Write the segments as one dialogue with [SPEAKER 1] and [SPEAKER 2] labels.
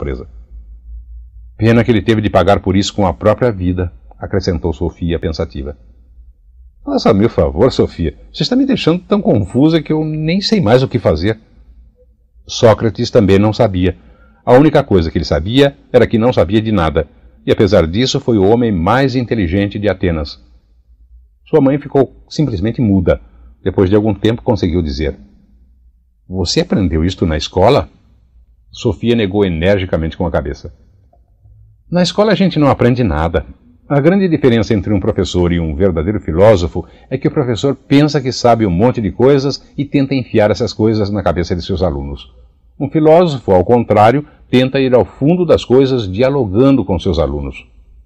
[SPEAKER 1] surpresa. Pena que ele teve de pagar por isso com a própria vida, acrescentou Sofia pensativa. Faça-me o favor, Sofia. Você está me deixando tão confusa que eu nem sei mais o que fazer. Sócrates também não sabia. A única coisa que ele sabia era que não sabia de nada, e apesar disso foi o homem mais inteligente de Atenas. Sua mãe ficou simplesmente muda. Depois de algum tempo conseguiu dizer: Você aprendeu isto na escola? Sofia negou energicamente com a cabeça. Na escola a gente não aprende nada. A grande diferença entre um professor e um verdadeiro filósofo é que o professor pensa que sabe um monte de coisas e tenta enfiar essas coisas na cabeça de seus alunos. Um filósofo, ao contrário, tenta ir ao fundo das coisas dialogando com seus alunos.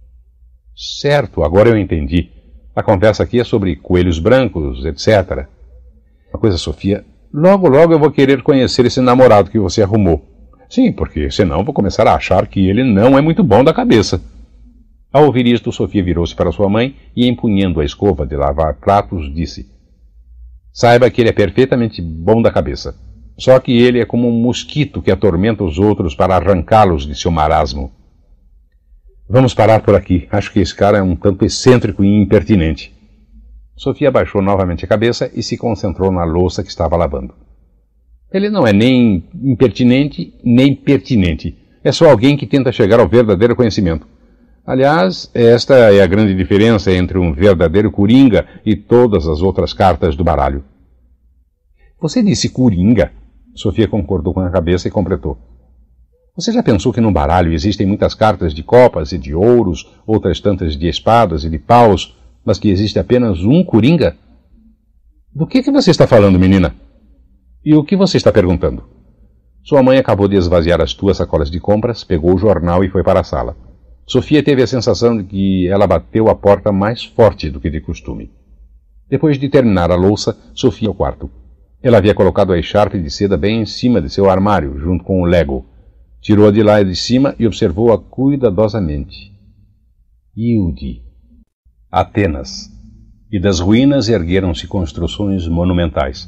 [SPEAKER 1] Certo, agora eu entendi. A conversa aqui é sobre coelhos brancos, etc. Uma coisa, Sofia, logo eu vou querer conhecer esse namorado que você arrumou. Sim, porque senão vou começar a achar que ele não é muito bom da cabeça. Ao ouvir isto, Sofia virou-se para sua mãe e, empunhando a escova de lavar pratos, disse: Saiba que ele é perfeitamente bom da cabeça. Só que ele é como um mosquito que atormenta os outros para arrancá-los de seu marasmo. Vamos parar por aqui. Acho que esse cara é um tanto excêntrico e impertinente. Sofia abaixou novamente a cabeça e se concentrou na louça que estava lavando. Ele não é nem impertinente, nem pertinente. É só alguém que tenta chegar ao verdadeiro conhecimento. Aliás, esta é a grande diferença entre um verdadeiro coringa e todas as outras cartas do baralho. Você disse coringa? Sofia concordou com a cabeça e completou. Você já pensou que no baralho existem muitas cartas de copas e de ouros, outras tantas de espadas e de paus, mas que existe apenas um coringa? Do que você está falando, menina? E o que você está perguntando? Sua mãe acabou de esvaziar as 2 sacolas de compras, pegou o jornal e foi para a sala. Sofia teve a sensação de que ela bateu a porta mais forte do que de costume. Depois de terminar a louça, Sofia ao quarto. Ela havia colocado a echarpe de seda bem em cima de seu armário, junto com o Lego. Tirou-a de lá de cima e observou-a cuidadosamente. Hilde. Atenas. E das ruínas ergueram-se construções monumentais.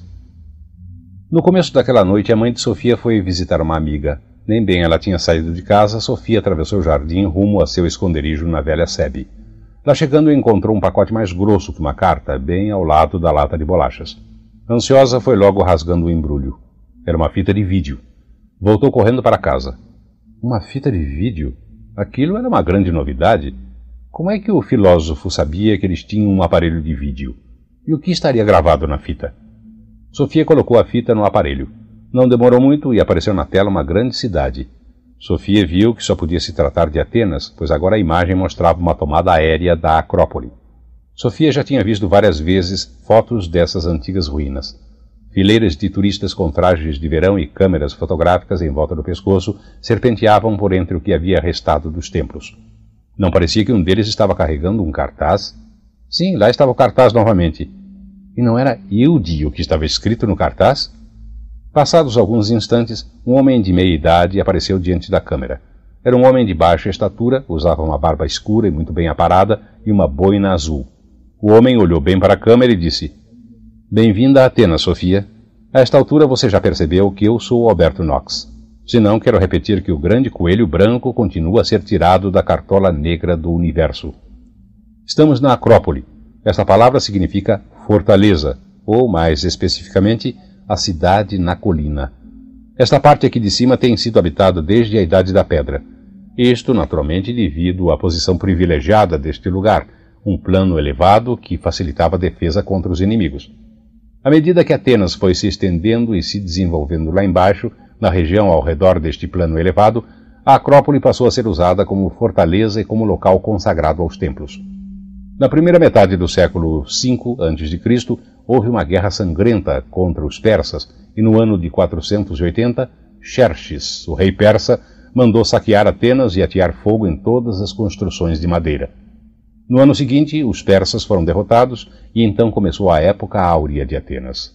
[SPEAKER 1] No começo daquela noite, a mãe de Sofia foi visitar uma amiga. Nem bem ela tinha saído de casa, Sofia atravessou o jardim rumo a seu esconderijo na velha sebe. Lá chegando, encontrou um pacote mais grosso que uma carta, bem ao lado da lata de bolachas. Ansiosa, foi logo rasgando o embrulho. Era uma fita de vídeo. Voltou correndo para casa. Uma fita de vídeo? Aquilo era uma grande novidade. Como é que o filósofo sabia que eles tinham um aparelho de vídeo? E o que estaria gravado na fita? Sofia colocou a fita no aparelho. Não demorou muito e apareceu na tela uma grande cidade. Sofia viu que só podia se tratar de Atenas, pois agora a imagem mostrava uma tomada aérea da Acrópole. Sofia já tinha visto várias vezes fotos dessas antigas ruínas. Fileiras de turistas com trajes de verão e câmeras fotográficas em volta do pescoço serpenteavam por entre o que havia restado dos templos. Não parecia que um deles estava carregando um cartaz? Sim, lá estava o cartaz novamente. E não era Hilde o que estava escrito no cartaz? Passados alguns instantes, um homem de meia idade apareceu diante da câmera. Era um homem de baixa estatura, usava uma barba escura e muito bem aparada e uma boina azul. O homem olhou bem para a câmera e disse: Bem-vinda a Atenas, Sofia. A esta altura você já percebeu que eu sou Alberto Knox. Se não, quero repetir que o grande coelho branco continua a ser tirado da cartola negra do universo. Estamos na Acrópole. Esta palavra significa fortaleza, ou, mais especificamente, a cidade na colina. Esta parte aqui de cima tem sido habitada desde a Idade da Pedra. Isto, naturalmente, devido à posição privilegiada deste lugar, um plano elevado que facilitava a defesa contra os inimigos. À medida que Atenas foi se estendendo e se desenvolvendo lá embaixo, na região ao redor deste plano elevado, a Acrópole passou a ser usada como fortaleza e como local consagrado aos templos. Na primeira metade do século V a.C., houve uma guerra sangrenta contra os persas, e no ano de 480, Xerxes, o rei persa, mandou saquear Atenas e atear fogo em todas as construções de madeira. No ano seguinte, os persas foram derrotados e então começou a época áurea de Atenas.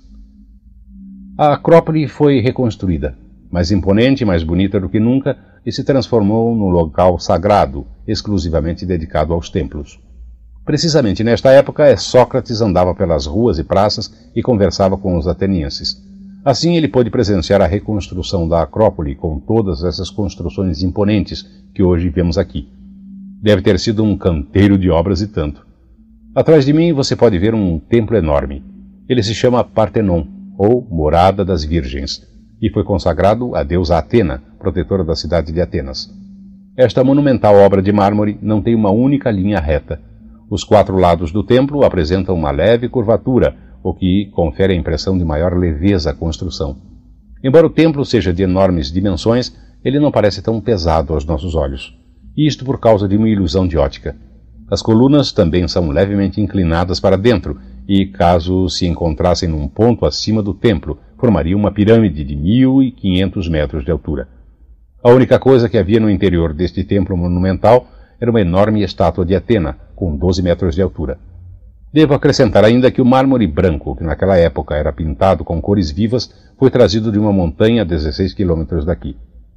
[SPEAKER 1] A Acrópole foi reconstruída, mais imponente e mais bonita do que nunca, e se transformou num local sagrado, exclusivamente dedicado aos templos. Precisamente nesta época, Sócrates andava pelas ruas e praças e conversava com os atenienses. Assim, ele pôde presenciar a reconstrução da Acrópole com todas essas construções imponentes que hoje vemos aqui. Deve ter sido um canteiro de obras e tanto. Atrás de mim você pode ver um templo enorme. Ele se chama Partenon, ou Morada das Virgens, e foi consagrado à deusa Atena, protetora da cidade de Atenas. Esta monumental obra de mármore não tem uma única linha reta. Os 4 lados do templo apresentam uma leve curvatura, o que confere a impressão de maior leveza à construção. Embora o templo seja de enormes dimensões, ele não parece tão pesado aos nossos olhos. Isto por causa de uma ilusão de ótica. As colunas também são levemente inclinadas para dentro e, caso se encontrassem num ponto acima do templo, formariam uma pirâmide de 1.500 metros de altura. A única coisa que havia no interior deste templo monumental era uma enorme estátua de Atena, com 12 metros de altura. Devo acrescentar ainda que o mármore branco, que naquela época era pintado com cores vivas, foi trazido de uma montanha a 16 quilômetros daqui.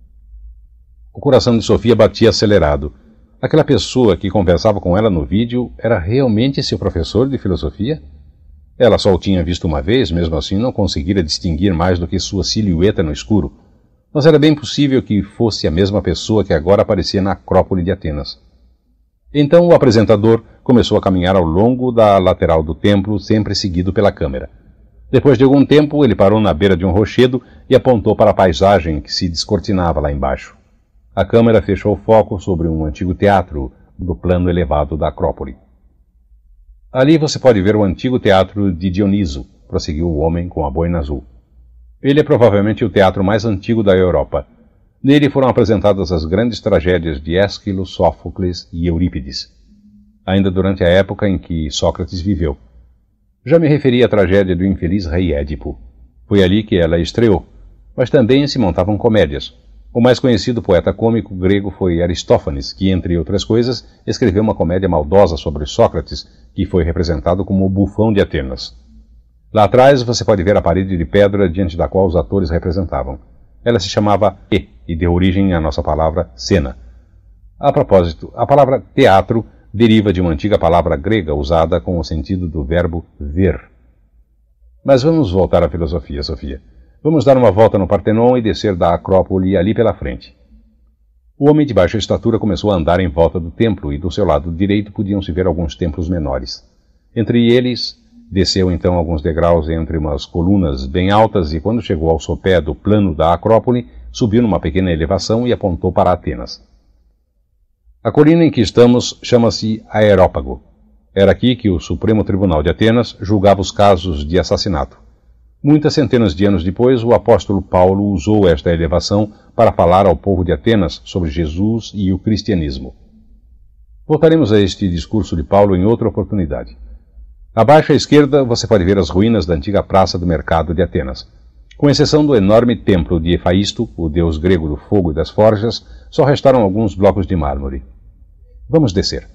[SPEAKER 1] O coração de Sofia batia acelerado. Aquela pessoa que conversava com ela no vídeo era realmente seu professor de filosofia? Ela só o tinha visto uma vez, mesmo assim não conseguira distinguir mais do que sua silhueta no escuro. Mas era bem possível que fosse a mesma pessoa que agora aparecia na Acrópole de Atenas. Então o apresentador começou a caminhar ao longo da lateral do templo, sempre seguido pela câmera. Depois de algum tempo, ele parou na beira de um rochedo e apontou para a paisagem que se descortinava lá embaixo. A câmera fechou o foco sobre um antigo teatro do plano elevado da Acrópole. Ali você pode ver o antigo teatro de Dioniso, prosseguiu o homem com a boina azul. Ele é provavelmente o teatro mais antigo da Europa. Nele foram apresentadas as grandes tragédias de Ésquilo, Sófocles e Eurípides, ainda durante a época em que Sócrates viveu. Já me referi à tragédia do infeliz rei Édipo. Foi ali que ela estreou, mas também se montavam comédias. O mais conhecido poeta cômico grego foi Aristófanes, que, entre outras coisas, escreveu uma comédia maldosa sobre Sócrates, que foi representado como o bufão de Atenas. Lá atrás você pode ver a parede de pedra diante da qual os atores representavam. Ela se chamava e deu origem à nossa palavra cena. A propósito, a palavra teatro deriva de uma antiga palavra grega usada com o sentido do verbo ver. Mas vamos voltar à filosofia, Sofia. Vamos dar uma volta no Partenon e descer da Acrópole ali pela frente. O homem de baixa estatura começou a andar em volta do templo e do seu lado direito podiam-se ver alguns templos menores. Entre eles, desceu então alguns degraus entre umas colunas bem altas e quando chegou ao sopé do plano da Acrópole, subiu numa pequena elevação e apontou para Atenas. A colina em que estamos chama-se Aerópago. Era aqui que o Supremo Tribunal de Atenas julgava os casos de assassinato. Muitas centenas de anos depois, o apóstolo Paulo usou esta elevação para falar ao povo de Atenas sobre Jesus e o cristianismo. Voltaremos a este discurso de Paulo em outra oportunidade. Abaixo à esquerda você pode ver as ruínas da antiga praça do mercado de Atenas. Com exceção do enorme templo de Hefaisto, o deus grego do fogo e das forjas, só restaram alguns blocos de mármore. Vamos descer.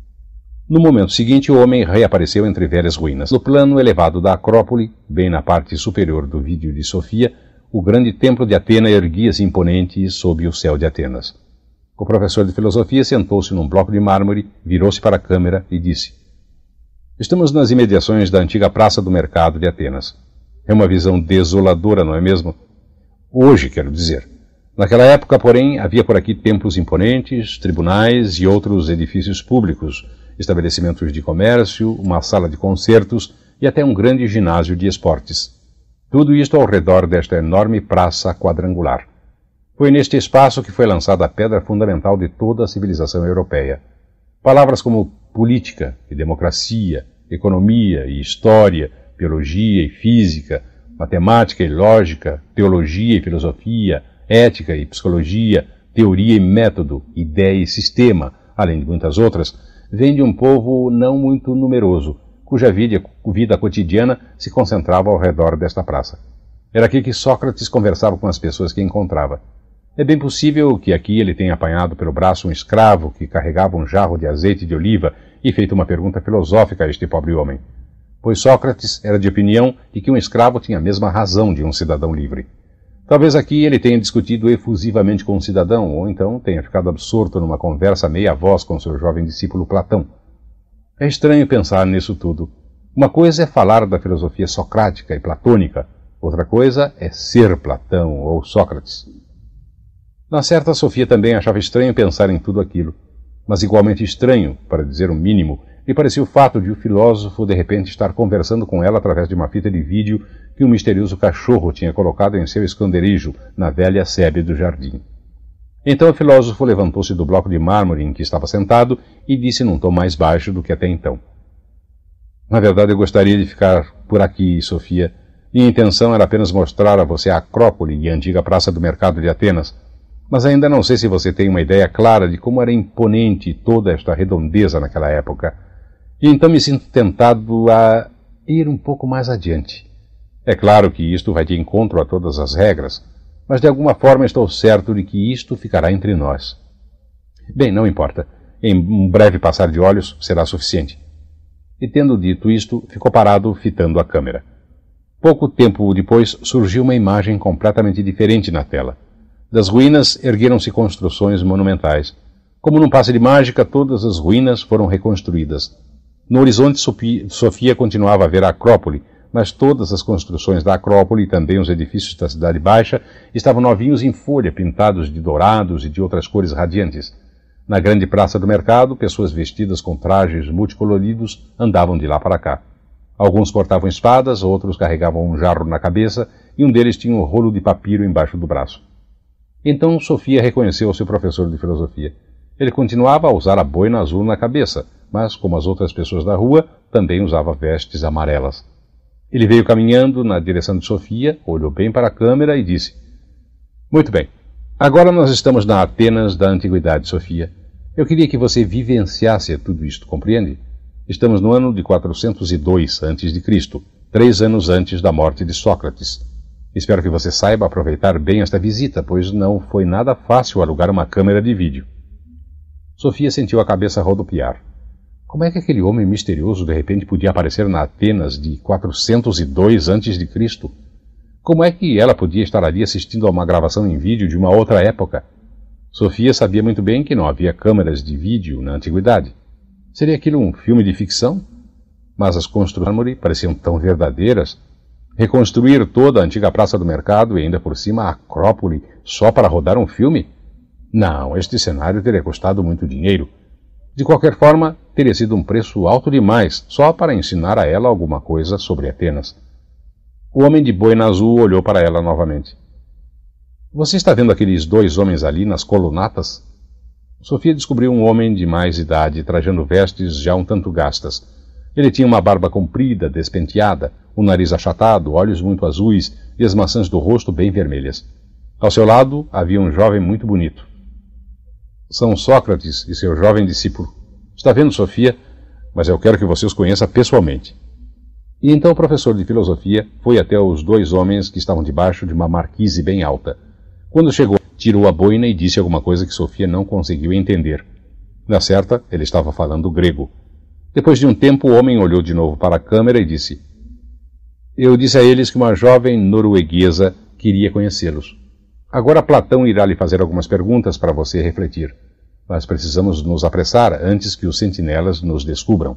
[SPEAKER 1] No momento seguinte, o homem reapareceu entre velhas ruínas. No plano elevado da Acrópole, bem na parte superior do vídeo de Sofia, o grande templo de Atena erguia-se imponente sob o céu de Atenas. O professor de filosofia sentou-se num bloco de mármore, virou-se para a câmera e disse: Estamos nas imediações da antiga praça do mercado de Atenas. É uma visão desoladora, não é mesmo? Hoje, quero dizer. Naquela época, porém, havia por aqui templos imponentes, tribunais e outros edifícios públicos, estabelecimentos de comércio, uma sala de concertos e até um grande ginásio de esportes. Tudo isto ao redor desta enorme praça quadrangular. Foi neste espaço que foi lançada a pedra fundamental de toda a civilização europeia. Palavras como política e democracia, economia e história, biologia e física, matemática e lógica, teologia e filosofia, ética e psicologia, teoria e método, ideia e sistema, além de muitas outras, vem de um povo não muito numeroso, cuja vida cotidiana se concentrava ao redor desta praça. Era aqui que Sócrates conversava com as pessoas que encontrava. É bem possível que aqui ele tenha apanhado pelo braço um escravo que carregava um jarro de azeite de oliva e feito uma pergunta filosófica a este pobre homem. Pois Sócrates era de opinião de que um escravo tinha a mesma razão de um cidadão livre. Talvez aqui ele tenha discutido efusivamente com um cidadão, ou então tenha ficado absorto numa conversa meia-voz com seu jovem discípulo Platão. É estranho pensar nisso tudo. Uma coisa é falar da filosofia socrática e platônica, Outra coisa é ser Platão ou Sócrates. Na certa, Sofia também achava estranho pensar em tudo aquilo, mas igualmente estranho, para dizer o mínimo, lhe parecia o fato de o filósofo de repente estar conversando com ela através de uma fita de vídeo que um misterioso cachorro tinha colocado em seu esconderijo na velha sebe do jardim. Então o filósofo levantou-se do bloco de mármore em que estava sentado e disse num tom mais baixo do que até então: Na verdade, eu gostaria de ficar por aqui, Sofia. Minha intenção era apenas mostrar a você a Acrópole e a antiga praça do mercado de Atenas, mas ainda não sei se você tem uma ideia clara de como era imponente toda esta redondeza naquela época. E então me sinto tentado a ir um pouco mais adiante. É claro que isto vai de encontro a todas as regras, mas de alguma forma estou certo de que isto ficará entre nós. Bem, não importa. Em um breve passar de olhos será suficiente. E tendo dito isto, ficou parado fitando a câmera. Pouco tempo depois surgiu uma imagem completamente diferente na tela. Das ruínas ergueram-se construções monumentais. Como num passe de mágica, todas as ruínas foram reconstruídas. No horizonte, Sofia continuava a ver a Acrópole, mas todas as construções da Acrópole e também os edifícios da Cidade Baixa estavam novinhos em folha, pintados de dourados e de outras cores radiantes. Na grande praça do mercado, pessoas vestidas com trajes multicoloridos andavam de lá para cá. Alguns portavam espadas, outros carregavam um jarro na cabeça e um deles tinha um rolo de papiro embaixo do braço. Então Sofia reconheceu o seu professor de filosofia. Ele continuava a usar a boina azul na cabeça, mas, como as outras pessoas da rua, também usava vestes amarelas. Ele veio caminhando na direção de Sofia, olhou bem para a câmera e disse: Muito bem, agora nós estamos na Atenas da Antiguidade, Sofia. Eu queria que você vivenciasse tudo isto, compreende? Estamos no ano de 402 a.C., 3 anos antes da morte de Sócrates. Espero que você saiba aproveitar bem esta visita, pois não foi nada fácil alugar uma câmera de vídeo. Sofia sentiu a cabeça rodopiar. Como é que aquele homem misterioso de repente podia aparecer na Atenas de 402 a.C.? Como é que ela podia estar ali assistindo a uma gravação em vídeo de uma outra época? Sofia sabia muito bem que não havia câmeras de vídeo na antiguidade. Seria aquilo um filme de ficção? Mas as construções pareciam tão verdadeiras. Reconstruir toda a antiga praça do mercado e ainda por cima a Acrópole só para rodar um filme? Não, este cenário teria custado muito dinheiro. De qualquer forma, teria sido um preço alto demais, só para ensinar a ela alguma coisa sobre Atenas. O homem de boina azul olhou para ela novamente. Você está vendo aqueles dois homens ali nas colunatas? Sofia descobriu um homem de mais idade, trajando vestes já um tanto gastas. Ele tinha uma barba comprida, despenteada, um nariz achatado, olhos muito azuis e as maçãs do rosto bem vermelhas. Ao seu lado havia um jovem muito bonito. São Sócrates e seu jovem discípulo. Está vendo, Sofia? Mas eu quero que você os conheça pessoalmente. E então o professor de filosofia foi até os dois homens que estavam debaixo de uma marquise bem alta. Quando chegou, tirou a boina e disse alguma coisa que Sofia não conseguiu entender. Na certa, ele estava falando grego. Depois de um tempo, o homem olhou de novo para a câmera e disse: Eu disse a eles que uma jovem norueguesa queria conhecê-los. Agora Platão irá lhe fazer algumas perguntas para você refletir. Mas precisamos nos apressar antes que os sentinelas nos descubram.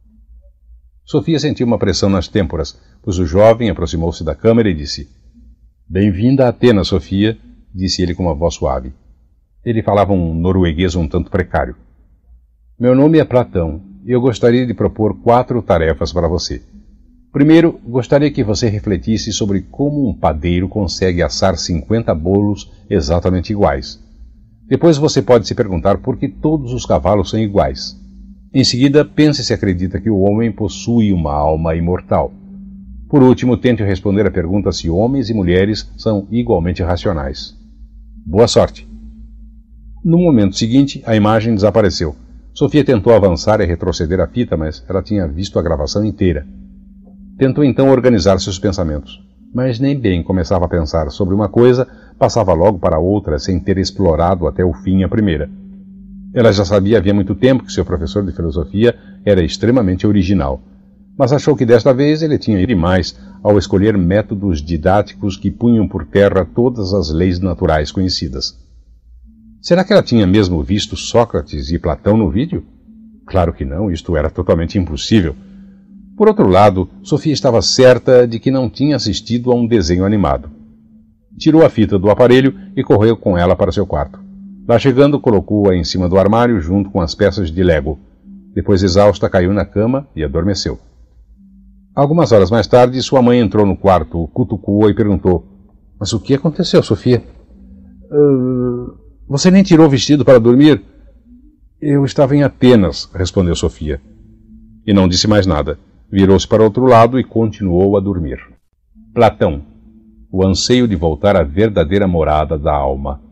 [SPEAKER 1] Sofia sentiu uma pressão nas têmporas, pois o jovem aproximou-se da câmera e disse: Bem-vinda a Atenas, Sofia, disse ele com uma voz suave. Ele falava um norueguês um tanto precário. Meu nome é Platão e eu gostaria de propor 4 tarefas para você. Primeiro, gostaria que você refletisse sobre como um padeiro consegue assar 50 bolos exatamente iguais. Depois você pode se perguntar por que todos os cavalos são iguais. Em seguida, pense se acredita que o homem possui uma alma imortal. Por último, tente responder a pergunta se homens e mulheres são igualmente racionais. Boa sorte! No momento seguinte, a imagem desapareceu. Sofia tentou avançar e retroceder a fita, mas ela tinha visto a gravação inteira. Tentou então organizar seus pensamentos, mas nem bem começava a pensar sobre uma coisa, passava logo para outra sem ter explorado até o fim a primeira. Ela já sabia havia muito tempo que seu professor de filosofia era extremamente original, mas achou que desta vez ele tinha ido demais ao escolher métodos didáticos que punham por terra todas as leis naturais conhecidas. Será que ela tinha mesmo visto Sócrates e Platão no vídeo? Claro que não, isto era totalmente impossível. Por outro lado, Sofia estava certa de que não tinha assistido a um desenho animado. Tirou a fita do aparelho e correu com ela para seu quarto. Lá chegando, colocou-a em cima do armário junto com as peças de Lego. Depois, exausta, caiu na cama e adormeceu. Algumas horas mais tarde, sua mãe entrou no quarto, cutucou-a e perguntou: "Mas o que aconteceu, Sofia?" Você nem tirou o vestido para dormir?" "Eu estava em Atenas", respondeu Sofia. E não disse mais nada. Virou-se para outro lado e continuou a dormir. Platão. O anseio de voltar à verdadeira morada da alma.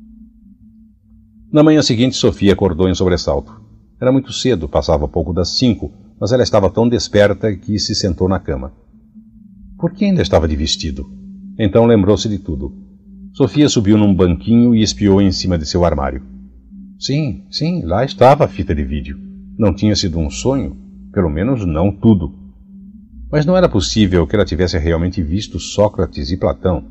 [SPEAKER 1] Na manhã seguinte, Sofia acordou em sobressalto. Era muito cedo, passava pouco das 5, mas ela estava tão desperta que se sentou na cama. Por que ainda estava de vestido? Então lembrou-se de tudo. Sofia subiu num banquinho e espiou em cima de seu armário. Sim, lá estava a fita de vídeo. Não tinha sido um sonho, pelo menos não tudo. Mas não era possível que ela tivesse realmente visto Sócrates e Platão.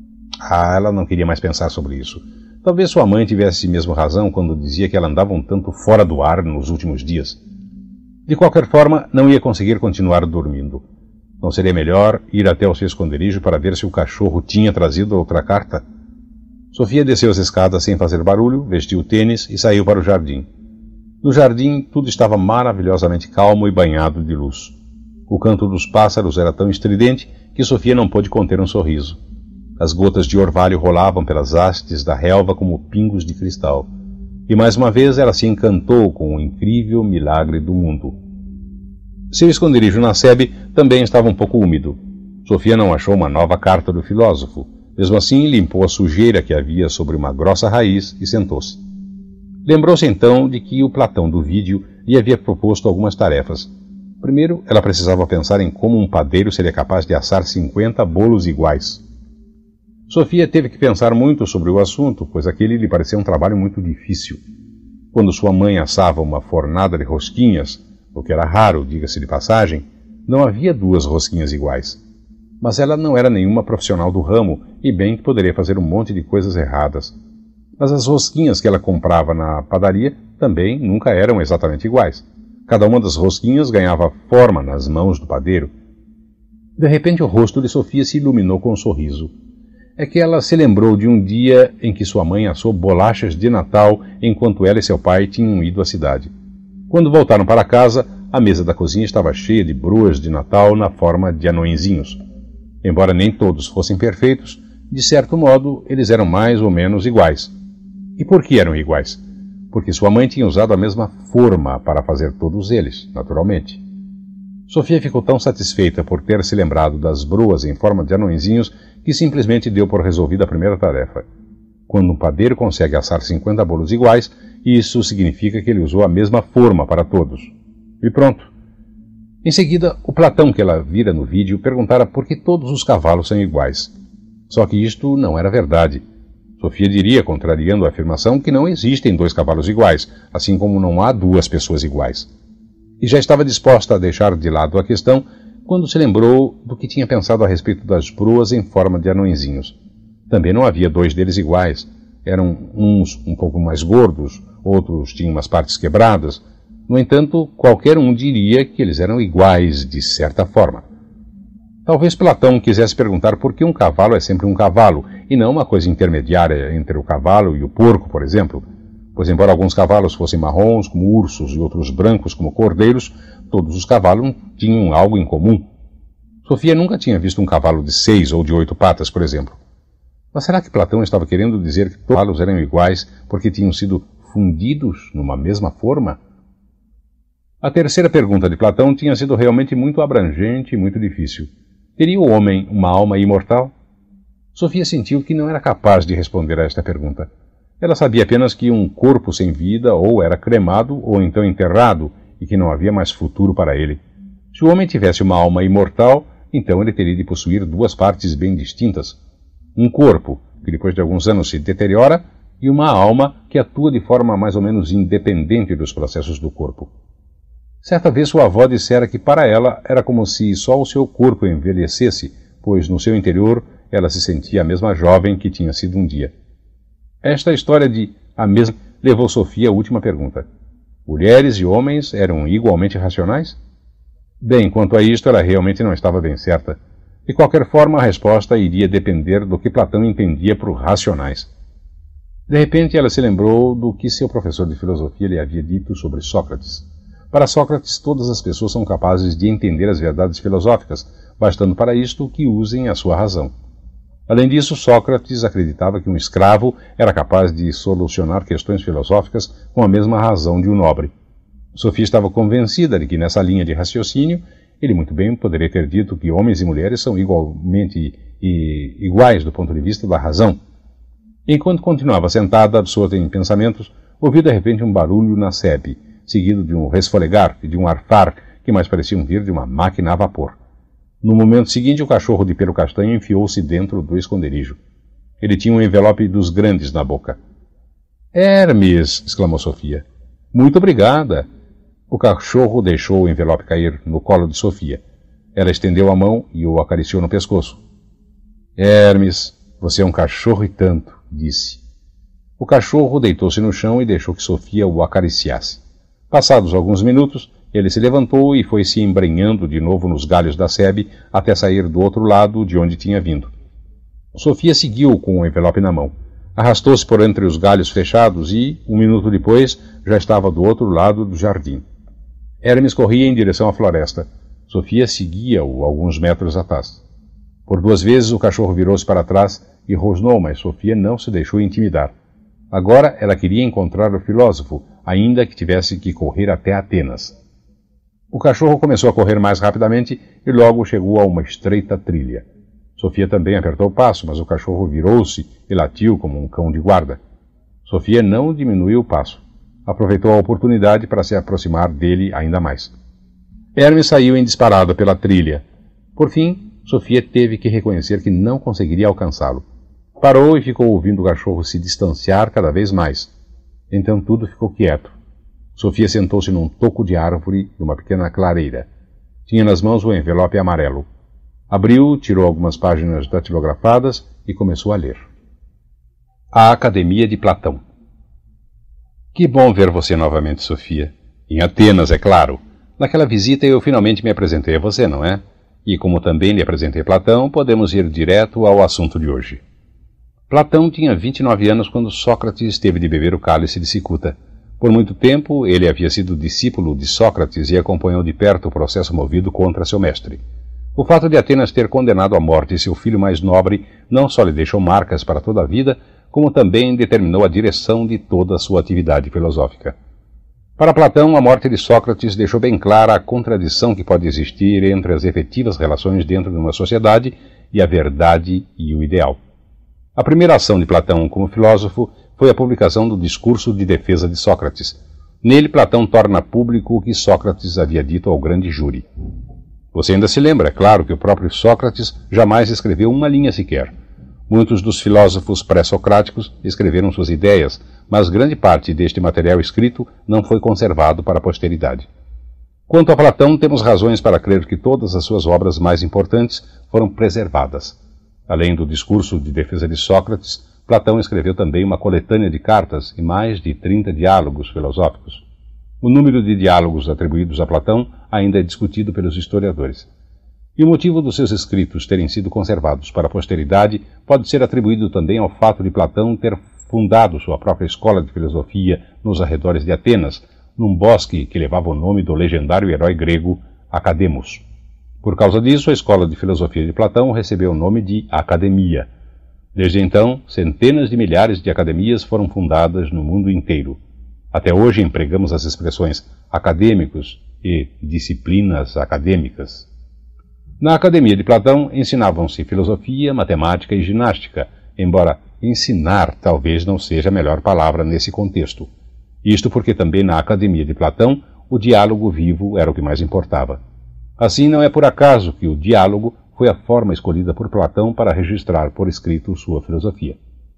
[SPEAKER 1] Ela não queria mais pensar sobre isso. Talvez sua mãe tivesse mesmo razão quando dizia que ela andava um tanto fora do ar nos últimos dias. De qualquer forma, não ia conseguir continuar dormindo. Não seria melhor ir até o seu esconderijo para ver se o cachorro tinha trazido outra carta? Sofia desceu as escadas sem fazer barulho, vestiu o tênis e saiu para o jardim. No jardim, tudo estava maravilhosamente calmo e banhado de luz. O canto dos pássaros era tão estridente que Sofia não pôde conter um sorriso. As gotas de orvalho rolavam pelas hastes da relva como pingos de cristal. E mais uma vez ela se encantou com o incrível milagre do mundo. Seu esconderijo na sebe também estava um pouco úmido. Sofia não achou uma nova carta do filósofo. Mesmo assim, limpou a sujeira que havia sobre uma grossa raiz e sentou-se. Lembrou-se então de que o Platão do vídeo lhe havia proposto algumas tarefas. Primeiro, ela precisava pensar em como um padeiro seria capaz de assar 50 bolos iguais. Sofia teve que pensar muito sobre o assunto, pois aquele lhe parecia um trabalho muito difícil. Quando sua mãe assava uma fornada de rosquinhas, o que era raro, diga-se de passagem, não havia 2 rosquinhas iguais. Mas ela não era nenhuma profissional do ramo, e bem que poderia fazer um monte de coisas erradas. Mas as rosquinhas que ela comprava na padaria também nunca eram exatamente iguais. Cada uma das rosquinhas ganhava forma nas mãos do padeiro. De repente o rosto de Sofia se iluminou com um sorriso. É que ela se lembrou de um dia em que sua mãe assou bolachas de Natal enquanto ela e seu pai tinham ido à cidade. Quando voltaram para casa, a mesa da cozinha estava cheia de broas de Natal na forma de anõezinhos. Embora nem todos fossem perfeitos, de certo modo eles eram mais ou menos iguais. E por que eram iguais? Porque sua mãe tinha usado a mesma forma para fazer todos eles, naturalmente. Sofia ficou tão satisfeita por ter se lembrado das broas em forma de anõezinhos que simplesmente deu por resolvida a primeira tarefa. Quando um padeiro consegue assar 50 bolos iguais, isso significa que ele usou a mesma forma para todos. E pronto. Em seguida, o Platão que ela vira no vídeo perguntara por que todos os cavalos são iguais. Só que isto não era verdade. Sofia diria, contrariando a afirmação, que não existem 2 cavalos iguais, assim como não há 2 pessoas iguais. E já estava disposta a deixar de lado a questão quando se lembrou do que tinha pensado a respeito das broas em forma de anõezinhos. Também não havia 2 deles iguais. Eram uns um pouco mais gordos, outros tinham umas partes quebradas. No entanto, qualquer um diria que eles eram iguais, de certa forma. Talvez Platão quisesse perguntar por que um cavalo é sempre um cavalo, e não uma coisa intermediária entre o cavalo e o porco, por exemplo. Pois, embora alguns cavalos fossem marrons, como ursos, e outros brancos, como cordeiros, todos os cavalos tinham algo em comum. Sofia nunca tinha visto um cavalo de 6 ou de 8 patas, por exemplo. Mas será que Platão estava querendo dizer que todos os cavalos eram iguais porque tinham sido fundidos numa mesma forma? A terceira pergunta de Platão tinha sido realmente muito abrangente e muito difícil. Teria o homem uma alma imortal? Sofia sentiu que não era capaz de responder a esta pergunta. Ela sabia apenas que um corpo sem vida ou era cremado ou então enterrado e que não havia mais futuro para ele. Se o homem tivesse uma alma imortal, então ele teria de possuir 2 partes bem distintas. Um corpo, que depois de alguns anos se deteriora, e uma alma que atua de forma mais ou menos independente dos processos do corpo. Certa vez sua avó dissera que para ela era como se só o seu corpo envelhecesse, pois no seu interior ela se sentia a mesma jovem que tinha sido um dia. Esta história de a mesma levou Sofia à última pergunta. Mulheres e homens eram igualmente racionais? Bem, quanto a isto, ela realmente não estava bem certa. De qualquer forma, a resposta iria depender do que Platão entendia por racionais. De repente, ela se lembrou do que seu professor de filosofia lhe havia dito sobre Sócrates. Para Sócrates, todas as pessoas são capazes de entender as verdades filosóficas, bastando para isto que usem a sua razão. Além disso, Sócrates acreditava que um escravo era capaz de solucionar questões filosóficas com a mesma razão de um nobre. Sofia estava convencida de que, nessa linha de raciocínio, ele muito bem poderia ter dito que homens e mulheres são iguais do ponto de vista da razão. Enquanto continuava sentada, absorta em pensamentos, ouviu de repente um barulho na sebe, seguido de um resfolegar e de um arfar que mais pareciam vir de uma máquina a vapor. No momento seguinte, o cachorro de pelo castanho enfiou-se dentro do esconderijo. Ele tinha um envelope dos grandes na boca. "Hermes!" exclamou Sofia. "Muito obrigada!" O cachorro deixou o envelope cair no colo de Sofia. Ela estendeu a mão e o acariciou no pescoço. "Hermes, você é um cachorro e tanto", disse. O cachorro deitou-se no chão e deixou que Sofia o acariciasse. Passados alguns minutos, ele se levantou e foi se embrenhando de novo nos galhos da sebe até sair do outro lado de onde tinha vindo. Sofia seguiu com o envelope na mão. Arrastou-se por entre os galhos fechados e, um minuto depois, já estava do outro lado do jardim. Hermes corria em direção à floresta. Sofia seguia-o alguns metros atrás. Por 2 vezes o cachorro virou-se para trás e rosnou, mas Sofia não se deixou intimidar. Agora ela queria encontrar o filósofo, ainda que tivesse que correr até Atenas. O cachorro começou a correr mais rapidamente e logo chegou a uma estreita trilha. Sofia também apertou o passo, mas o cachorro virou-se e latiu como um cão de guarda. Sofia não diminuiu o passo. Aproveitou a oportunidade para se aproximar dele ainda mais. Hermes saiu em disparada pela trilha. Por fim, Sofia teve que reconhecer que não conseguiria alcançá-lo. Parou e ficou ouvindo o cachorro se distanciar cada vez mais. Então tudo ficou quieto. Sofia sentou-se num toco de árvore numa pequena clareira. Tinha nas mãos o envelope amarelo. Abriu, tirou algumas páginas datilografadas e começou a ler. A Academia de Platão. Que bom ver você novamente, Sofia. Em Atenas, é claro. Naquela visita eu finalmente me apresentei a você, não é? E como também lhe apresentei Platão, podemos ir direto ao assunto de hoje. Platão tinha 29 anos quando Sócrates teve de beber o cálice de cicuta. Por muito tempo, ele havia sido discípulo de Sócrates e acompanhou de perto o processo movido contra seu mestre. O fato de Atenas ter condenado à morte seu filho mais nobre não só lhe deixou marcas para toda a vida, como também determinou a direção de toda a sua atividade filosófica. Para Platão, a morte de Sócrates deixou bem clara a contradição que pode existir entre as efetivas relações dentro de uma sociedade e a verdade e o ideal. A primeira ação de Platão como filósofo foi a publicação do Discurso de Defesa de Sócrates. Nele, Platão torna público o que Sócrates havia dito ao grande júri. Você ainda se lembra, é claro, que o próprio Sócrates jamais escreveu uma linha sequer. Muitos dos filósofos pré-socráticos escreveram suas ideias, mas grande parte deste material escrito não foi conservado para a posteridade. Quanto a Platão, temos razões para crer que todas as suas obras mais importantes foram preservadas. Além do Discurso de Defesa de Sócrates, Platão escreveu também uma coletânea de cartas e mais de 30 diálogos filosóficos. O número de diálogos atribuídos a Platão ainda é discutido pelos historiadores. E o motivo dos seus escritos terem sido conservados para a posteridade pode ser atribuído também ao fato de Platão ter fundado sua própria escola de filosofia nos arredores de Atenas, num bosque que levava o nome do legendário herói grego Academos. Por causa disso, a escola de filosofia de Platão recebeu o nome de Academia. Desde então, centenas de milhares de academias foram fundadas no mundo inteiro. Até hoje empregamos as expressões acadêmicos e disciplinas acadêmicas. Na Academia de Platão ensinavam-se filosofia, matemática e ginástica, embora ensinar talvez não seja a melhor palavra nesse contexto. Isto porque também na Academia de Platão o diálogo vivo era o que mais importava. Assim, não é por acaso que o diálogo foi a forma escolhida por Platão para registrar por escrito sua filosofia.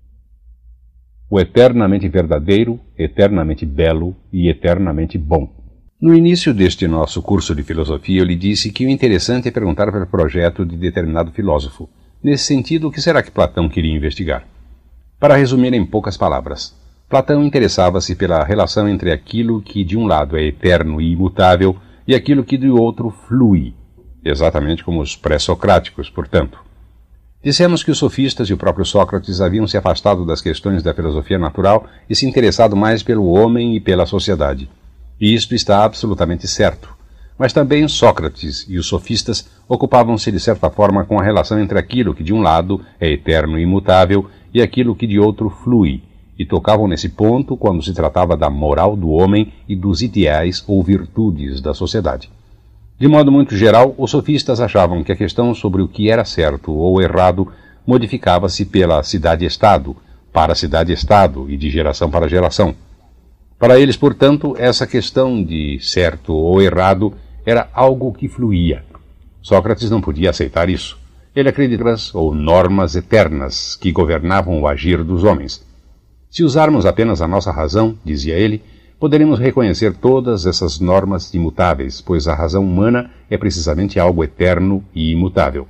[SPEAKER 1] O eternamente verdadeiro, eternamente belo e eternamente bom. No início deste nosso curso de filosofia, eu lhe disse que o interessante é perguntar pelo projeto de determinado filósofo. Nesse sentido, o que será que Platão queria investigar? Para resumir em poucas palavras, Platão interessava-se pela relação entre aquilo que de um lado é eterno e imutável e aquilo que de outro flui, exatamente como os pré-socráticos, portanto. Dissemos que os sofistas e o próprio Sócrates haviam se afastado das questões da filosofia natural e se interessado mais pelo homem e pela sociedade. E isto está absolutamente certo. Mas também Sócrates e os sofistas ocupavam-se de certa forma com a relação entre aquilo que de um lado é eterno e imutável e aquilo que de outro flui, e tocavam nesse ponto quando se tratava da moral do homem e dos ideais ou virtudes da sociedade. De modo muito geral, os sofistas achavam que a questão sobre o que era certo ou errado modificava-se pela cidade-estado, para a cidade-estado e de geração para geração. Para eles, portanto, essa questão de certo ou errado era algo que fluía. Sócrates não podia aceitar isso. Ele acreditava ou normas eternas que governavam o agir dos homens. Se usarmos apenas a nossa razão, dizia ele, poderemos reconhecer todas essas normas imutáveis, pois a razão humana é precisamente algo eterno e imutável.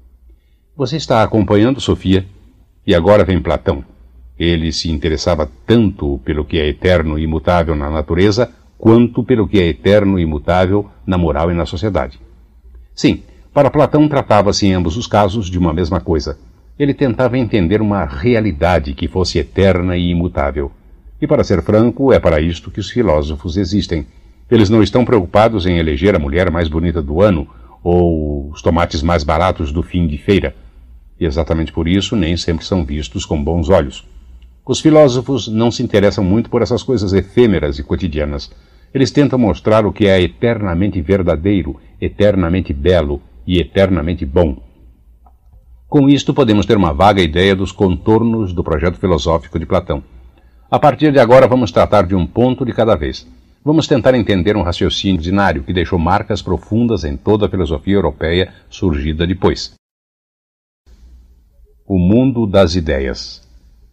[SPEAKER 1] Você está acompanhando, Sofia? E agora vem Platão. Ele se interessava tanto pelo que é eterno e imutável na natureza, quanto pelo que é eterno e imutável na moral e na sociedade. Sim, para Platão tratava-se em ambos os casos de uma mesma coisa. Ele tentava entender uma realidade que fosse eterna e imutável. E, para ser franco, é para isto que os filósofos existem. Eles não estão preocupados em eleger a mulher mais bonita do ano ou os tomates mais baratos do fim de feira. E exatamente por isso nem sempre são vistos com bons olhos. Os filósofos não se interessam muito por essas coisas efêmeras e cotidianas. Eles tentam mostrar o que é eternamente verdadeiro, eternamente belo e eternamente bom. Com isto podemos ter uma vaga ideia dos contornos do projeto filosófico de Platão. A partir de agora vamos tratar de um ponto de cada vez. Vamos tentar entender um raciocínio ordinário que deixou marcas profundas em toda a filosofia europeia surgida depois. O mundo das ideias.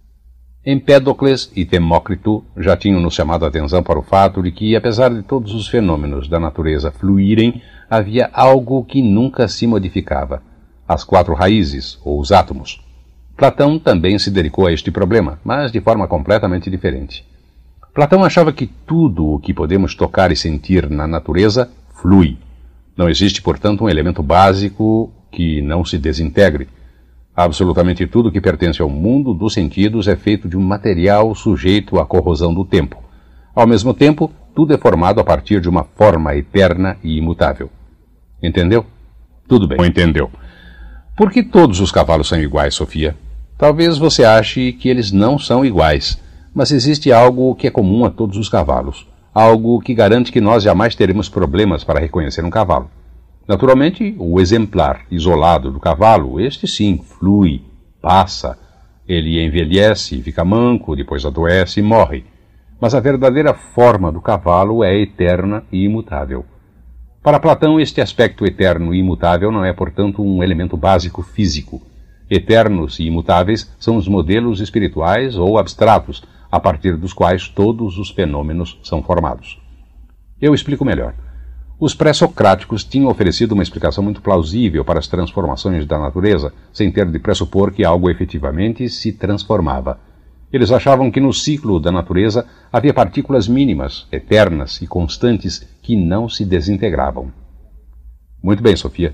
[SPEAKER 1] Empédocles e Demócrito já tinham nos chamado a atenção para o fato de que, apesar de todos os fenômenos da natureza fluírem, havia algo que nunca se modificava: as quatro raízes, ou os átomos. Platão também se dedicou a este problema, mas de forma completamente diferente. Platão achava que tudo o que podemos tocar e sentir na natureza flui. Não existe, portanto, um elemento básico que não se desintegre. Absolutamente tudo que pertence ao mundo dos sentidos é feito de um material sujeito à corrosão do tempo. Ao mesmo tempo, tudo é formado a partir de uma forma eterna e imutável. Entendeu? Tudo bem, entendeu. Por que todos os cavalos são iguais, Sofia? Talvez você ache que eles não são iguais, mas existe algo que é comum a todos os cavalos, algo que garante que nós jamais teremos problemas para reconhecer um cavalo. Naturalmente, o exemplar isolado do cavalo, este sim, flui, passa, ele envelhece, fica manco, depois adoece e morre. Mas a verdadeira forma do cavalo é eterna e imutável. Para Platão, este aspecto eterno e imutável não é, portanto, um elemento básico físico. Eternos e imutáveis são os modelos espirituais ou abstratos, a partir dos quais todos os fenômenos são formados. Eu explico melhor. Os pré-socráticos tinham oferecido uma explicação muito plausível para as transformações da natureza, sem ter de pressupor que algo efetivamente se transformava. Eles achavam que no ciclo da natureza havia partículas mínimas, eternas e constantes, que não se desintegravam. Muito bem, Sofia.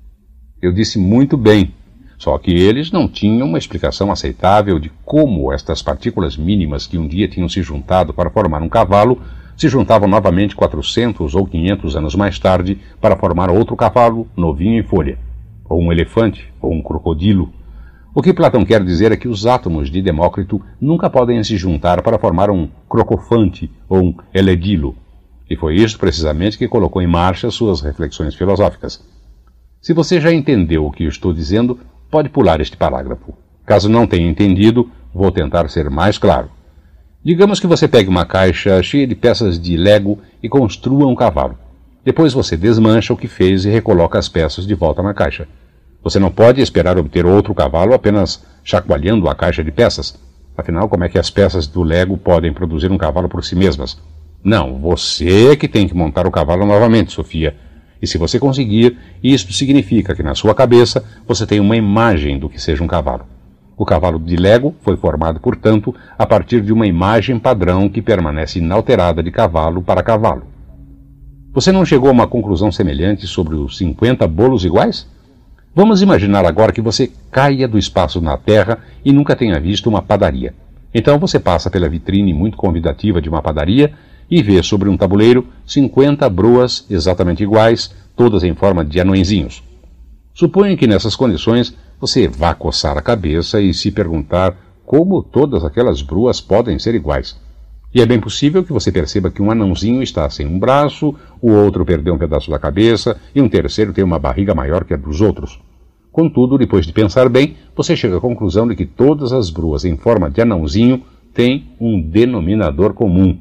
[SPEAKER 1] Eu disse muito bem. Só que eles não tinham uma explicação aceitável de como estas partículas mínimas que um dia tinham se juntado para formar um cavalo se juntavam novamente 400 ou 500 anos mais tarde para formar outro cavalo novinho em folha, ou um elefante, ou um crocodilo. O que Platão quer dizer é que os átomos de Demócrito nunca podem se juntar para formar um crocofante ou um eledilo. E foi isso precisamente que colocou em marcha suas reflexões filosóficas. Se você já entendeu o que eu estou dizendo, pode pular este parágrafo. Caso não tenha entendido, vou tentar ser mais claro. Digamos que você pegue uma caixa cheia de peças de Lego e construa um cavalo. Depois você desmancha o que fez e recoloca as peças de volta na caixa. Você não pode esperar obter outro cavalo apenas chacoalhando a caixa de peças. Afinal, como é que as peças do Lego podem produzir um cavalo por si mesmas? Não, você é que tem que montar o cavalo novamente, Sofia. E se você conseguir, isto significa que na sua cabeça você tem uma imagem do que seja um cavalo. O cavalo de Lego foi formado, portanto, a partir de uma imagem padrão que permanece inalterada de cavalo para cavalo. Você não chegou a uma conclusão semelhante sobre os 50 bolos iguais? Vamos imaginar agora que você caia do espaço na Terra e nunca tenha visto uma padaria. Então você passa pela vitrine muito convidativa de uma padaria e vê sobre um tabuleiro 50 broas exatamente iguais, todas em forma de anõezinhos. Suponho que nessas condições você vá coçar a cabeça e se perguntar como todas aquelas broas podem ser iguais. E é bem possível que você perceba que um anãozinho está sem um braço, o outro perdeu um pedaço da cabeça e um terceiro tem uma barriga maior que a dos outros. Contudo, depois de pensar bem, você chega à conclusão de que todas as broas em forma de anãozinho têm um denominador comum.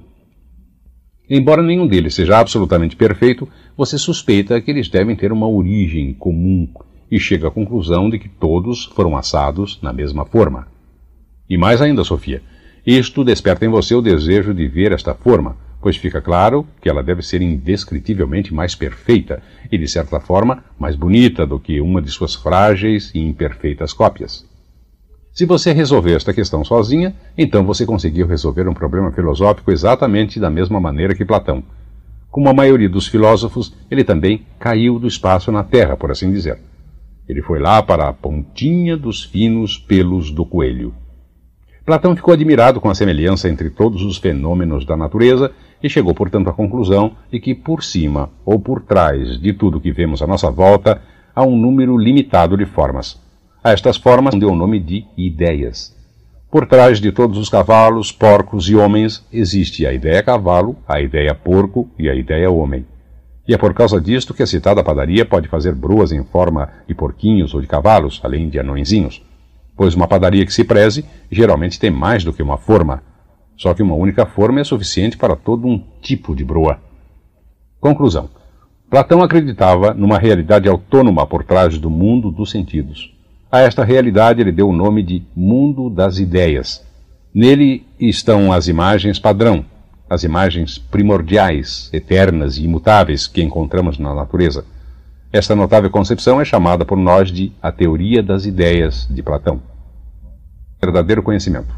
[SPEAKER 1] Embora nenhum deles seja absolutamente perfeito, você suspeita que eles devem ter uma origem comum e chega à conclusão de que todos foram assados na mesma forma. E mais ainda, Sofia, isto desperta em você o desejo de ver esta forma, pois fica claro que ela deve ser indescritivelmente mais perfeita e, de certa forma, mais bonita do que uma de suas frágeis e imperfeitas cópias. Se você resolveu esta questão sozinha, então você conseguiu resolver um problema filosófico exatamente da mesma maneira que Platão. Como a maioria dos filósofos, ele também caiu do espaço na Terra, por assim dizer. Ele foi lá para a pontinha dos finos pelos do coelho. Platão ficou admirado com a semelhança entre todos os fenômenos da natureza e chegou, portanto, à conclusão de que por cima ou por trás de tudo que vemos à nossa volta há um número limitado de formas. A estas formas deu o nome de ideias. Por trás de todos os cavalos, porcos e homens existe a ideia cavalo, a ideia porco e a ideia homem. E é por causa disto que a citada padaria pode fazer broas em forma de porquinhos ou de cavalos, além de anõezinhos. Pois uma padaria que se preze geralmente tem mais do que uma forma. Só que uma única forma é suficiente para todo um tipo de broa. Conclusão. Platão acreditava numa realidade autônoma por trás do mundo dos sentidos. A esta realidade ele deu o nome de mundo das ideias. Nele estão as imagens padrão, as imagens primordiais, eternas e imutáveis que encontramos na natureza. Esta notável concepção é chamada por nós de a teoria das ideias de Platão. Verdadeiro conhecimento.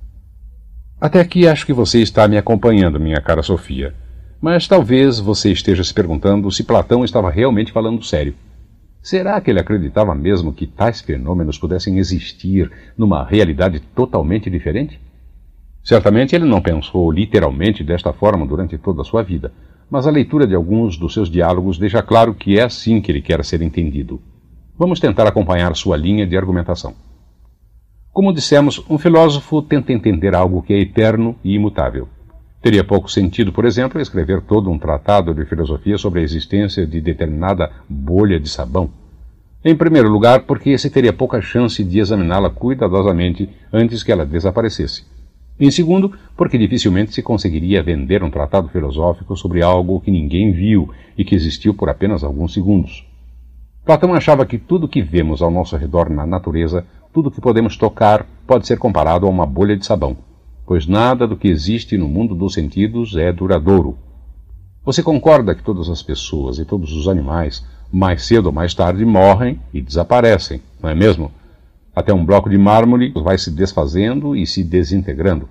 [SPEAKER 1] Até aqui acho que você está me acompanhando, minha cara Sofia. Mas talvez você esteja se perguntando se Platão estava realmente falando sério. Será que ele acreditava mesmo que tais fenômenos pudessem existir numa realidade totalmente diferente? Certamente ele não pensou literalmente desta forma durante toda a sua vida, mas a leitura de alguns dos seus diálogos deixa claro que é assim que ele quer ser entendido. Vamos tentar acompanhar sua linha de argumentação. Como dissemos, um filósofo tenta entender algo que é eterno e imutável. Teria pouco sentido, por exemplo, escrever todo um tratado de filosofia sobre a existência de determinada bolha de sabão. Em primeiro lugar, porque esse teria pouca chance de examiná-la cuidadosamente antes que ela desaparecesse. Em segundo, porque dificilmente se conseguiria vender um tratado filosófico sobre algo que ninguém viu e que existiu por apenas alguns segundos. Platão achava que tudo que vemos ao nosso redor na natureza, tudo que podemos tocar, pode ser comparado a uma bolha de sabão, pois nada do que existe no mundo dos sentidos é duradouro. Você concorda que todas as pessoas e todos os animais, mais cedo ou mais tarde, morrem e desaparecem, não é mesmo? Até um bloco de mármore vai se desfazendo e se desintegrando.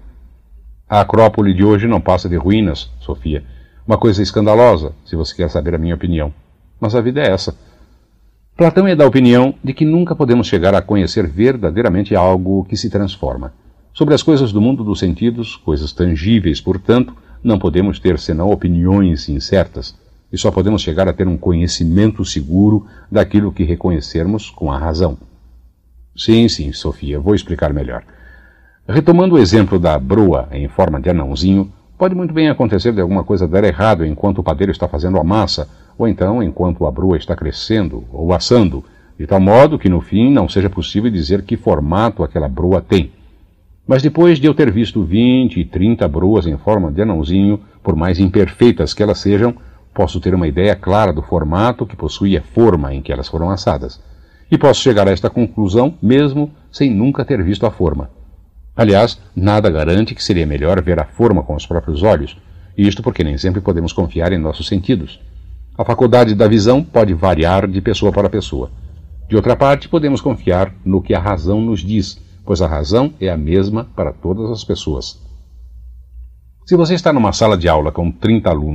[SPEAKER 1] A Acrópole de hoje não passa de ruínas, Sofia. Uma coisa escandalosa, se você quer saber a minha opinião. Mas a vida é essa. Platão é da opinião de que nunca podemos chegar a conhecer verdadeiramente algo que se transforma. Sobre as coisas do mundo dos sentidos, coisas tangíveis, portanto, não podemos ter senão opiniões incertas, e só podemos chegar a ter um conhecimento seguro daquilo que reconhecermos com a razão. Sim, Sofia, vou explicar melhor. Retomando o exemplo da broa em forma de anãozinho, pode muito bem acontecer de alguma coisa dar errado enquanto o padeiro está fazendo a massa, ou então enquanto a broa está crescendo ou assando, de tal modo que no fim não seja possível dizer que formato aquela broa tem. Mas depois de eu ter visto 20 e 30 broas em forma de anãozinho, por mais imperfeitas que elas sejam, posso ter uma ideia clara do formato que possui a forma em que elas foram assadas. E posso chegar a esta conclusão mesmo sem nunca ter visto a forma. Aliás, nada garante que seria melhor ver a forma com os próprios olhos, isto porque nem sempre podemos confiar em nossos sentidos. A faculdade da visão pode variar de pessoa para pessoa. De outra parte, podemos confiar no que a razão nos diz, pois a razão é a mesma para todas as pessoas. Se você está numa sala de aula com 30 alunos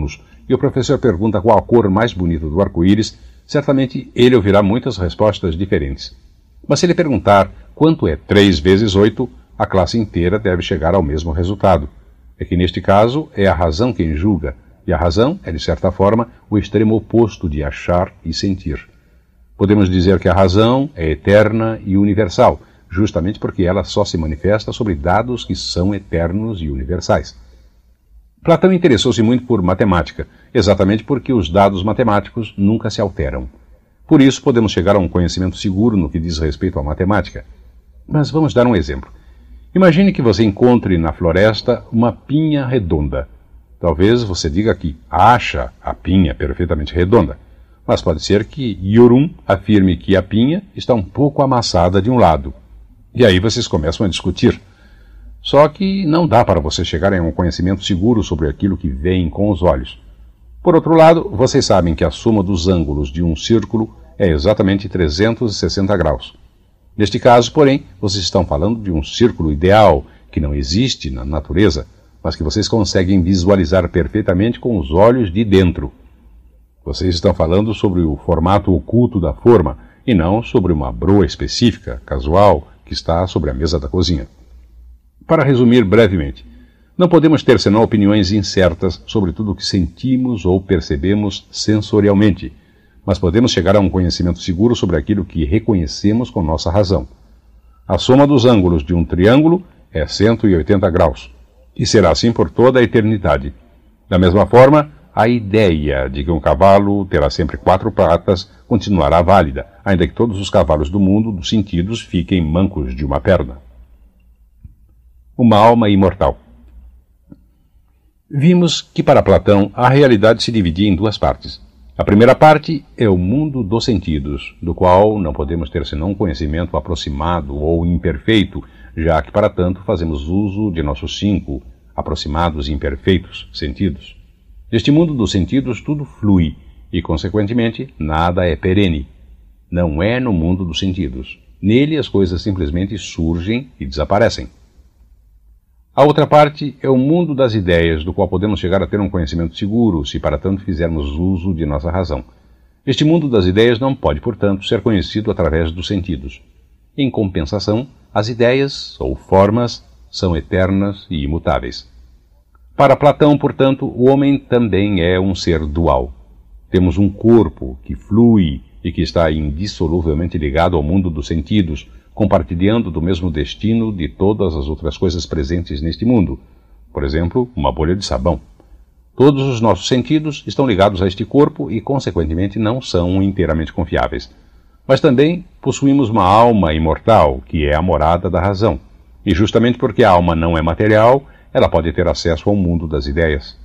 [SPEAKER 1] e o professor pergunta qual a cor mais bonita do arco-íris, certamente ele ouvirá muitas respostas diferentes. Mas se ele perguntar quanto é 3 vezes 8, a classe inteira deve chegar ao mesmo resultado. É que neste caso é a razão quem julga, e a razão é, de certa forma, o extremo oposto de achar e sentir. Podemos dizer que a razão é eterna e universal, justamente porque ela só se manifesta sobre dados que são eternos e universais. Platão interessou-se muito por matemática, exatamente porque os dados matemáticos nunca se alteram. Por isso podemos chegar a um conhecimento seguro no que diz respeito à matemática. Mas vamos dar um exemplo. Imagine que você encontre na floresta uma pinha redonda. Talvez você diga que acha a pinha perfeitamente redonda, mas pode ser que Yorum afirme que a pinha está um pouco amassada de um lado. E aí vocês começam a discutir. Só que não dá para você chegar a um conhecimento seguro sobre aquilo que veem com os olhos. Por outro lado, vocês sabem que a soma dos ângulos de um círculo é exatamente 360 graus. Neste caso, porém, vocês estão falando de um círculo ideal, que não existe na natureza, mas que vocês conseguem visualizar perfeitamente com os olhos de dentro. Vocês estão falando sobre o formato oculto da forma, e não sobre uma broa específica, casual, que está sobre a mesa da cozinha. Para resumir brevemente, não podemos ter senão opiniões incertas sobre tudo o que sentimos ou percebemos sensorialmente, mas podemos chegar a um conhecimento seguro sobre aquilo que reconhecemos com nossa razão. A soma dos ângulos de um triângulo é 180 graus, e será assim por toda a eternidade. Da mesma forma, a ideia de que um cavalo terá sempre 4 patas continuará válida, ainda que todos os cavalos do mundo dos sentidos fiquem mancos de uma perna. Uma alma imortal. Vimos que para Platão a realidade se dividia em 2 partes. A primeira parte é o mundo dos sentidos, do qual não podemos ter senão um conhecimento aproximado ou imperfeito, já que para tanto fazemos uso de nossos 5 aproximados e imperfeitos sentidos. Neste mundo dos sentidos tudo flui e, consequentemente, nada é perene. Não é no mundo dos sentidos. Nele as coisas simplesmente surgem e desaparecem. A outra parte é o mundo das ideias, do qual podemos chegar a ter um conhecimento seguro, se para tanto fizermos uso de nossa razão. Este mundo das ideias não pode, portanto, ser conhecido através dos sentidos. Em compensação, as ideias, ou formas, são eternas e imutáveis. Para Platão, portanto, o homem também é um ser dual. Temos um corpo que flui e que está indissoluvelmente ligado ao mundo dos sentidos, compartilhando do mesmo destino de todas as outras coisas presentes neste mundo. Por exemplo, uma bolha de sabão. Todos os nossos sentidos estão ligados a este corpo e, consequentemente, não são inteiramente confiáveis. Mas também possuímos uma alma imortal, que é a morada da razão. E justamente porque a alma não é material, ela pode ter acesso ao mundo das ideias.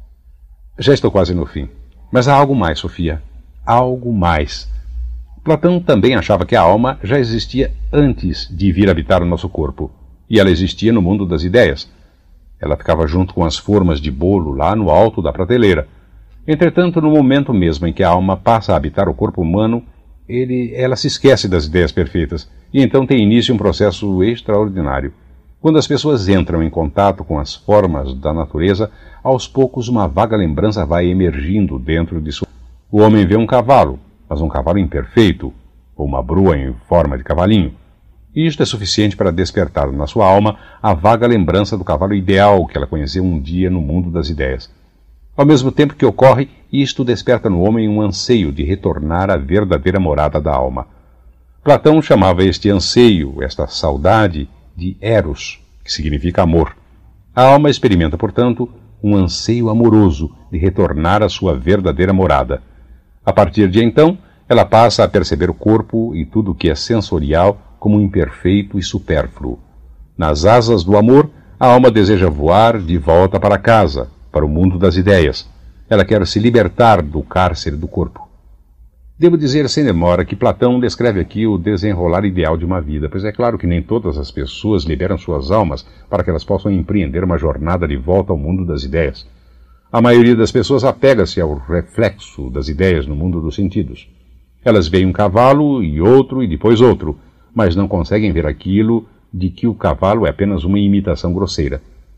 [SPEAKER 1] Já estou quase no fim. Mas há algo mais, Sofia. Algo mais. Platão também achava que a alma já existia antes de vir habitar o nosso corpo. E ela existia no mundo das ideias. Ela ficava junto com as formas de bolo lá no alto da prateleira. Entretanto, no momento mesmo em que a alma passa a habitar o corpo humano, ela se esquece das ideias perfeitas, e então tem início um processo extraordinário. Quando as pessoas entram em contato com as formas da natureza, aos poucos uma vaga lembrança vai emergindo dentro de sua. O homem vê um cavalo, mas um cavalo imperfeito, ou uma broa em forma de cavalinho. E isto é suficiente para despertar na sua alma a vaga lembrança do cavalo ideal que ela conheceu um dia no mundo das ideias. Ao mesmo tempo que ocorre, isto desperta no homem um anseio de retornar à verdadeira morada da alma. Platão chamava este anseio, esta saudade, de eros, que significa amor. A alma experimenta, portanto, um anseio amoroso de retornar à sua verdadeira morada. A partir de então, ela passa a perceber o corpo e tudo o que é sensorial como imperfeito e supérfluo. Nas asas do amor, a alma deseja voar de volta para casa, para o mundo das ideias. Ela quer se libertar do cárcere do corpo. Devo dizer sem demora que Platão descreve aqui o desenrolar ideal de uma vida, pois é claro que nem todas as pessoas liberam suas almas para que elas possam empreender uma jornada de volta ao mundo das ideias. A maioria das pessoas apega-se ao reflexo das ideias no mundo dos sentidos. Elas veem um cavalo e depois outro, mas não conseguem ver aquilo de que o cavalo é apenas uma imitação grosseira.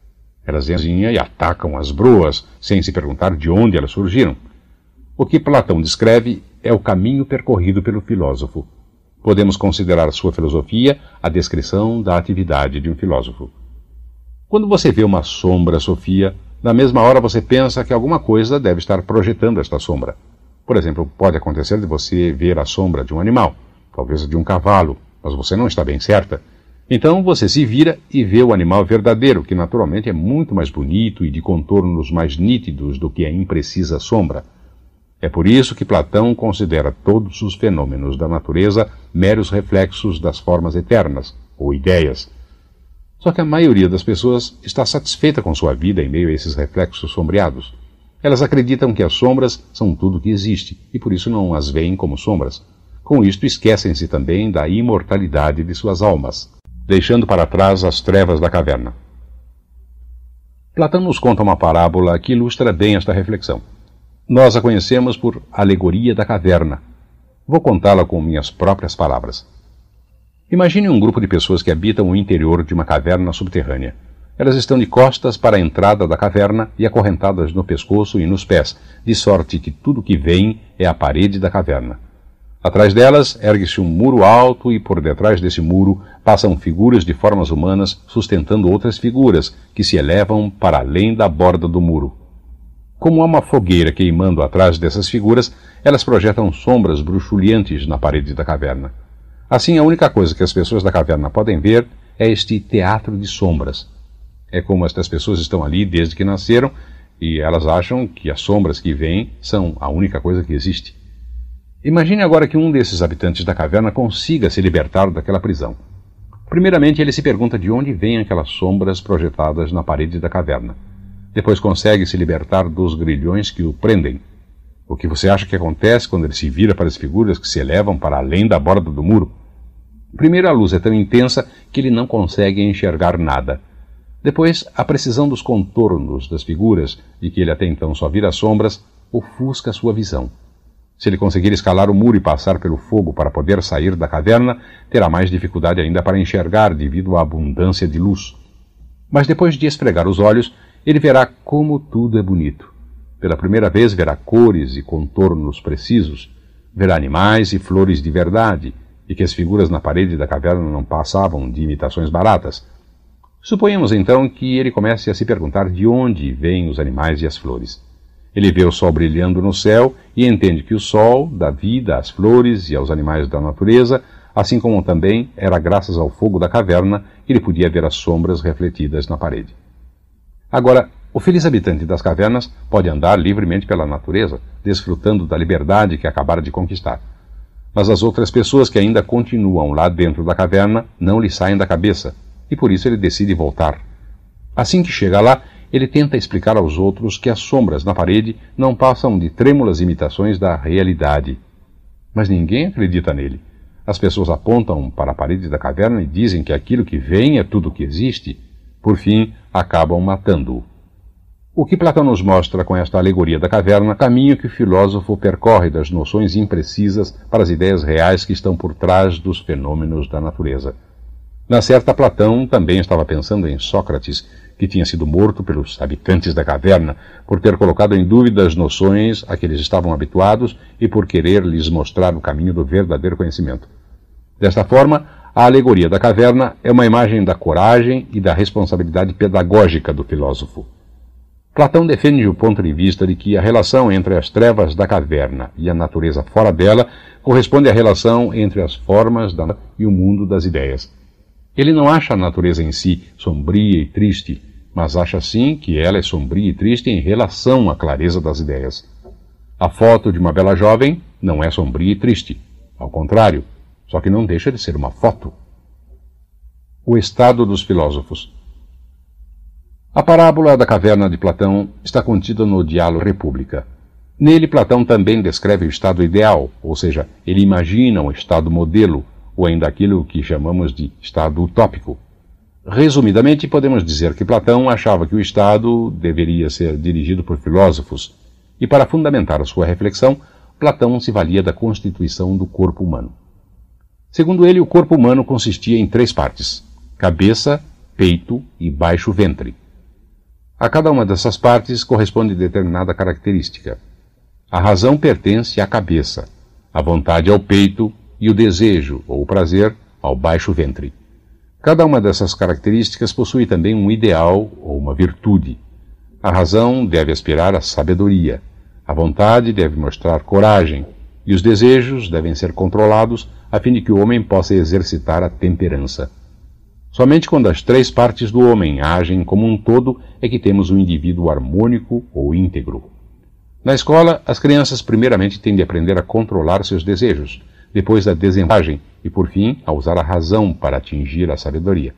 [SPEAKER 1] Elas entram e atacam as broas, sem se perguntar de onde elas surgiram. O que Platão descreve é o caminho percorrido pelo filósofo. Podemos considerar sua filosofia a descrição da atividade de um filósofo. Quando você vê uma sombra, Sofia, na mesma hora você pensa que alguma coisa deve estar projetando esta sombra. Por exemplo, pode acontecer de você ver a sombra de um animal, talvez de um cavalo, mas você não está bem certa. Então você se vira e vê o animal verdadeiro, que naturalmente é muito mais bonito e de contornos mais nítidos do que a imprecisa sombra. É por isso que Platão considera todos os fenômenos da natureza meros reflexos das formas eternas, ou ideias. Só que a maioria das pessoas está satisfeita com sua vida em meio a esses reflexos sombreados. Elas acreditam que as sombras são tudo que existe, e por isso não as veem como sombras. Com isto esquecem-se também da imortalidade de suas almas, deixando para trás as trevas da caverna. Platão nos conta uma parábola que ilustra bem esta reflexão. Nós a conhecemos por Alegoria da Caverna. Vou contá-la com minhas próprias palavras. Imagine um grupo de pessoas que habitam o interior de uma caverna subterrânea. Elas estão de costas para a entrada da caverna e acorrentadas no pescoço e nos pés, de sorte que tudo que vem é a parede da caverna. Atrás delas ergue-se um muro alto e por detrás desse muro passam figuras de formas humanas sustentando outras figuras que se elevam para além da borda do muro. Como há uma fogueira queimando atrás dessas figuras, elas projetam sombras bruxuleantes na parede da caverna. Assim, a única coisa que as pessoas da caverna podem ver é este teatro de sombras. É como estas pessoas estão ali desde que nasceram e elas acham que as sombras que vêm são a única coisa que existe. Imagine agora que um desses habitantes da caverna consiga se libertar daquela prisão. Primeiramente, ele se pergunta de onde vêm aquelas sombras projetadas na parede da caverna. Depois consegue se libertar dos grilhões que o prendem. O que você acha que acontece quando ele se vira para as figuras que se elevam para além da borda do muro? Primeiro, a luz é tão intensa que ele não consegue enxergar nada. Depois, a precisão dos contornos das figuras, de que ele até então só vira sombras, ofusca sua visão. Se ele conseguir escalar o muro e passar pelo fogo para poder sair da caverna, terá mais dificuldade ainda para enxergar devido à abundância de luz. Mas depois de esfregar os olhos, ele verá como tudo é bonito. Pela primeira vez verá cores e contornos precisos, verá animais e flores de verdade, e que as figuras na parede da caverna não passavam de imitações baratas. Suponhamos então que ele comece a se perguntar de onde vêm os animais e as flores. Ele vê o sol brilhando no céu e entende que o sol dá vida às flores e aos animais da natureza, assim como também era graças ao fogo da caverna que ele podia ver as sombras refletidas na parede. Agora, o feliz habitante das cavernas pode andar livremente pela natureza, desfrutando da liberdade que acabara de conquistar. Mas as outras pessoas que ainda continuam lá dentro da caverna não lhe saem da cabeça, e por isso ele decide voltar. Assim que chega lá, ele tenta explicar aos outros que as sombras na parede não passam de trêmulas imitações da realidade. Mas ninguém acredita nele. As pessoas apontam para a parede da caverna e dizem que aquilo que vem é tudo o que existe. Por fim, acabam matando-o. O que Platão nos mostra com esta alegoria da caverna é o caminho que o filósofo percorre das noções imprecisas para as ideias reais que estão por trás dos fenômenos da natureza. Na certa, Platão também estava pensando em Sócrates, que tinha sido morto pelos habitantes da caverna por ter colocado em dúvida as noções a que eles estavam habituados e por querer lhes mostrar o caminho do verdadeiro conhecimento. Desta forma, a alegoria da caverna é uma imagem da coragem e da responsabilidade pedagógica do filósofo. Platão defende o ponto de vista de que a relação entre as trevas da caverna e a natureza fora dela corresponde à relação entre as formas e o mundo das ideias. Ele não acha a natureza em si sombria e triste, mas acha sim que ela é sombria e triste em relação à clareza das ideias. A foto de uma bela jovem não é sombria e triste, ao contrário, só que não deixa de ser uma foto. O estado dos filósofos. A parábola da caverna de Platão está contida no Diálogo República. Nele, Platão também descreve o estado ideal, ou seja, ele imagina um estado modelo, ou ainda aquilo que chamamos de estado utópico. Resumidamente, podemos dizer que Platão achava que o Estado deveria ser dirigido por filósofos, e para fundamentar a sua reflexão, Platão se valia da constituição do corpo humano. Segundo ele, o corpo humano consistia em 3 partes: cabeça, peito e baixo ventre. A cada uma dessas partes corresponde determinada característica. A razão pertence à cabeça, a vontade ao peito e o desejo, ou o prazer, ao baixo ventre. Cada uma dessas características possui também um ideal ou uma virtude. A razão deve aspirar à sabedoria, a vontade deve mostrar coragem, e os desejos devem ser controlados a fim de que o homem possa exercitar a temperança. Somente quando as três partes do homem agem como um todo é que temos um indivíduo harmônico ou íntegro. Na escola, as crianças primeiramente têm de aprender a controlar seus desejos, depois a desembagem e, por fim, a usar a razão para atingir a sabedoria.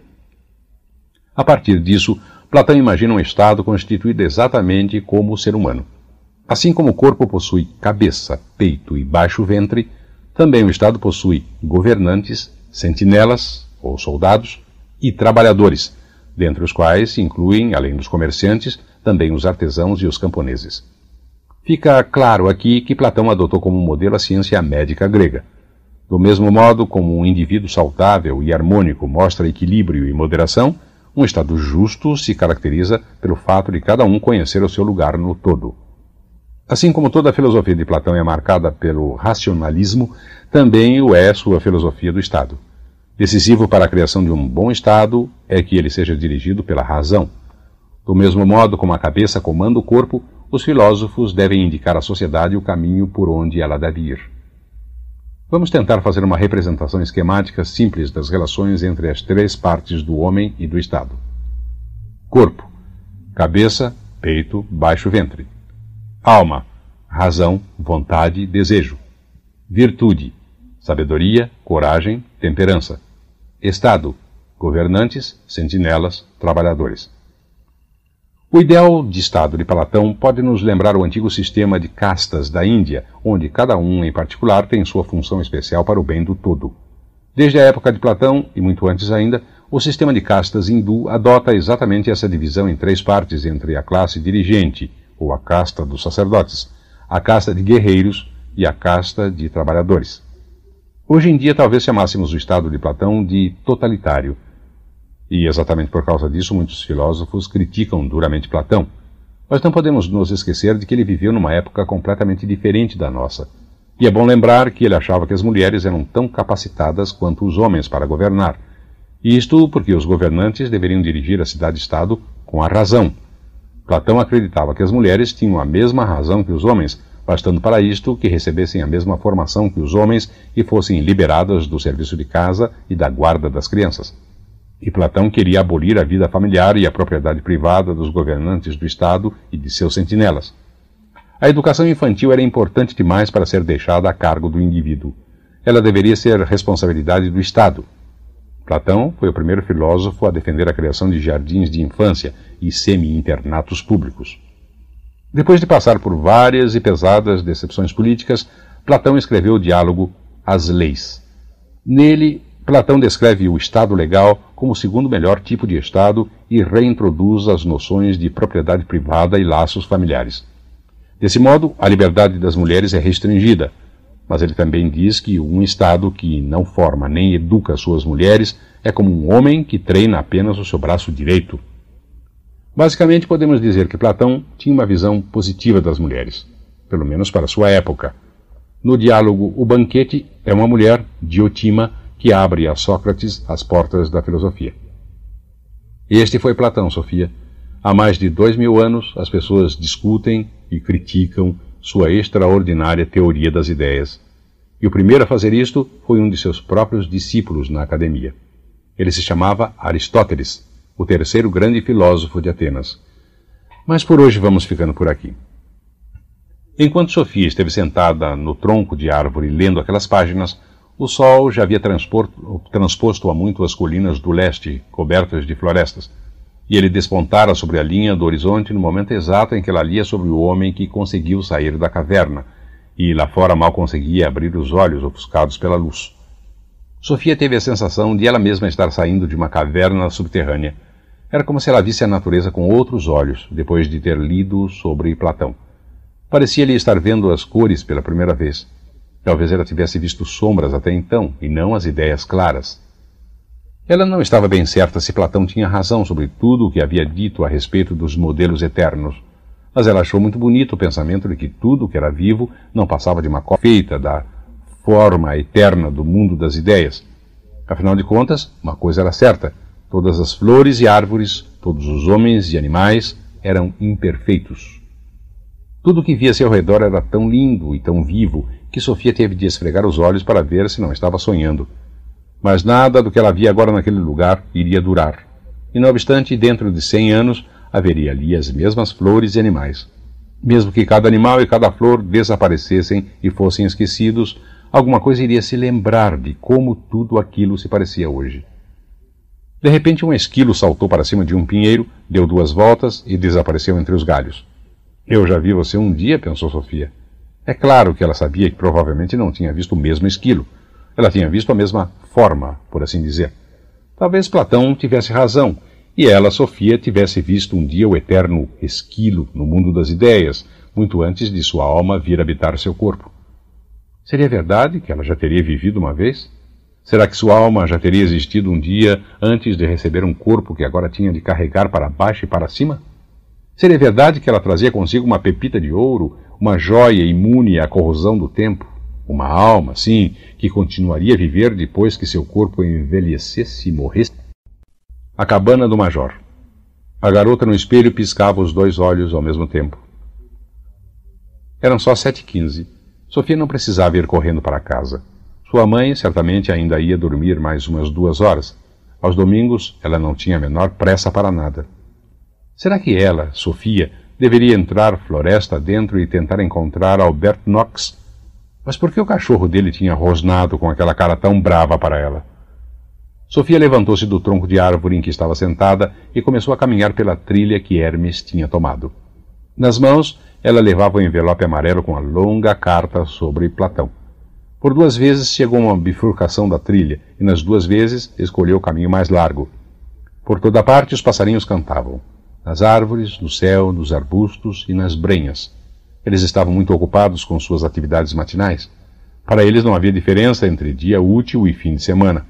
[SPEAKER 1] A partir disso, Platão imagina um estado constituído exatamente como o ser humano. Assim como o corpo possui cabeça, peito e baixo ventre, também o estado possui governantes, sentinelas, ou soldados, e trabalhadores, dentre os quais se incluem, além dos comerciantes, também os artesãos e os camponeses. Fica claro aqui que Platão adotou como modelo a ciência médica grega. Do mesmo modo como um indivíduo saudável e harmônico mostra equilíbrio e moderação, um estado justo se caracteriza pelo fato de cada um conhecer o seu lugar no todo. Assim como toda a filosofia de Platão é marcada pelo racionalismo, também o é sua filosofia do Estado. Decisivo para a criação de um bom Estado é que ele seja dirigido pela razão. Do mesmo modo como a cabeça comanda o corpo, os filósofos devem indicar à sociedade o caminho por onde ela deve ir. Vamos tentar fazer uma representação esquemática simples das relações entre as três partes do homem e do Estado. Corpo: cabeça, peito, baixo ventre. Alma: razão, vontade, desejo. Virtude: sabedoria, coragem, temperança. Estado: governantes, sentinelas, trabalhadores. O ideal de Estado de Platão pode nos lembrar o antigo sistema de castas da Índia, onde cada um em particular tem sua função especial para o bem do todo. Desde a época de Platão, e muito antes ainda, o sistema de castas hindu adota exatamente essa divisão em três partes entre a classe dirigente, ou a casta dos sacerdotes, a casta de guerreiros e a casta de trabalhadores. Hoje em dia talvez chamássemos o Estado de Platão de totalitário, e exatamente por causa disso muitos filósofos criticam duramente Platão. Mas não podemos nos esquecer de que ele viveu numa época completamente diferente da nossa. E é bom lembrar que ele achava que as mulheres eram tão capacitadas quanto os homens para governar. E isto porque os governantes deveriam dirigir a cidade-estado com a razão. Platão acreditava que as mulheres tinham a mesma razão que os homens, bastando para isto que recebessem a mesma formação que os homens e fossem liberadas do serviço de casa e da guarda das crianças. E Platão queria abolir a vida familiar e a propriedade privada dos governantes do Estado e de seus sentinelas. A educação infantil era importante demais para ser deixada a cargo do indivíduo. Ela deveria ser responsabilidade do Estado. Platão foi o primeiro filósofo a defender a criação de jardins de infância e semi-internatos públicos. Depois de passar por várias e pesadas decepções políticas, Platão escreveu o diálogo As Leis. Nele, Platão descreve o Estado legal como o segundo melhor tipo de Estado e reintroduz as noções de propriedade privada e laços familiares. Desse modo, a liberdade das mulheres é restringida, mas ele também diz que um Estado que não forma nem educa suas mulheres é como um homem que treina apenas o seu braço direito. Basicamente, podemos dizer que Platão tinha uma visão positiva das mulheres, pelo menos para sua época. No diálogo O Banquete, é uma mulher, Diotima, que abre a Sócrates as portas da filosofia. Este foi Platão, Sofia. Há mais de 2000 anos, as pessoas discutem e criticam sua extraordinária teoria das ideias. E o primeiro a fazer isto foi um de seus próprios discípulos na academia. Ele se chamava Aristóteles, o terceiro grande filósofo de Atenas. Mas por hoje vamos ficando por aqui. Enquanto Sofia esteve sentada no tronco de árvore lendo aquelas páginas, o sol já havia transposto há muito as colinas do leste, cobertas de florestas, e ele despontara sobre a linha do horizonte no momento exato em que ela lia sobre o homem que conseguiu sair da caverna, e lá fora mal conseguia abrir os olhos ofuscados pela luz. Sofia teve a sensação de ela mesma estar saindo de uma caverna subterrânea. Era como se ela visse a natureza com outros olhos, depois de ter lido sobre Platão. Parecia-lhe estar vendo as cores pela primeira vez. Talvez ela tivesse visto sombras até então, e não as ideias claras. Ela não estava bem certa se Platão tinha razão sobre tudo o que havia dito a respeito dos modelos eternos, mas ela achou muito bonito o pensamento de que tudo que era vivo não passava de uma cópia feita da forma eterna do mundo das ideias. Afinal de contas, uma coisa era certa: todas as flores e árvores, todos os homens e animais eram imperfeitos. Tudo o que via a seu redor era tão lindo e tão vivo que Sofia teve de esfregar os olhos para ver se não estava sonhando. Mas nada do que ela via agora naquele lugar iria durar. E não obstante, dentro de 100 anos, haveria ali as mesmas flores e animais. Mesmo que cada animal e cada flor desaparecessem e fossem esquecidos, alguma coisa iria se lembrar de como tudo aquilo se parecia hoje. De repente, um esquilo saltou para cima de um pinheiro, deu 2 voltas e desapareceu entre os galhos. Eu já vi você um dia, pensou Sofia. É claro que ela sabia que provavelmente não tinha visto o mesmo esquilo. Ela tinha visto a mesma forma, por assim dizer. Talvez Platão tivesse razão, e ela, Sofia, tivesse visto um dia o eterno esquilo no mundo das ideias, muito antes de sua alma vir habitar seu corpo. Seria verdade que ela já teria vivido uma vez? Será que sua alma já teria existido um dia antes de receber um corpo que agora tinha de carregar para baixo e para cima? Seria verdade que ela trazia consigo uma pepita de ouro, uma joia imune à corrosão do tempo? Uma alma, sim, que continuaria a viver depois que seu corpo envelhecesse e morresse? A cabana do Major. A garota no espelho piscava os 2 olhos ao mesmo tempo. Eram só 7h15. Sofia não precisava ir correndo para casa. Sua mãe certamente ainda ia dormir mais umas 2 horas. Aos domingos, ela não tinha a menor pressa para nada. Será que ela, Sofia, deveria entrar floresta dentro e tentar encontrar Albert Knox? Mas por que o cachorro dele tinha rosnado com aquela cara tão brava para ela? Sofia levantou-se do tronco de árvore em que estava sentada e começou a caminhar pela trilha que Hermes tinha tomado. Nas mãos, ela levava o envelope amarelo com a longa carta sobre Platão. Por 2 vezes chegou a uma bifurcação da trilha, e nas 2 vezes escolheu o caminho mais largo. Por toda parte os passarinhos cantavam. Nas árvores, no céu, nos arbustos e nas brenhas. Eles estavam muito ocupados com suas atividades matinais. Para eles não havia diferença entre dia útil e fim de semana.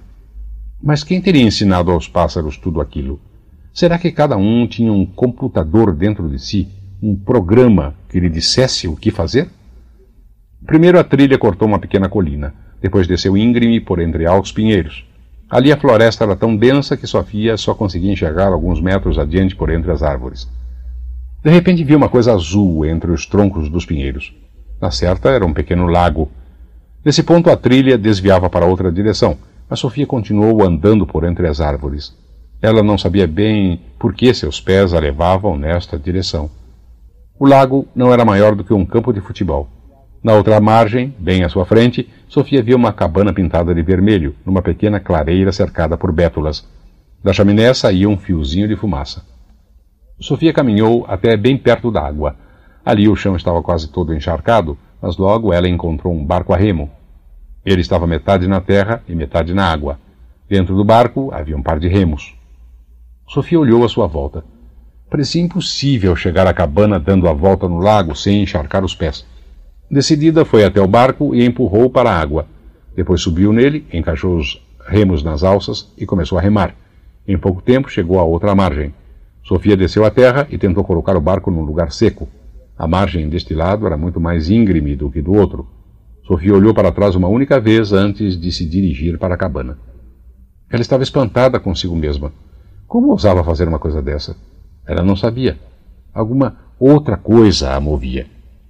[SPEAKER 1] Mas quem teria ensinado aos pássaros tudo aquilo? Será que cada um tinha um computador dentro de si, um programa que lhe dissesse o que fazer? Primeiro a trilha cortou uma pequena colina, depois desceu íngreme por entre altos pinheiros. Ali a floresta era tão densa que Sofia só conseguia enxergar alguns metros adiante por entre as árvores. De repente viu uma coisa azul entre os troncos dos pinheiros. Na certa era um pequeno lago. Nesse ponto a trilha desviava para outra direção, mas Sofia continuou andando por entre as árvores. Ela não sabia bem por que seus pés a levavam nesta direção. O lago não era maior do que um campo de futebol. Na outra margem, bem à sua frente, Sofia viu uma cabana pintada de vermelho, numa pequena clareira cercada por bétulas. Da chaminé saía um fiozinho de fumaça. Sofia caminhou até bem perto da água. Ali o chão estava quase todo encharcado, mas logo ela encontrou um barco a remo. Ele estava metade na terra e metade na água. Dentro do barco havia um par de remos. Sofia olhou à sua volta. Parecia impossível chegar à cabana dando a volta no lago sem encharcar os pés. Decidida, foi até o barco e empurrou para a água. Depois subiu nele, encaixou os remos nas alças e começou a remar. Em pouco tempo chegou à outra margem. Sofia desceu à terra e tentou colocar o barco num lugar seco. A margem deste lado era muito mais íngreme do que do outro. Sofia olhou para trás uma única vez antes de se dirigir para a cabana. Ela estava espantada consigo mesma. Como ousava fazer uma coisa dessa? Ela não sabia. Alguma outra coisa a movia.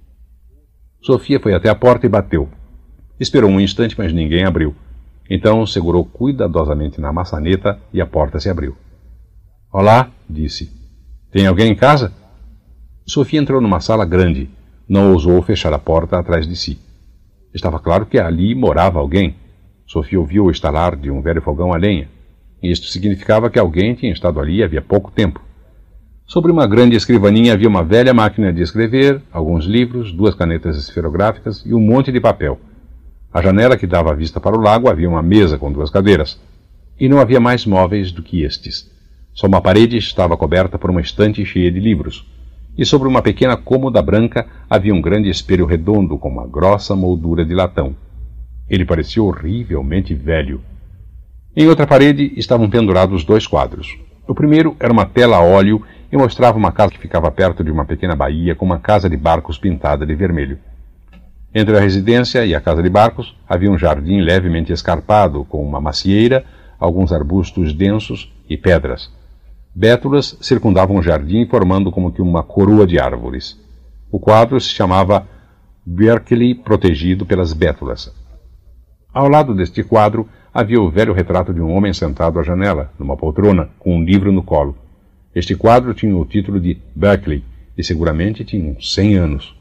[SPEAKER 1] Sofia foi até a porta e bateu. Esperou um instante, mas ninguém abriu. Então segurou cuidadosamente na maçaneta e a porta se abriu. Olá, disse. Tem alguém em casa? Sofia entrou numa sala grande. Não ousou fechar a porta atrás de si. Estava claro que ali morava alguém. Sofia ouviu o estalar de um velho fogão a lenha. Isto significava que alguém tinha estado ali havia pouco tempo. Sobre uma grande escrivaninha havia uma velha máquina de escrever, alguns livros, 2 canetas esferográficas e um monte de papel. À janela que dava a vista para o lago havia uma mesa com 2 cadeiras. E não havia mais móveis do que estes. Só uma parede estava coberta por uma estante cheia de livros. E sobre uma pequena cômoda branca havia um grande espelho redondo com uma grossa moldura de latão. Ele parecia horrivelmente velho. Em outra parede estavam pendurados 2 quadros. O primeiro era uma tela a óleo e mostrava uma casa que ficava perto de uma pequena baía com uma casa de barcos pintada de vermelho. Entre a residência e a casa de barcos havia um jardim levemente escarpado, com uma macieira, alguns arbustos densos e pedras. Bétulas circundavam o jardim, formando como que uma coroa de árvores. O quadro se chamava Berkeley Protegido pelas Bétulas. Ao lado deste quadro havia o velho retrato de um homem sentado à janela, numa poltrona, com um livro no colo. Este quadro tinha o título de Berkeley e seguramente tinha uns 100 anos.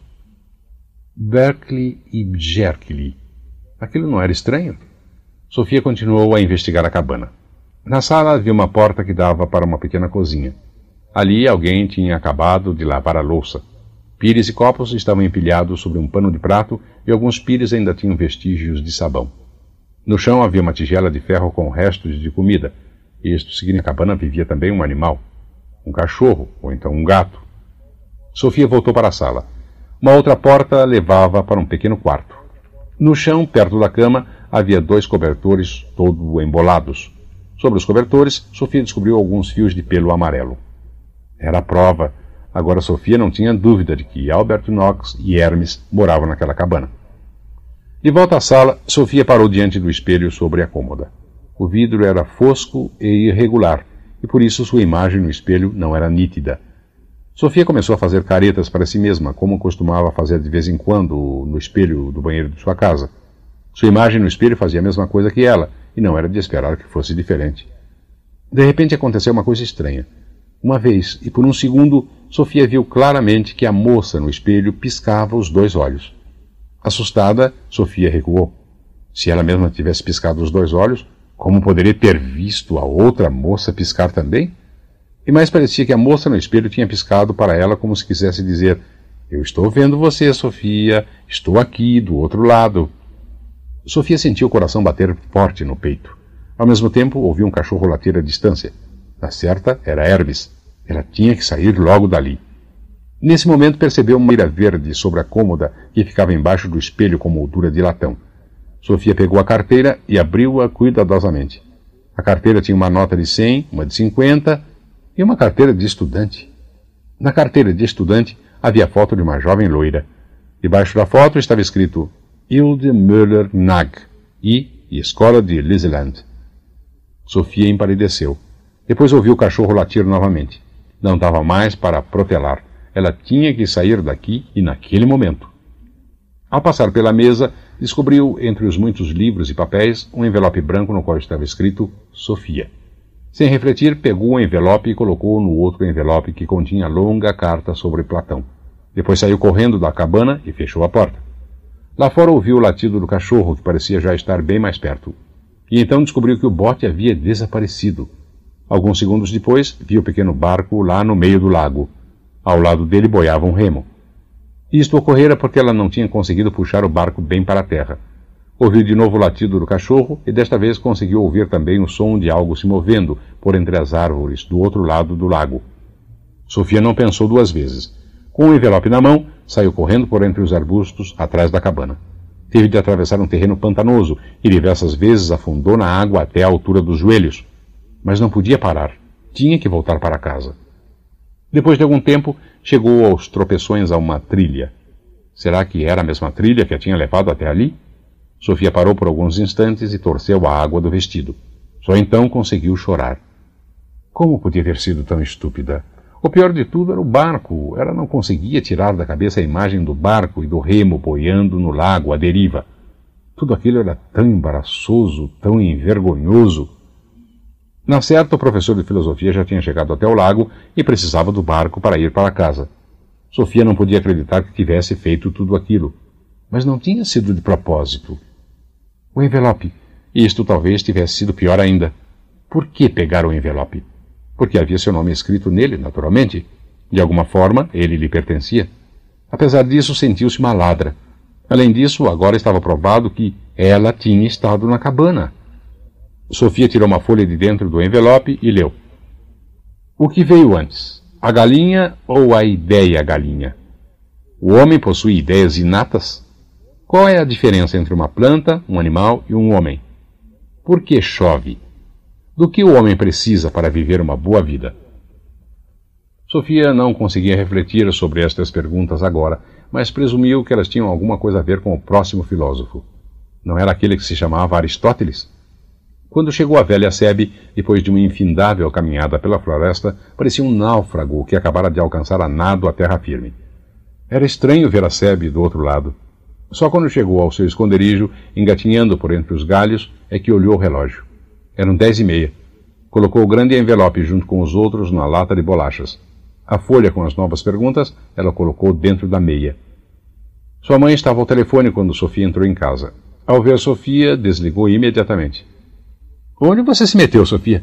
[SPEAKER 1] Berkeley e Berkeley. Aquilo não era estranho? Sofia continuou a investigar a cabana. Na sala havia uma porta que dava para uma pequena cozinha. Ali alguém tinha acabado de lavar a louça. Pires e copos estavam empilhados sobre um pano de prato e alguns pires ainda tinham vestígios de sabão. No chão havia uma tigela de ferro com restos de comida. Isto significa que na cabana vivia também um animal. Um cachorro, ou então um gato. Sofia voltou para a sala. Uma outra porta levava para um pequeno quarto. No chão, perto da cama, havia 2 cobertores todo embolados. Sobre os cobertores, Sofia descobriu alguns fios de pelo amarelo. Era a prova. Agora Sofia não tinha dúvida de que Albert Knox e Hermes moravam naquela cabana. De volta à sala, Sofia parou diante do espelho sobre a cômoda. O vidro era fosco e irregular, e por isso sua imagem no espelho não era nítida. Sofia começou a fazer caretas para si mesma, como costumava fazer de vez em quando no espelho do banheiro de sua casa. Sua imagem no espelho fazia a mesma coisa que ela, e não era de esperar que fosse diferente. De repente aconteceu uma coisa estranha. Uma vez, e por um segundo, Sofia viu claramente que a moça no espelho piscava os 2 olhos. Assustada, Sofia recuou. Se ela mesma tivesse piscado os 2 olhos, como poderia ter visto a outra moça piscar também? E mais parecia que a moça no espelho tinha piscado para ela como se quisesse dizer: eu estou vendo você, Sofia, estou aqui, do outro lado. Sofia sentiu o coração bater forte no peito. Ao mesmo tempo, ouviu um cachorro latir à distância. Na certa, era Hermes. Ela tinha que sair logo dali. Nesse momento, percebeu uma ilha verde sobre a cômoda que ficava embaixo do espelho com moldura de latão. Sofia pegou a carteira e abriu-a cuidadosamente. A carteira tinha uma nota de 100, uma de 50 e uma carteira de estudante. Na carteira de estudante havia a foto de uma jovem loira. Debaixo da foto estava escrito Hilde Müller-Nag e Escola de Liseland. Sofia empalideceu. Depois ouviu o cachorro latir novamente. Não dava mais para protelar. Ela tinha que sair daqui e naquele momento. Ao passar pela mesa, descobriu, entre os muitos livros e papéis, um envelope branco no qual estava escrito Sofia. Sem refletir, pegou o envelope e colocou no outro envelope que continha longa carta sobre Platão. Depois saiu correndo da cabana e fechou a porta. Lá fora ouviu o latido do cachorro, que parecia já estar bem mais perto. E então descobriu que o bote havia desaparecido. Alguns segundos depois, viu o pequeno barco lá no meio do lago. Ao lado dele boiava um remo. Isto ocorrera porque ela não tinha conseguido puxar o barco bem para a terra. Ouviu de novo o latido do cachorro e desta vez conseguiu ouvir também o som de algo se movendo por entre as árvores do outro lado do lago. Sofia não pensou 2 vezes. Com o envelope na mão, saiu correndo por entre os arbustos atrás da cabana. Teve de atravessar um terreno pantanoso e diversas vezes afundou na água até a altura dos joelhos. Mas não podia parar. Tinha que voltar para casa. Depois de algum tempo, chegou aos tropeções a uma trilha. Será que era a mesma trilha que a tinha levado até ali? Sofia parou por alguns instantes e torceu a água do vestido. Só então conseguiu chorar. Como podia ter sido tão estúpida? O pior de tudo era o barco. Ela não conseguia tirar da cabeça a imagem do barco e do remo boiando no lago à deriva. Tudo aquilo era tão embaraçoso, tão envergonhoso. Na certa, o professor de filosofia já tinha chegado até o lago e precisava do barco para ir para casa. Sofia não podia acreditar que tivesse feito tudo aquilo. Mas não tinha sido de propósito. O envelope. Isto talvez tivesse sido pior ainda. Por que pegar o envelope? Porque havia seu nome escrito nele, naturalmente. De alguma forma, ele lhe pertencia. Apesar disso, sentiu-se uma ladra. Além disso, agora estava provado que ela tinha estado na cabana. Sofia tirou uma folha de dentro do envelope e leu. O que veio antes? A galinha ou a ideia galinha? O homem possui ideias inatas? Qual é a diferença entre uma planta, um animal e um homem? Por que chove? Do que o homem precisa para viver uma boa vida? Sofia não conseguia refletir sobre estas perguntas agora, mas presumiu que elas tinham alguma coisa a ver com o próximo filósofo. Não era aquele que se chamava Aristóteles? Quando chegou a velha Sebe, depois de uma infindável caminhada pela floresta, parecia um náufrago que acabara de alcançar a nado a terra firme. Era estranho ver a Sebe do outro lado. Só quando chegou ao seu esconderijo, engatinhando por entre os galhos, é que olhou o relógio. Eram 10h30. Colocou o grande envelope junto com os outros na lata de bolachas. A folha com as novas perguntas ela colocou dentro da meia. Sua mãe estava ao telefone quando Sofia entrou em casa. Ao ver Sofia, desligou imediatamente. Onde você se meteu, Sofia?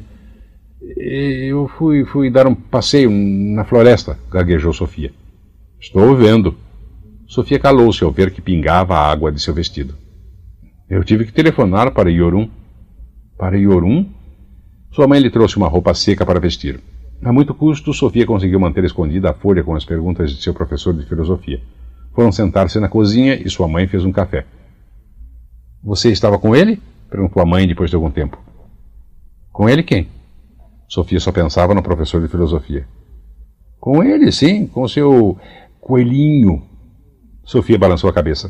[SPEAKER 1] Eu fui dar um passeio na floresta, gaguejou Sofia. Estou vendo. Sofia calou-se ao ver que pingava a água de seu vestido. Eu tive que telefonar para Iorum. Para Iorum? Sua mãe lhe trouxe uma roupa seca para vestir. A muito custo, Sofia conseguiu manter escondida a folha com as perguntas de seu professor de filosofia. Foram sentar-se na cozinha e sua mãe fez um café. Você estava com ele? Perguntou a mãe depois de algum tempo. Com ele quem? Sofia só pensava no professor de filosofia. Com ele, sim, com seu coelhinho. Sofia balançou a cabeça.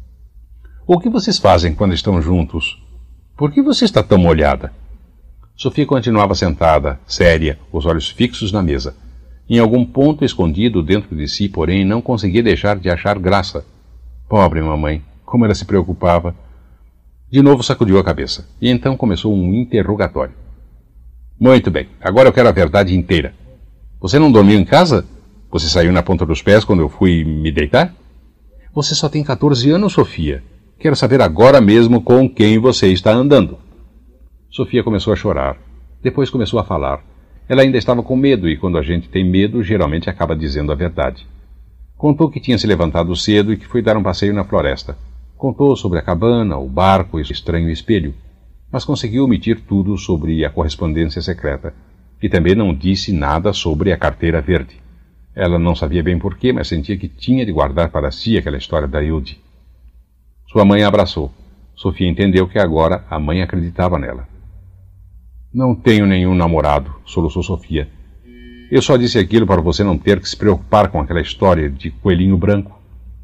[SPEAKER 1] O que vocês fazem quando estão juntos? Por que você está tão molhada? Sofia continuava sentada, séria, os olhos fixos na mesa. Em algum ponto escondido dentro de si, porém, não conseguia deixar de achar graça. Pobre mamãe, como ela se preocupava. De novo sacudiu a cabeça, e então começou um interrogatório. Muito bem, agora eu quero a verdade inteira. Você não dormiu em casa? Você saiu na ponta dos pés quando eu fui me deitar? Você só tem 14 anos, Sofia. Quero saber agora mesmo com quem você está andando. Sofia começou a chorar. Depois começou a falar. Ela ainda estava com medo, e quando a gente tem medo, geralmente acaba dizendo a verdade. Contou que tinha se levantado cedo e que foi dar um passeio na floresta. Contou sobre a cabana, o barco e o estranho espelho, mas conseguiu omitir tudo sobre a correspondência secreta, e também não disse nada sobre a carteira verde. Ela não sabia bem porquê, mas sentia que tinha de guardar para si aquela história da Hilde. Sua mãe a abraçou. Sofia entendeu que agora a mãe acreditava nela. Não tenho nenhum namorado, soluçou Sofia. Eu só disse aquilo para você não ter que se preocupar com aquela história de coelhinho branco.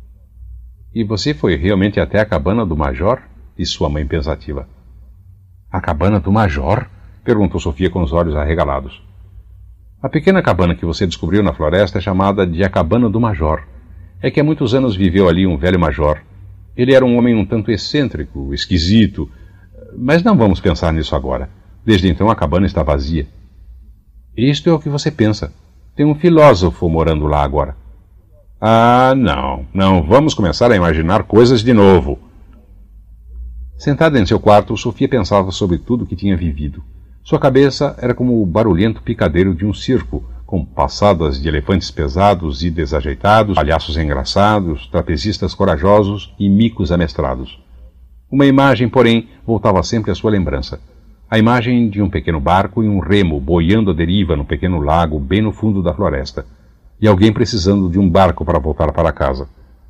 [SPEAKER 1] E você foi realmente até a cabana do Major? Disse sua mãe pensativa. A cabana do Major? Perguntou Sofia com os olhos arregalados. A pequena cabana que você descobriu na floresta é chamada de a cabana do Major. É que há muitos anos viveu ali um velho major. Ele era um homem um tanto excêntrico, esquisito. Mas não vamos pensar nisso agora. Desde então a cabana está vazia. Isto é o que você pensa. Tem um filósofo morando lá agora. Ah, não vamos começar a imaginar coisas de novo. Sentada em seu quarto, Sofia pensava sobre tudo o que tinha vivido. Sua cabeça era como o barulhento picadeiro de um circo, com passadas de elefantes pesados e desajeitados, palhaços engraçados, trapezistas corajosos e micos amestrados. Uma imagem, porém, voltava sempre à sua lembrança. A imagem de um pequeno barco e um remo boiando à deriva no pequeno lago bem no fundo da floresta, e alguém precisando de um barco para voltar para casa.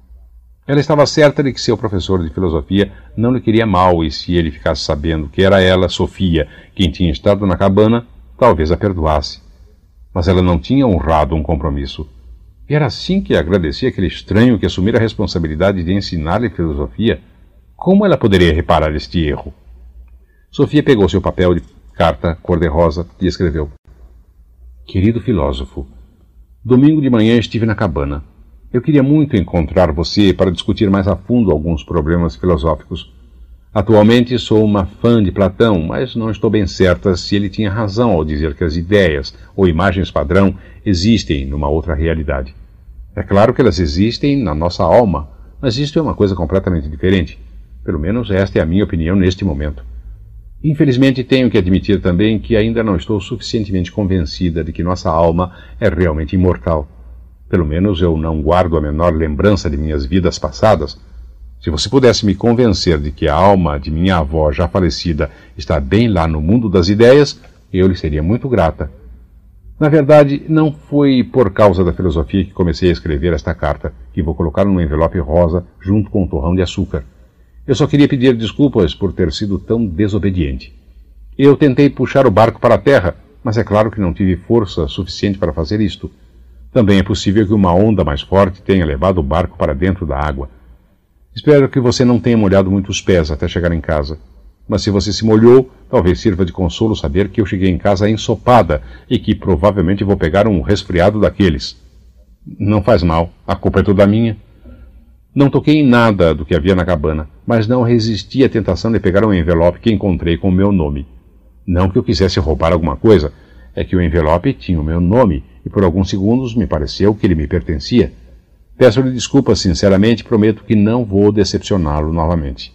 [SPEAKER 1] Ela estava certa de que seu professor de filosofia não lhe queria mal, e se ele ficasse sabendo que era ela, Sofia, quem tinha estado na cabana, talvez a perdoasse. Mas ela não tinha honrado um compromisso. E era assim que agradecia aquele estranho que assumira a responsabilidade de ensinar-lhe filosofia. Como ela poderia reparar este erro? Sofia pegou seu papel de carta cor-de-rosa e escreveu. Querido filósofo, domingo de manhã estive na cabana. Eu queria muito encontrar você para discutir mais a fundo alguns problemas filosóficos. Atualmente sou uma fã de Platão, mas não estou bem certa se ele tinha razão ao dizer que as ideias ou imagens padrão existem numa outra realidade. É claro que elas existem na nossa alma, mas isto é uma coisa completamente diferente. Pelo menos esta é a minha opinião neste momento. Infelizmente tenho que admitir também que ainda não estou suficientemente convencida de que nossa alma é realmente imortal. Pelo menos eu não guardo a menor lembrança de minhas vidas passadas. Se você pudesse me convencer de que a alma de minha avó já falecida está bem lá no mundo das ideias, eu lhe seria muito grata. Na verdade, não foi por causa da filosofia que comecei a escrever esta carta, que vou colocar num envelope rosa junto com um torrão de açúcar. Eu só queria pedir desculpas por ter sido tão desobediente. Eu tentei puxar o barco para a terra, mas é claro que não tive força suficiente para fazer isto. Também é possível que uma onda mais forte tenha levado o barco para dentro da água. Espero que você não tenha molhado muito os pés até chegar em casa. Mas se você se molhou, talvez sirva de consolo saber que eu cheguei em casa ensopada e que provavelmente vou pegar um resfriado daqueles. Não faz mal, a culpa é toda minha. Não toquei em nada do que havia na cabana, mas não resisti à tentação de pegar um envelope que encontrei com o meu nome. Não que eu quisesse roubar alguma coisa, é que o envelope tinha o meu nome e por alguns segundos me pareceu que ele me pertencia. Peço-lhe desculpas sinceramente e prometo que não vou decepcioná-lo novamente.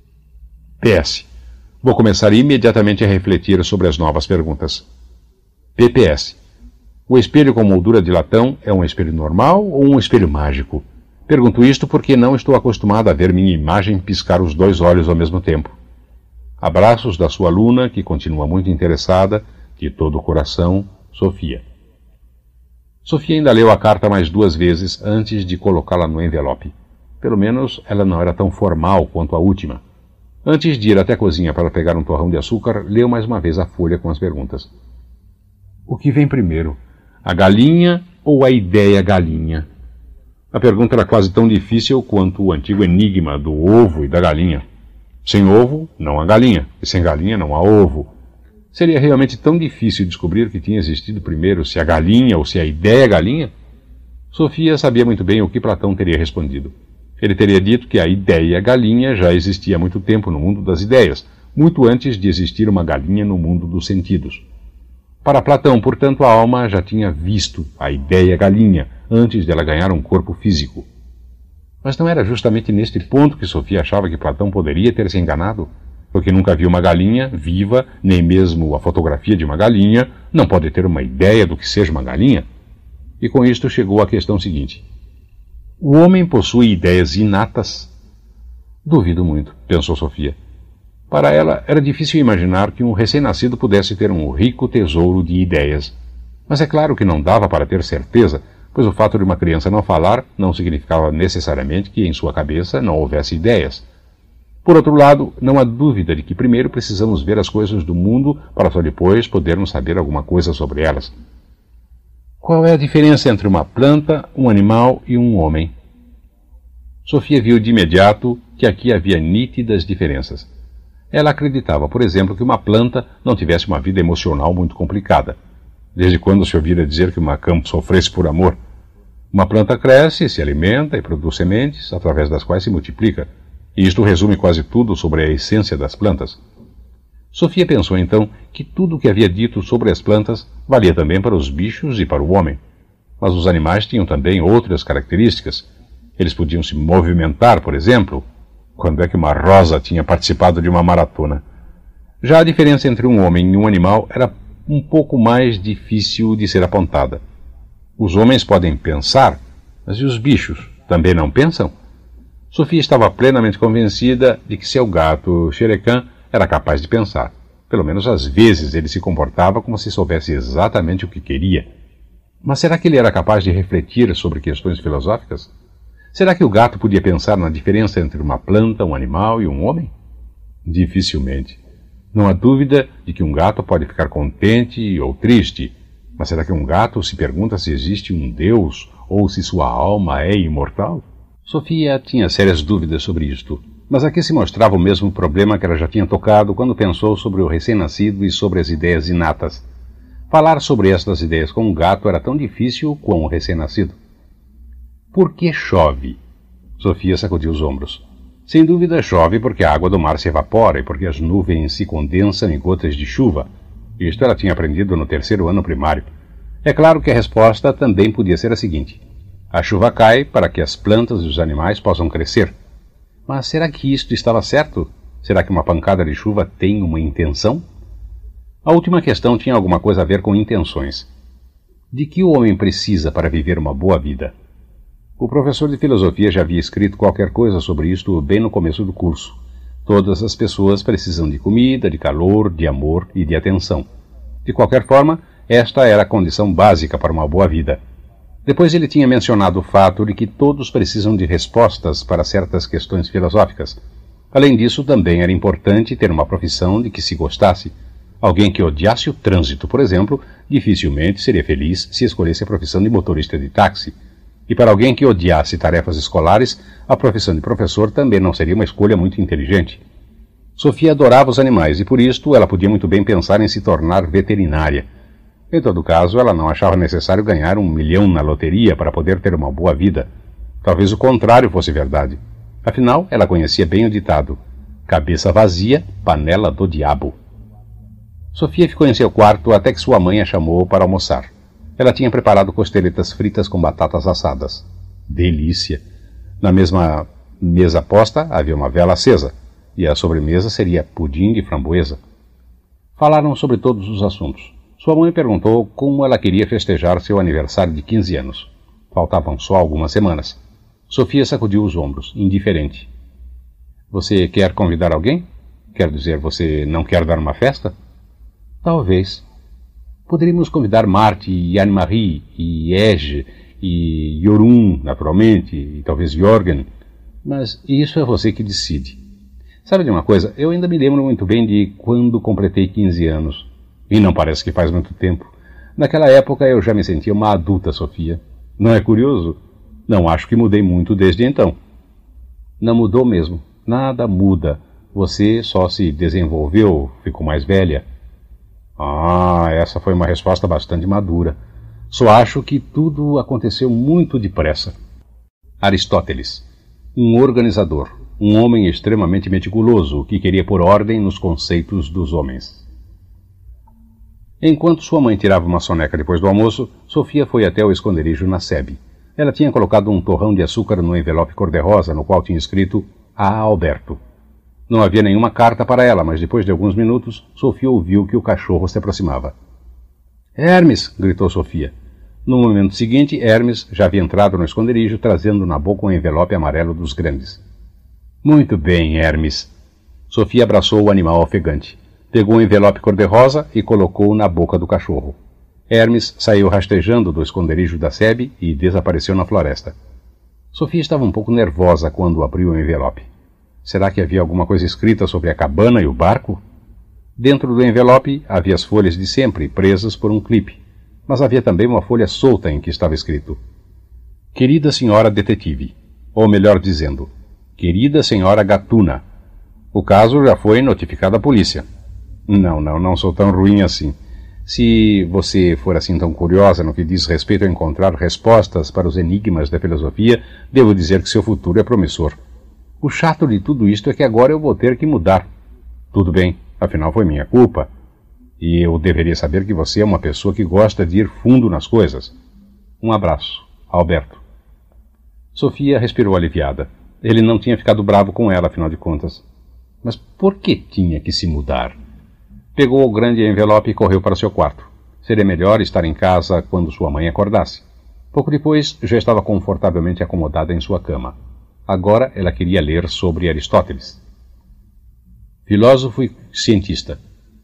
[SPEAKER 1] PS. Vou começar imediatamente a refletir sobre as novas perguntas. PPS. O espelho com moldura de latão é um espelho normal ou um espelho mágico? Pergunto isto porque não estou acostumado a ver minha imagem piscar os dois olhos ao mesmo tempo. Abraços da sua aluna, que continua muito interessada, de todo o coração, Sofia. Sofia ainda leu a carta mais 2 vezes antes de colocá-la no envelope. Pelo menos ela não era tão formal quanto a última. Antes de ir até a cozinha para pegar um torrão de açúcar, leu mais uma vez a folha com as perguntas. O que vem primeiro, a galinha ou a ideia galinha? A pergunta era quase tão difícil quanto o antigo enigma do ovo e da galinha. Sem ovo, não há galinha, e sem galinha não há ovo. Seria realmente tão difícil descobrir que tinha existido primeiro, se a galinha ou se a ideia galinha? Sofia sabia muito bem o que Platão teria respondido. Ele teria dito que a ideia galinha já existia há muito tempo no mundo das ideias, muito antes de existir uma galinha no mundo dos sentidos. Para Platão, portanto, a alma já tinha visto a ideia galinha antes de ela ganhar um corpo físico. Mas não era justamente neste ponto que Sofia achava que Platão poderia ter se enganado? Porque nunca viu uma galinha viva, nem mesmo a fotografia de uma galinha, não pode ter uma ideia do que seja uma galinha? E com isto chegou à questão seguinte. O homem possui ideias inatas? Duvido muito, pensou Sofia. Para ela, era difícil imaginar que um recém-nascido pudesse ter um rico tesouro de ideias. Mas é claro que não dava para ter certeza, pois o fato de uma criança não falar não significava necessariamente que em sua cabeça não houvesse ideias. Por outro lado, não há dúvida de que primeiro precisamos ver as coisas do mundo para só depois podermos saber alguma coisa sobre elas. Qual é a diferença entre uma planta, um animal e um homem? Sofia viu de imediato que aqui havia nítidas diferenças. Ela acreditava, por exemplo, que uma planta não tivesse uma vida emocional muito complicada. Desde quando se ouvira dizer que uma campo sofresse por amor? Uma planta cresce, se alimenta e produz sementes, através das quais se multiplica. E isto resume quase tudo sobre a essência das plantas. Sofia pensou então que tudo o que havia dito sobre as plantas valia também para os bichos e para o homem. Mas os animais tinham também outras características. Eles podiam se movimentar, por exemplo. Quando é que uma rosa tinha participado de uma maratona? Já a diferença entre um homem e um animal era um pouco mais difícil de ser apontada. Os homens podem pensar, mas e os bichos também não pensam? Sofia estava plenamente convencida de que seu gato, Xerecan, era capaz de pensar. Pelo menos às vezes ele se comportava como se soubesse exatamente o que queria. Mas será que ele era capaz de refletir sobre questões filosóficas? Será que o gato podia pensar na diferença entre uma planta, um animal e um homem? Dificilmente. Não há dúvida de que um gato pode ficar contente ou triste, mas será que um gato se pergunta se existe um Deus ou se sua alma é imortal? Sofia tinha sérias dúvidas sobre isto, mas aqui se mostrava o mesmo problema que ela já tinha tocado quando pensou sobre o recém-nascido e sobre as ideias inatas. Falar sobre estas ideias com um gato era tão difícil como o recém-nascido. Por que chove? Sofia sacudiu os ombros. Sem dúvida chove porque a água do mar se evapora e porque as nuvens se condensam em gotas de chuva. Isto ela tinha aprendido no 3º ano primário. É claro que a resposta também podia ser a seguinte. A chuva cai para que as plantas e os animais possam crescer. Mas será que isto estava certo? Será que uma pancada de chuva tem uma intenção? A última questão tinha alguma coisa a ver com intenções. De que o homem precisa para viver uma boa vida? O professor de filosofia já havia escrito qualquer coisa sobre isto bem no começo do curso. Todas as pessoas precisam de comida, de calor, de amor e de atenção. De qualquer forma, esta era a condição básica para uma boa vida. Depois ele tinha mencionado o fato de que todos precisam de respostas para certas questões filosóficas. Além disso, também era importante ter uma profissão de que se gostasse. Alguém que odiasse o trânsito, por exemplo, dificilmente seria feliz se escolhesse a profissão de motorista de táxi. E para alguém que odiasse tarefas escolares, a profissão de professor também não seria uma escolha muito inteligente. Sofia adorava os animais e, por isto, ela podia muito bem pensar em se tornar veterinária. Em todo caso, ela não achava necessário ganhar 1 milhão na loteria para poder ter uma boa vida. Talvez o contrário fosse verdade. Afinal, ela conhecia bem o ditado: cabeça vazia, panela do diabo. Sofia ficou em seu quarto até que sua mãe a chamou para almoçar. Ela tinha preparado costeletas fritas com batatas assadas. Delícia! Na mesma mesa posta havia uma vela acesa, e a sobremesa seria pudim de framboesa. Falaram sobre todos os assuntos. Sua mãe perguntou como ela queria festejar seu aniversário de 15 anos. Faltavam só algumas semanas. Sofia sacudiu os ombros, indiferente. Você quer convidar alguém? Quer dizer, você não quer dar uma festa? Talvez. Poderíamos convidar Marty e Anne-Marie e Ege e Jorun, naturalmente, e talvez Jorgen. Mas isso é você que decide. Sabe de uma coisa? Eu ainda me lembro muito bem de quando completei 15 anos. E não parece que faz muito tempo. Naquela época eu já me sentia uma adulta, Sofia. Não é curioso? Não acho que mudei muito desde então. Não mudou mesmo. Nada muda. Você só se desenvolveu, ficou mais velha. Ah, essa foi uma resposta bastante madura. Só acho que tudo aconteceu muito depressa. Aristóteles, um organizador, um homem extremamente meticuloso que queria pôr ordem nos conceitos dos homens. Enquanto sua mãe tirava uma soneca depois do almoço, Sofia foi até o esconderijo na SEB. Ela tinha colocado um torrão de açúcar no envelope cor-de-rosa, no qual tinha escrito A. Alberto. Não havia nenhuma carta para ela, mas depois de alguns minutos, Sofia ouviu que o cachorro se aproximava. Hermes! Gritou Sofia. No momento seguinte, Hermes já havia entrado no esconderijo, trazendo na boca um envelope amarelo dos grandes. Muito bem, Hermes. Sofia abraçou o animal ofegante. Pegou o envelope cor-de-rosa e colocou-o na boca do cachorro. Hermes saiu rastejando do esconderijo da SEB e desapareceu na floresta. Sofia estava um pouco nervosa quando abriu o envelope. Será que havia alguma coisa escrita sobre a cabana e o barco? Dentro do envelope havia as folhas de sempre, presas por um clipe. Mas havia também uma folha solta em que estava escrito: Querida senhora detetive, ou melhor dizendo, Querida senhora Gatuna, o caso já foi notificado à polícia. Não sou tão ruim assim. Se você for assim tão curiosa no que diz respeito a encontrar respostas para os enigmas da filosofia, devo dizer que seu futuro é promissor. O chato de tudo isto é que agora eu vou ter que mudar. Tudo bem, afinal foi minha culpa. E eu deveria saber que você é uma pessoa que gosta de ir fundo nas coisas. Um abraço, Alberto. Sofia respirou aliviada. Ele não tinha ficado bravo com ela, afinal de contas. Mas por que tinha que se mudar? Pegou o grande envelope e correu para seu quarto. Seria melhor estar em casa quando sua mãe acordasse. Pouco depois, já estava confortavelmente acomodada em sua cama. Agora ela queria ler sobre Aristóteles. Filósofo e cientista.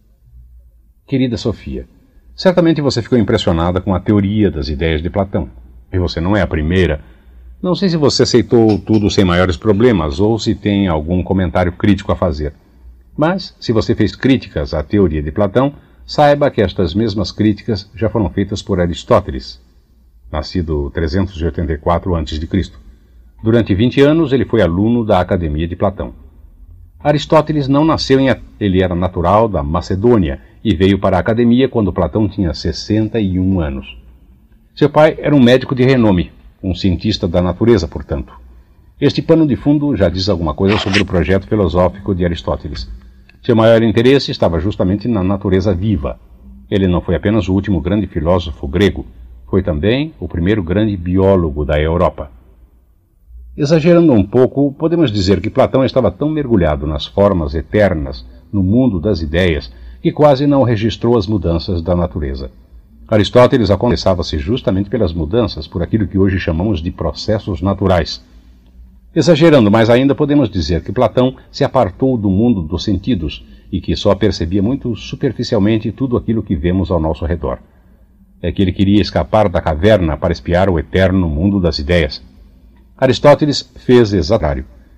[SPEAKER 1] Querida Sofia, certamente você ficou impressionada com a teoria das ideias de Platão. E você não é a primeira. Não sei se você aceitou tudo sem maiores problemas ou se tem algum comentário crítico a fazer. Mas, se você fez críticas à teoria de Platão, saiba que estas mesmas críticas já foram feitas por Aristóteles, nascido 384 a.C. Durante 20 anos, ele foi aluno da Academia de Platão. Aristóteles não nasceu ele era natural da Macedônia e veio para a Academia quando Platão tinha 61 anos. Seu pai era um médico de renome, um cientista da natureza, portanto. Este pano de fundo já diz alguma coisa sobre o projeto filosófico de Aristóteles. Seu maior interesse estava justamente na natureza viva. Ele não foi apenas o último grande filósofo grego, foi também o primeiro grande biólogo da Europa. Exagerando um pouco, podemos dizer que Platão estava tão mergulhado nas formas eternas, no mundo das ideias, que quase não registrou as mudanças da natureza. Aristóteles acontecava-se justamente pelas mudanças, por aquilo que hoje chamamos de processos naturais. Exagerando mais ainda, podemos dizer que Platão se apartou do mundo dos sentidos e que só percebia muito superficialmente tudo aquilo que vemos ao nosso redor. É que ele queria escapar da caverna para espiar o eterno mundo das ideias. Aristóteles fez exatamente.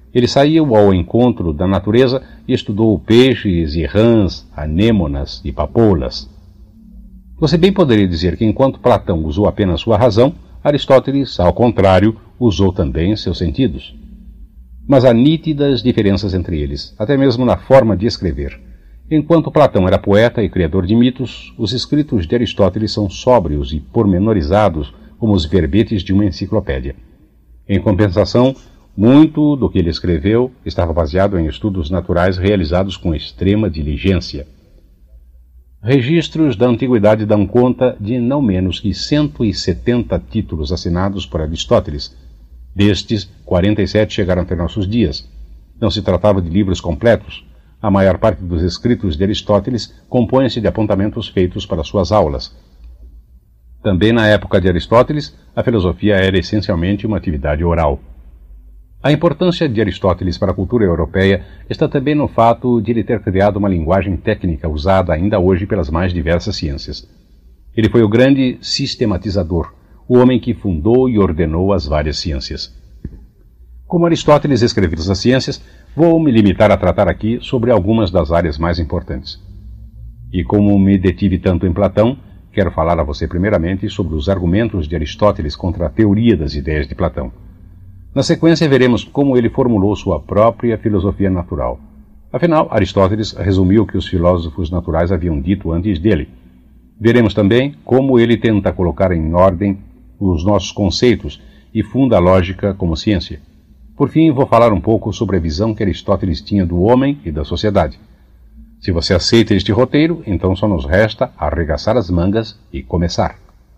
[SPEAKER 1] Ele saiu ao encontro da natureza e estudou peixes e rãs, anêmonas e papoulas. Você bem poderia dizer que enquanto Platão usou apenas sua razão, Aristóteles, ao contrário, usou também seus sentidos. Mas há nítidas diferenças entre eles, até mesmo na forma de escrever. Enquanto Platão era poeta e criador de mitos, os escritos de Aristóteles são sóbrios e pormenorizados como os verbetes de uma enciclopédia. Em compensação, muito do que ele escreveu estava baseado em estudos naturais realizados com extrema diligência. Registros da antiguidade dão conta de não menos que 170 títulos assinados por Aristóteles. Destes, 47 chegaram até nossos dias. Não se tratava de livros completos. A maior parte dos escritos de Aristóteles compõe-se de apontamentos feitos para suas aulas. Também na época de Aristóteles, a filosofia era essencialmente uma atividade oral. A importância de Aristóteles para a cultura europeia está também no fato de ele ter criado uma linguagem técnica usada ainda hoje pelas mais diversas ciências. Ele foi o grande sistematizador, o homem que fundou e ordenou as várias ciências. Como Aristóteles escreveu as ciências, vou me limitar a tratar aqui sobre algumas das áreas mais importantes. E como me detive tanto em Platão, quero falar a você primeiramente sobre os argumentos de Aristóteles contra a teoria das ideias de Platão. Na sequência, veremos como ele formulou sua própria filosofia natural. Afinal, Aristóteles resumiu o que os filósofos naturais haviam dito antes dele. Veremos também como ele tenta colocar em ordem os nossos conceitos e funda a lógica como ciência. Por fim, vou falar um pouco sobre a visão que Aristóteles tinha do homem e da sociedade. Se você aceita este roteiro, então só nos resta arregaçar as mangas e começar.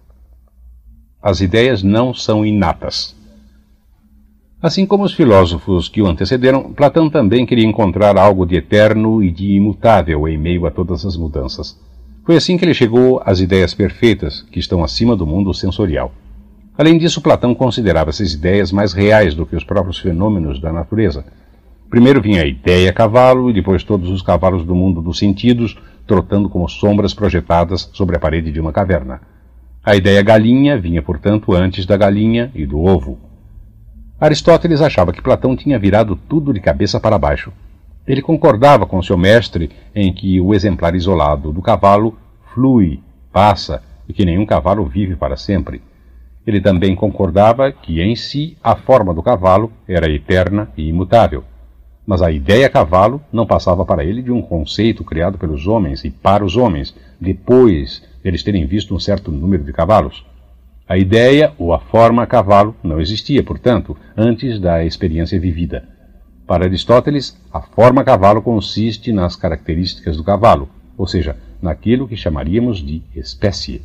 [SPEAKER 1] As ideias não são inatas. Assim como os filósofos que o antecederam, Platão também queria encontrar algo de eterno e de imutável em meio a todas as mudanças. Foi assim que ele chegou às ideias perfeitas, que estão acima do mundo sensorial. Além disso, Platão considerava essas ideias mais reais do que os próprios fenômenos da natureza. Primeiro vinha a ideia cavalo e depois todos os cavalos do mundo dos sentidos, trotando como sombras projetadas sobre a parede de uma caverna. A ideia galinha vinha, portanto, antes da galinha e do ovo. Aristóteles achava que Platão tinha virado tudo de cabeça para baixo. Ele concordava com seu mestre em que o exemplar isolado do cavalo flui, passa, e que nenhum cavalo vive para sempre. Ele também concordava que, em si, a forma do cavalo era eterna e imutável. Mas a ideia cavalo não passava para ele de um conceito criado pelos homens e para os homens, depois de eles terem visto um certo número de cavalos. A ideia ou a forma cavalo não existia, portanto, antes da experiência vivida. Para Aristóteles, a forma cavalo consiste nas características do cavalo, ou seja, naquilo que chamaríamos de espécie.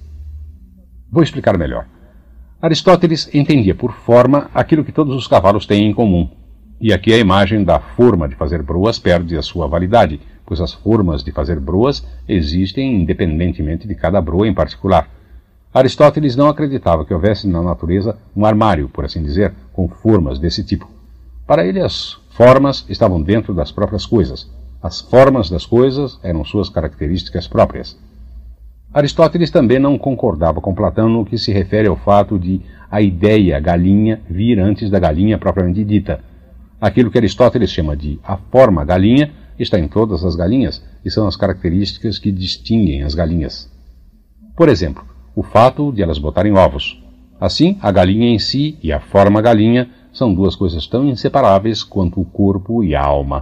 [SPEAKER 1] Vou explicar melhor. Aristóteles entendia por forma aquilo que todos os cavalos têm em comum. E aqui a imagem da forma de fazer broas perde a sua validade, pois as formas de fazer broas existem independentemente de cada broa em particular. Aristóteles não acreditava que houvesse na natureza um armário, por assim dizer, com formas desse tipo. Para ele, as formas estavam dentro das próprias coisas. As formas das coisas eram suas características próprias. Aristóteles também não concordava com Platão no que se refere ao fato de a ideia galinha vir antes da galinha propriamente dita. Aquilo que Aristóteles chama de a forma galinha está em todas as galinhas e são as características que distinguem as galinhas. Por exemplo, o fato de elas botarem ovos. Assim, a galinha em si e a forma galinha são duas coisas tão inseparáveis quanto o corpo e a alma.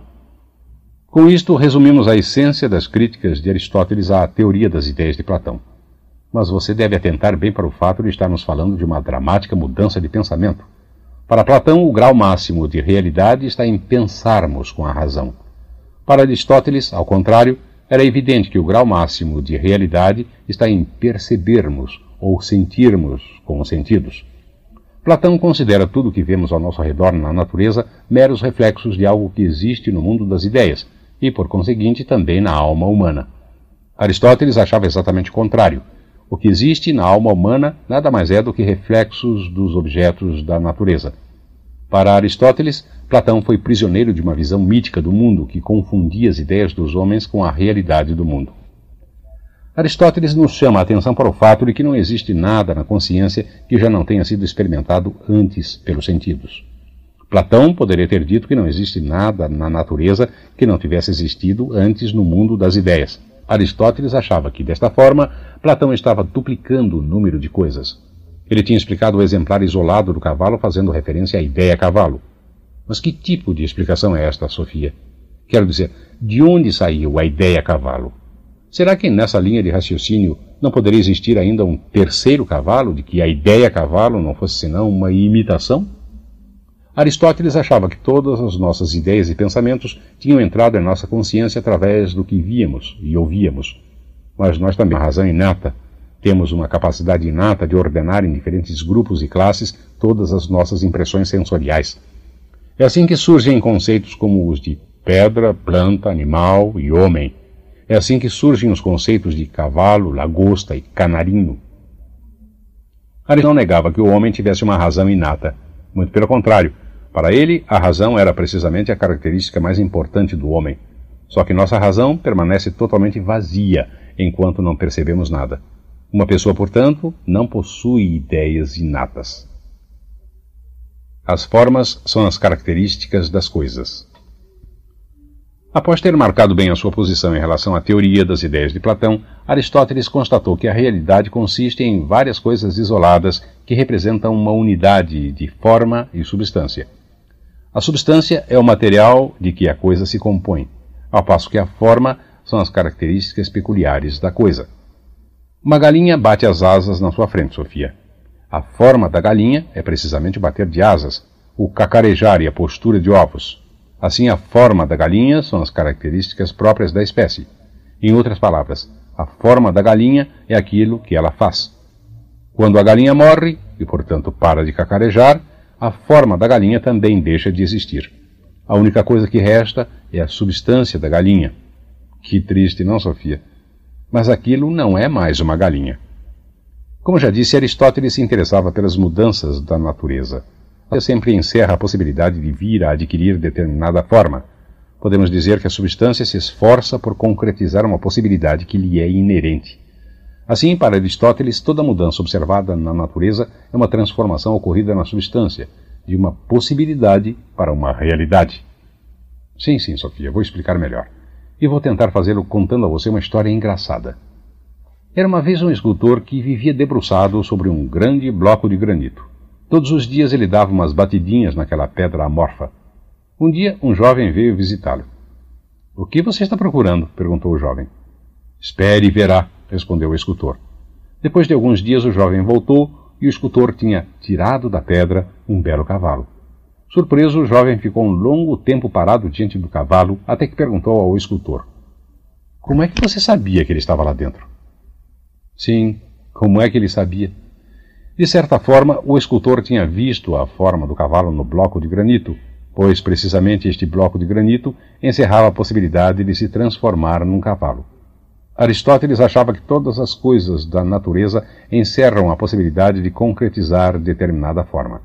[SPEAKER 1] Com isto, resumimos a essência das críticas de Aristóteles à teoria das ideias de Platão. Mas você deve atentar bem para o fato de estarmos falando de uma dramática mudança de pensamento. Para Platão, o grau máximo de realidade está em pensarmos com a razão. Para Aristóteles, ao contrário, era evidente que o grau máximo de realidade está em percebermos ou sentirmos com os sentidos. Platão considera tudo o que vemos ao nosso redor na natureza meros reflexos de algo que existe no mundo das ideias e, por conseguinte, também na alma humana. Aristóteles achava exatamente o contrário. O que existe na alma humana nada mais é do que reflexos dos objetos da natureza. Para Aristóteles, Platão foi prisioneiro de uma visão mítica do mundo que confundia as ideias dos homens com a realidade do mundo. Aristóteles nos chama a atenção para o fato de que não existe nada na consciência que já não tenha sido experimentado antes pelos sentidos. Platão poderia ter dito que não existe nada na natureza que não tivesse existido antes no mundo das ideias. Aristóteles achava que, desta forma, Platão estava duplicando o número de coisas. Ele tinha explicado o exemplar isolado do cavalo fazendo referência à ideia cavalo. Mas que tipo de explicação é esta, Sofia? Quero dizer, de onde saiu a ideia cavalo? Será que nessa linha de raciocínio não poderia existir ainda um terceiro cavalo, de que a ideia cavalo não fosse senão uma imitação? Aristóteles achava que todas as nossas ideias e pensamentos tinham entrado em nossa consciência através do que víamos e ouvíamos. Mas nós também temos uma razão inata. Temos uma capacidade inata de ordenar em diferentes grupos e classes todas as nossas impressões sensoriais. É assim que surgem conceitos como os de pedra, planta, animal e homem. É assim que surgem os conceitos de cavalo, lagosta e canarinho. Aristóteles não negava que o homem tivesse uma razão inata. Muito pelo contrário. Para ele, a razão era precisamente a característica mais importante do homem. Só que nossa razão permanece totalmente vazia enquanto não percebemos nada. Uma pessoa, portanto, não possui ideias inatas. As formas são as características das coisas. Após ter marcado bem a sua posição em relação à teoria das ideias de Platão, Aristóteles constatou que a realidade consiste em várias coisas isoladas que representam uma unidade de forma e substância. A substância é o material de que a coisa se compõe, ao passo que a forma são as características peculiares da coisa. Uma galinha bate as asas na sua frente, Sofia. A forma da galinha é precisamente o bater de asas, o cacarejar e a postura de ovos. Assim, a forma da galinha são as características próprias da espécie. Em outras palavras, a forma da galinha é aquilo que ela faz. Quando a galinha morre, e portanto para de cacarejar, a forma da galinha também deixa de existir. A única coisa que resta é a substância da galinha. Que triste, não, Sofia? Mas aquilo não é mais uma galinha. Como já disse, Aristóteles se interessava pelas mudanças da natureza. Ele sempre encerra a possibilidade de vir a adquirir determinada forma. Podemos dizer que a substância se esforça por concretizar uma possibilidade que lhe é inerente. Assim, para Aristóteles, toda mudança observada na natureza é uma transformação ocorrida na substância, de uma possibilidade para uma realidade. Sim, Sofia, vou explicar melhor. E vou tentar fazê-lo contando a você uma história engraçada. Era uma vez um escultor que vivia debruçado sobre um grande bloco de granito. Todos os dias ele dava umas batidinhas naquela pedra amorfa. Um dia, um jovem veio visitá-lo. — O que você está procurando? — perguntou o jovem. — Espere e verá — respondeu o escultor. Depois de alguns dias o jovem voltou e o escultor tinha tirado da pedra um belo cavalo. Surpreso, o jovem ficou um longo tempo parado diante do cavalo até que perguntou ao escultor: — Como é que você sabia que ele estava lá dentro? — Sim, como é que ele sabia? De certa forma, o escultor tinha visto a forma do cavalo no bloco de granito, pois precisamente este bloco de granito encerrava a possibilidade de se transformar num cavalo. Aristóteles achava que todas as coisas da natureza encerram a possibilidade de concretizar determinada forma.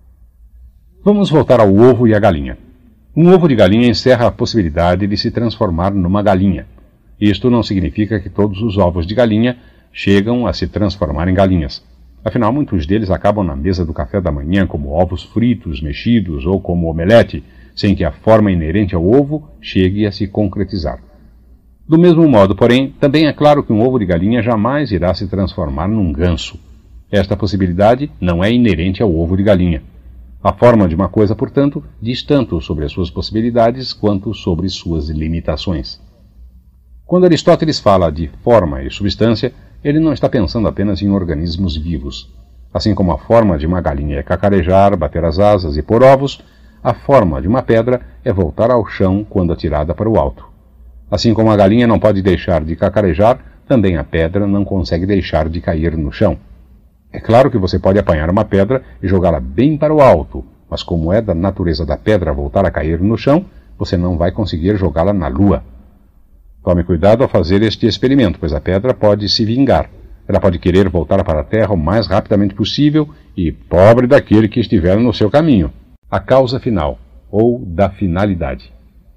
[SPEAKER 1] Vamos voltar ao ovo e à galinha. Um ovo de galinha encerra a possibilidade de se transformar numa galinha. Isto não significa que todos os ovos de galinha chegam a se transformar em galinhas. Afinal, muitos deles acabam na mesa do café da manhã como ovos fritos, mexidos ou como omelete, sem que a forma inerente ao ovo chegue a se concretizar. Do mesmo modo, porém, também é claro que um ovo de galinha jamais irá se transformar num ganso. Esta possibilidade não é inerente ao ovo de galinha. A forma de uma coisa, portanto, diz tanto sobre as suas possibilidades quanto sobre suas limitações. Quando Aristóteles fala de forma e substância, ele não está pensando apenas em organismos vivos. Assim como a forma de uma galinha é cacarejar, bater as asas e pôr ovos, a forma de uma pedra é voltar ao chão quando atirada para o alto. Assim como a galinha não pode deixar de cacarejar, também a pedra não consegue deixar de cair no chão. É claro que você pode apanhar uma pedra e jogá-la bem para o alto, mas como é da natureza da pedra voltar a cair no chão, você não vai conseguir jogá-la na lua. Tome cuidado ao fazer este experimento, pois a pedra pode se vingar. Ela pode querer voltar para a terra o mais rapidamente possível e pobre daquele que estiver no seu caminho. A causa final, ou da finalidade.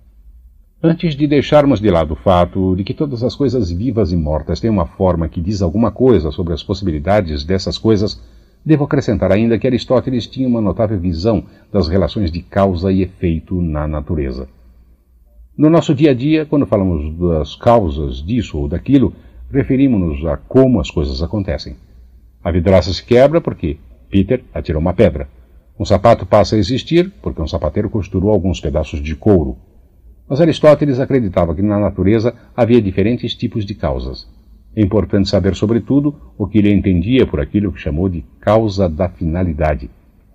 [SPEAKER 1] Antes de deixarmos de lado o fato de que todas as coisas vivas e mortas têm uma forma que diz alguma coisa sobre as possibilidades dessas coisas, Devo acrescentar ainda que Aristóteles tinha uma notável visão das relações de causa e efeito na natureza. No nosso dia a dia, quando falamos das causas disso ou daquilo, referimos-nos a como as coisas acontecem. A vidraça se quebra porque Peter atirou uma pedra. Um sapato passa a existir porque um sapateiro costurou alguns pedaços de couro. Mas Aristóteles acreditava que na natureza havia diferentes tipos de causas. É importante saber, sobretudo, o que ele entendia por aquilo que chamou de causa da finalidade.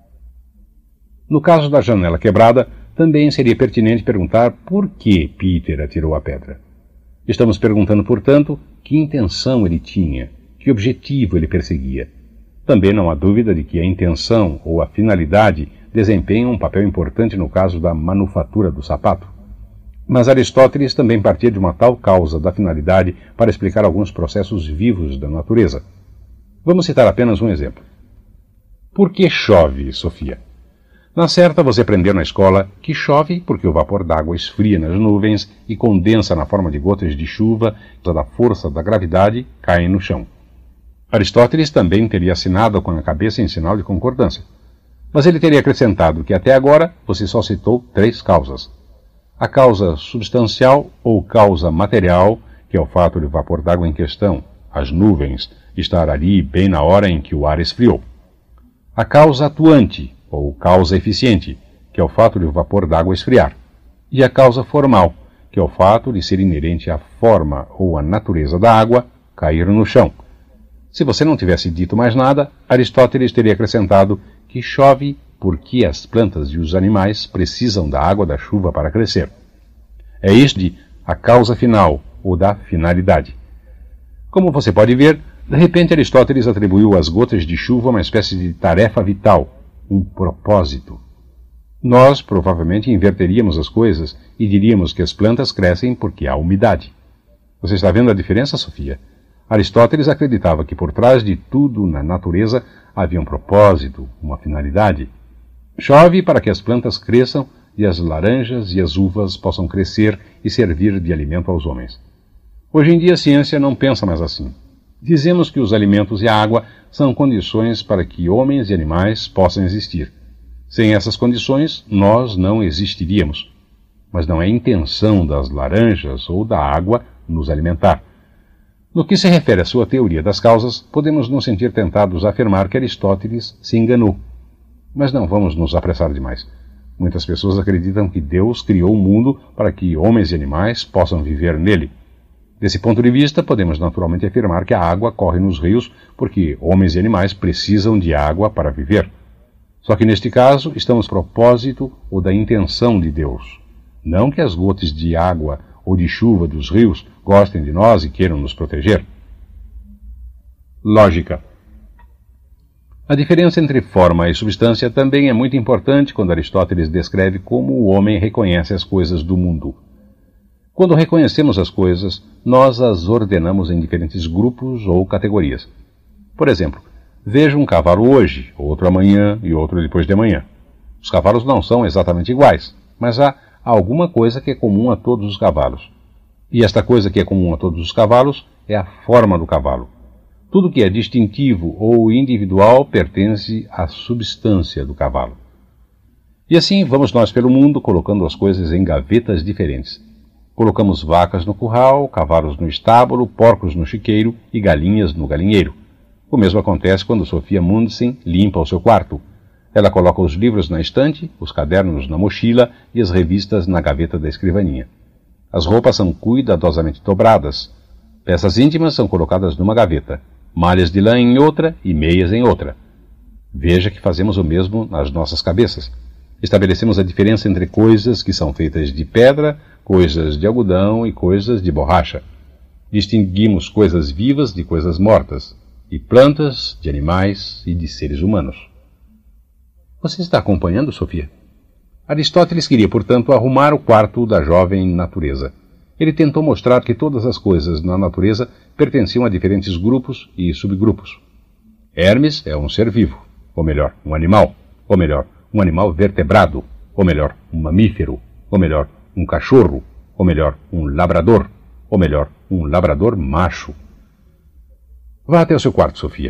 [SPEAKER 1] No caso da janela quebrada, também seria pertinente perguntar por que Peter atirou a pedra. Estamos perguntando, portanto, que intenção ele tinha, que objetivo ele perseguia. Também não há dúvida de que a intenção ou a finalidade desempenham um papel importante no caso da manufatura do sapato. Mas Aristóteles também partia de uma tal causa da finalidade para explicar alguns processos vivos da natureza. Vamos citar apenas um exemplo. Por que chove, Sofia? Na certa, você aprendeu na escola que chove porque o vapor d'água esfria nas nuvens e condensa na forma de gotas de chuva, da força da gravidade, caem no chão. Aristóteles também teria assinado com a cabeça em sinal de concordância. Mas ele teria acrescentado que até agora você só citou 3 causas. A causa substancial ou causa material, que é o fato de o vapor d'água em questão, as nuvens, estar ali bem na hora em que o ar esfriou. A causa atuante, ou causa eficiente, que é o fato de o vapor d'água esfriar. E a causa formal, que é o fato de ser inerente à forma ou à natureza da água cair no chão. Se você não tivesse dito mais nada, Aristóteles teria acrescentado que chove porque as plantas e os animais precisam da água da chuva para crescer. É isso de a causa final, ou da finalidade. Como você pode ver, de repente Aristóteles atribuiu às gotas de chuva uma espécie de tarefa vital, um propósito. Nós provavelmente inverteríamos as coisas e diríamos que as plantas crescem porque há umidade. Você está vendo a diferença, Sofia? Aristóteles acreditava que por trás de tudo na natureza havia um propósito, uma finalidade. Chove para que as plantas cresçam e as laranjas e as uvas possam crescer e servir de alimento aos homens. Hoje em dia a ciência não pensa mais assim. Dizemos que os alimentos e a água são condições para que homens e animais possam existir. Sem essas condições, nós não existiríamos. Mas não é intenção das laranjas ou da água nos alimentar. No que se refere à sua teoria das causas, podemos nos sentir tentados a afirmar que Aristóteles se enganou. Mas não vamos nos apressar demais. Muitas pessoas acreditam que Deus criou o mundo para que homens e animais possam viver nele. Desse ponto de vista, podemos naturalmente afirmar que a água corre nos rios porque homens e animais precisam de água para viver. Só que neste caso, estamos no propósito ou da intenção de Deus. Não que as gotas de água ou de chuva dos rios gostem de nós e queiram nos proteger. Lógica. A diferença entre forma e substância também é muito importante quando Aristóteles descreve como o homem reconhece as coisas do mundo. Quando reconhecemos as coisas, nós as ordenamos em diferentes grupos ou categorias. Por exemplo, veja um cavalo hoje, outro amanhã e outro depois de amanhã. Os cavalos não são exatamente iguais, mas há alguma coisa que é comum a todos os cavalos. E esta coisa que é comum a todos os cavalos é a forma do cavalo. Tudo que é distintivo ou individual pertence à substância do cavalo. E assim vamos nós pelo mundo colocando as coisas em gavetas diferentes. Colocamos vacas no curral, cavalos no estábulo, porcos no chiqueiro e galinhas no galinheiro. O mesmo acontece quando Sofia Mundsen limpa o seu quarto. Ela coloca os livros na estante, os cadernos na mochila e as revistas na gaveta da escrivaninha. As roupas são cuidadosamente dobradas. Peças íntimas são colocadas numa gaveta, malhas de lã em outra e meias em outra. Veja que fazemos o mesmo nas nossas cabeças. Estabelecemos a diferença entre coisas que são feitas de pedra, coisas de algodão e coisas de borracha. Distinguimos coisas vivas de coisas mortas, de plantas, de animais e de seres humanos. Você está acompanhando, Sofia? Aristóteles queria, portanto, arrumar o quarto da jovem natureza. Ele tentou mostrar que todas as coisas na natureza pertenciam a diferentes grupos e subgrupos. Hermes é um ser vivo, ou melhor, um animal, ou melhor, um animal vertebrado, ou melhor, um mamífero, ou melhor, um cachorro, ou melhor, um labrador, ou melhor, um labrador macho. Vá até o seu quarto, Sofia.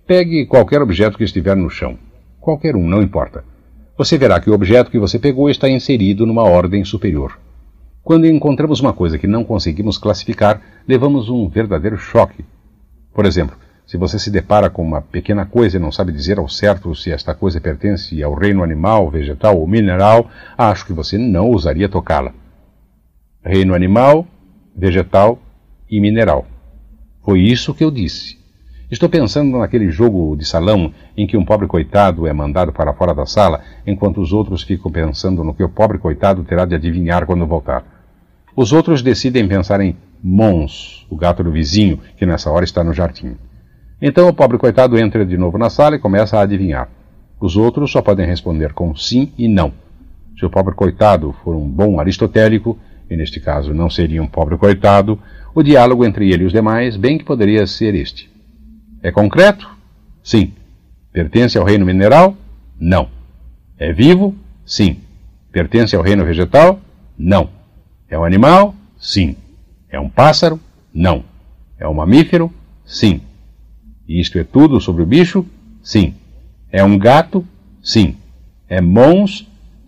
[SPEAKER 1] Pegue qualquer objeto que estiver no chão. Qualquer um, não importa. Você verá que o objeto que você pegou está inserido numa ordem superior. Quando encontramos uma coisa que não conseguimos classificar, levamos um verdadeiro choque. Por exemplo, se você se depara com uma pequena coisa e não sabe dizer ao certo se esta coisa pertence ao reino animal, vegetal ou mineral, acho que você não ousaria tocá-la. Reino animal, vegetal e mineral. Foi isso que eu disse. Estou pensando naquele jogo de salão em que um pobre coitado é mandado para fora da sala, enquanto os outros ficam pensando no que o pobre coitado terá de adivinhar quando voltar. Os outros decidem pensar em Mons, o gato do vizinho, que nessa hora está no jardim. Então o pobre coitado entra de novo na sala e começa a adivinhar. Os outros só podem responder com sim e não. Se o pobre coitado for um bom aristotélico, e neste caso não seria um pobre coitado, o diálogo entre ele e os demais bem que poderia ser este. É concreto? Sim. Pertence ao reino mineral? Não. É vivo? Sim. Pertence ao reino vegetal? Não. É um animal? Sim. É um pássaro? Não. É um mamífero? Sim. Isto é tudo sobre o bicho? Sim. É um gato? Sim. É Mons?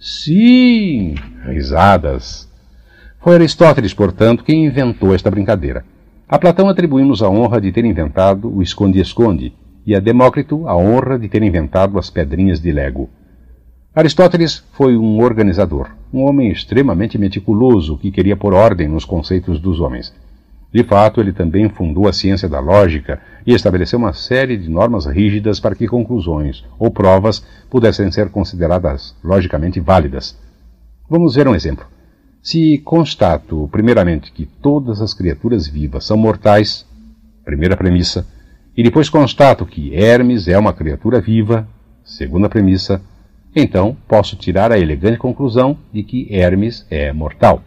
[SPEAKER 1] Sim. Risadas. Foi Aristóteles, portanto, quem inventou esta brincadeira. A Platão atribuímos a honra de ter inventado o esconde-esconde e a Demócrito a honra de ter inventado as pedrinhas de Lego. Aristóteles foi um organizador, um homem extremamente meticuloso que queria pôr ordem nos conceitos dos homens. De fato, ele também fundou a ciência da lógica e estabeleceu uma série de normas rígidas para que conclusões ou provas pudessem ser consideradas logicamente válidas. Vamos ver um exemplo. Se constato, primeiramente, que todas as criaturas vivas são mortais, primeira premissa, e depois constato que Hermes é uma criatura viva, segunda premissa, então posso tirar a elegante conclusão de que Hermes é mortal.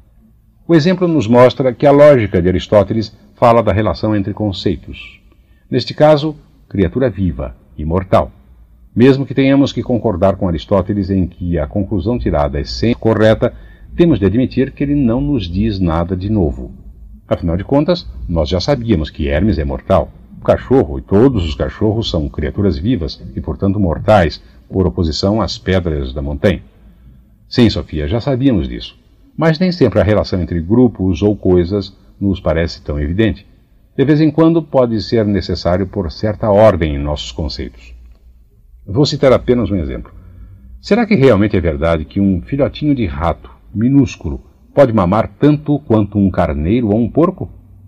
[SPEAKER 1] O exemplo nos mostra que a lógica de Aristóteles fala da relação entre conceitos. Neste caso, criatura viva e mortal. Mesmo que tenhamos que concordar com Aristóteles em que a conclusão tirada é sempre correta, temos de admitir que ele não nos diz nada de novo. Afinal de contas, nós já sabíamos que Hermes é mortal. O cachorro e todos os cachorros são criaturas vivas e, portanto, mortais, por oposição às pedras da montanha. Sim, Sofia, já sabíamos disso. Mas nem sempre a relação entre grupos ou coisas nos parece tão evidente. De vez em quando pode ser necessário pôr certa ordem em nossos conceitos. Vou citar apenas um exemplo. Será que realmente é verdade que um filhotinho de rato minúsculo pode mamar tanto quanto um carneiro ou um porco?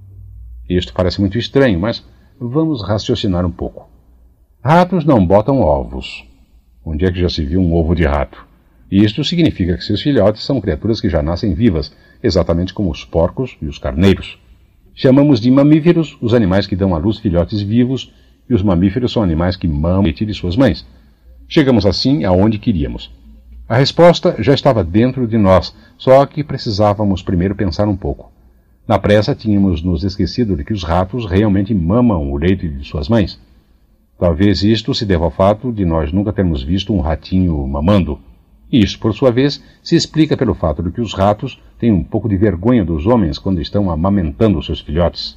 [SPEAKER 1] Isto parece muito estranho, mas vamos raciocinar um pouco. Ratos não botam ovos. Onde é que já se viu um ovo de rato? Isto significa que seus filhotes são criaturas que já nascem vivas, exatamente como os porcos e os carneiros. Chamamos de mamíferos os animais que dão à luz filhotes vivos, e os mamíferos são animais que mamam o leite de suas mães. Chegamos assim aonde queríamos. A resposta já estava dentro de nós, só que precisávamos primeiro pensar um pouco. Na pressa, tínhamos nos esquecido de que os ratos realmente mamam o leite de suas mães. Talvez isto se deva ao fato de nós nunca termos visto um ratinho mamando. E isso, por sua vez, se explica pelo fato de que os ratos têm um pouco de vergonha dos homens quando estão amamentando seus filhotes.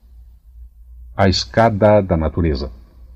[SPEAKER 1] A escada da natureza.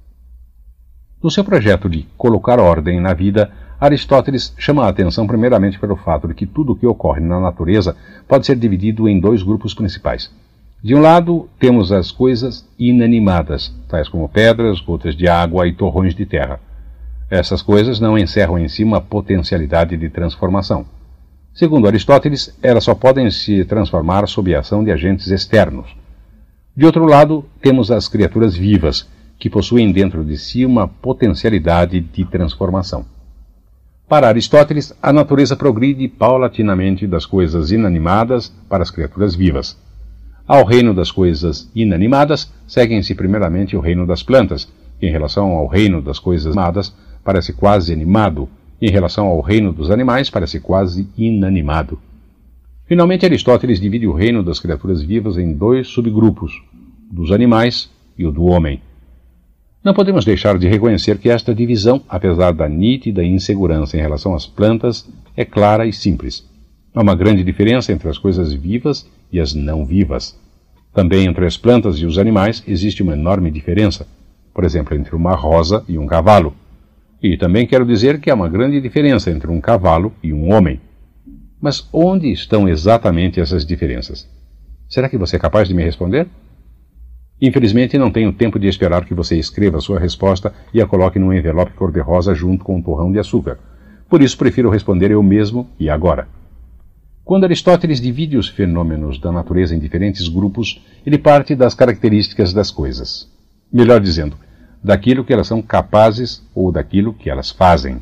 [SPEAKER 1] No seu projeto de colocar ordem na vida, Aristóteles chama a atenção primeiramente pelo fato de que tudo o que ocorre na natureza pode ser dividido em dois grupos principais. De um lado, temos as coisas inanimadas, tais como pedras, gotas de água e torrões de terra. Essas coisas não encerram em si uma potencialidade de transformação. Segundo Aristóteles, elas só podem se transformar sob a ação de agentes externos. De outro lado, temos as criaturas vivas, que possuem dentro de si uma potencialidade de transformação. Para Aristóteles, a natureza progride paulatinamente das coisas inanimadas para as criaturas vivas. Ao reino das coisas inanimadas, seguem-se primeiramente o reino das plantas, que em relação ao reino das coisas animadas parece quase animado, e em relação ao reino dos animais parece quase inanimado. Finalmente, Aristóteles divide o reino das criaturas vivas em dois subgrupos, dos animais e o do homem. Não podemos deixar de reconhecer que esta divisão, apesar da nítida insegurança em relação às plantas, é clara e simples. Há uma grande diferença entre as coisas vivas e as não vivas. Também entre as plantas e os animais existe uma enorme diferença. por exemplo, entre uma rosa e um cavalo. E também quero dizer que há uma grande diferença entre um cavalo e um homem. Mas onde estão exatamente essas diferenças? Será que você é capaz de me responder? Infelizmente, não tenho tempo de esperar que você escreva a sua resposta e a coloque num envelope cor-de-rosa junto com um torrão de açúcar. Por isso, prefiro responder eu mesmo e agora. Quando Aristóteles divide os fenômenos da natureza em diferentes grupos, ele parte das características das coisas. Melhor dizendo, daquilo que elas são capazes ou daquilo que elas fazem.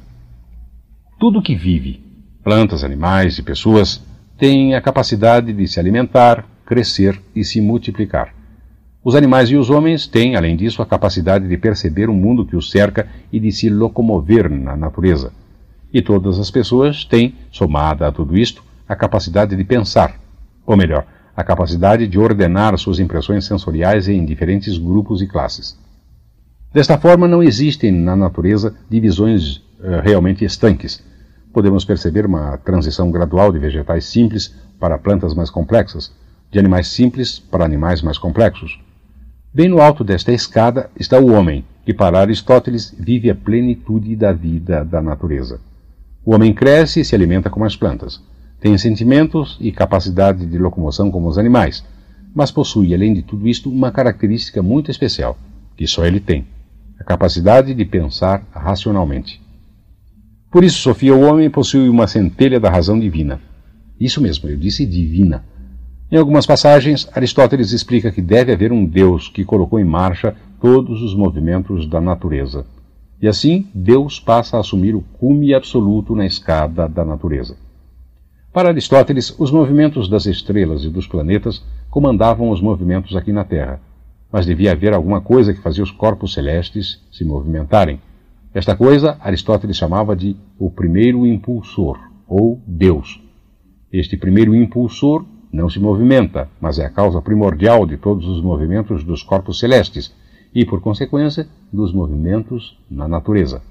[SPEAKER 1] Tudo que vive, plantas, animais e pessoas, tem a capacidade de se alimentar, crescer e se multiplicar. Os animais e os homens têm, além disso, a capacidade de perceber o mundo que os cerca e de se locomover na natureza. E todas as pessoas têm, somada a tudo isto, a capacidade de pensar, ou melhor, a capacidade de ordenar suas impressões sensoriais em diferentes grupos e classes. Desta forma, não existem na natureza divisões realmente estanques. Podemos perceber uma transição gradual de vegetais simples para plantas mais complexas, de animais simples para animais mais complexos. Bem no alto desta escada está o homem, que para Aristóteles vive a plenitude da vida da natureza. O homem cresce e se alimenta como as plantas. Tem sentimentos e capacidade de locomoção como os animais, mas possui, além de tudo isto, uma característica muito especial, que só ele tem: a capacidade de pensar racionalmente. Por isso, Sofia, o homem possui uma centelha da razão divina. Isso mesmo, eu disse divina. Em algumas passagens, Aristóteles explica que deve haver um Deus que colocou em marcha todos os movimentos da natureza. E assim, Deus passa a assumir o cume absoluto na escada da natureza. Para Aristóteles, os movimentos das estrelas e dos planetas comandavam os movimentos aqui na Terra. Mas devia haver alguma coisa que fazia os corpos celestes se movimentarem. Esta coisa Aristóteles chamava de o primeiro impulsor, ou Deus. Este primeiro impulsor não se movimenta, mas é a causa primordial de todos os movimentos dos corpos celestes e, por consequência, dos movimentos na natureza.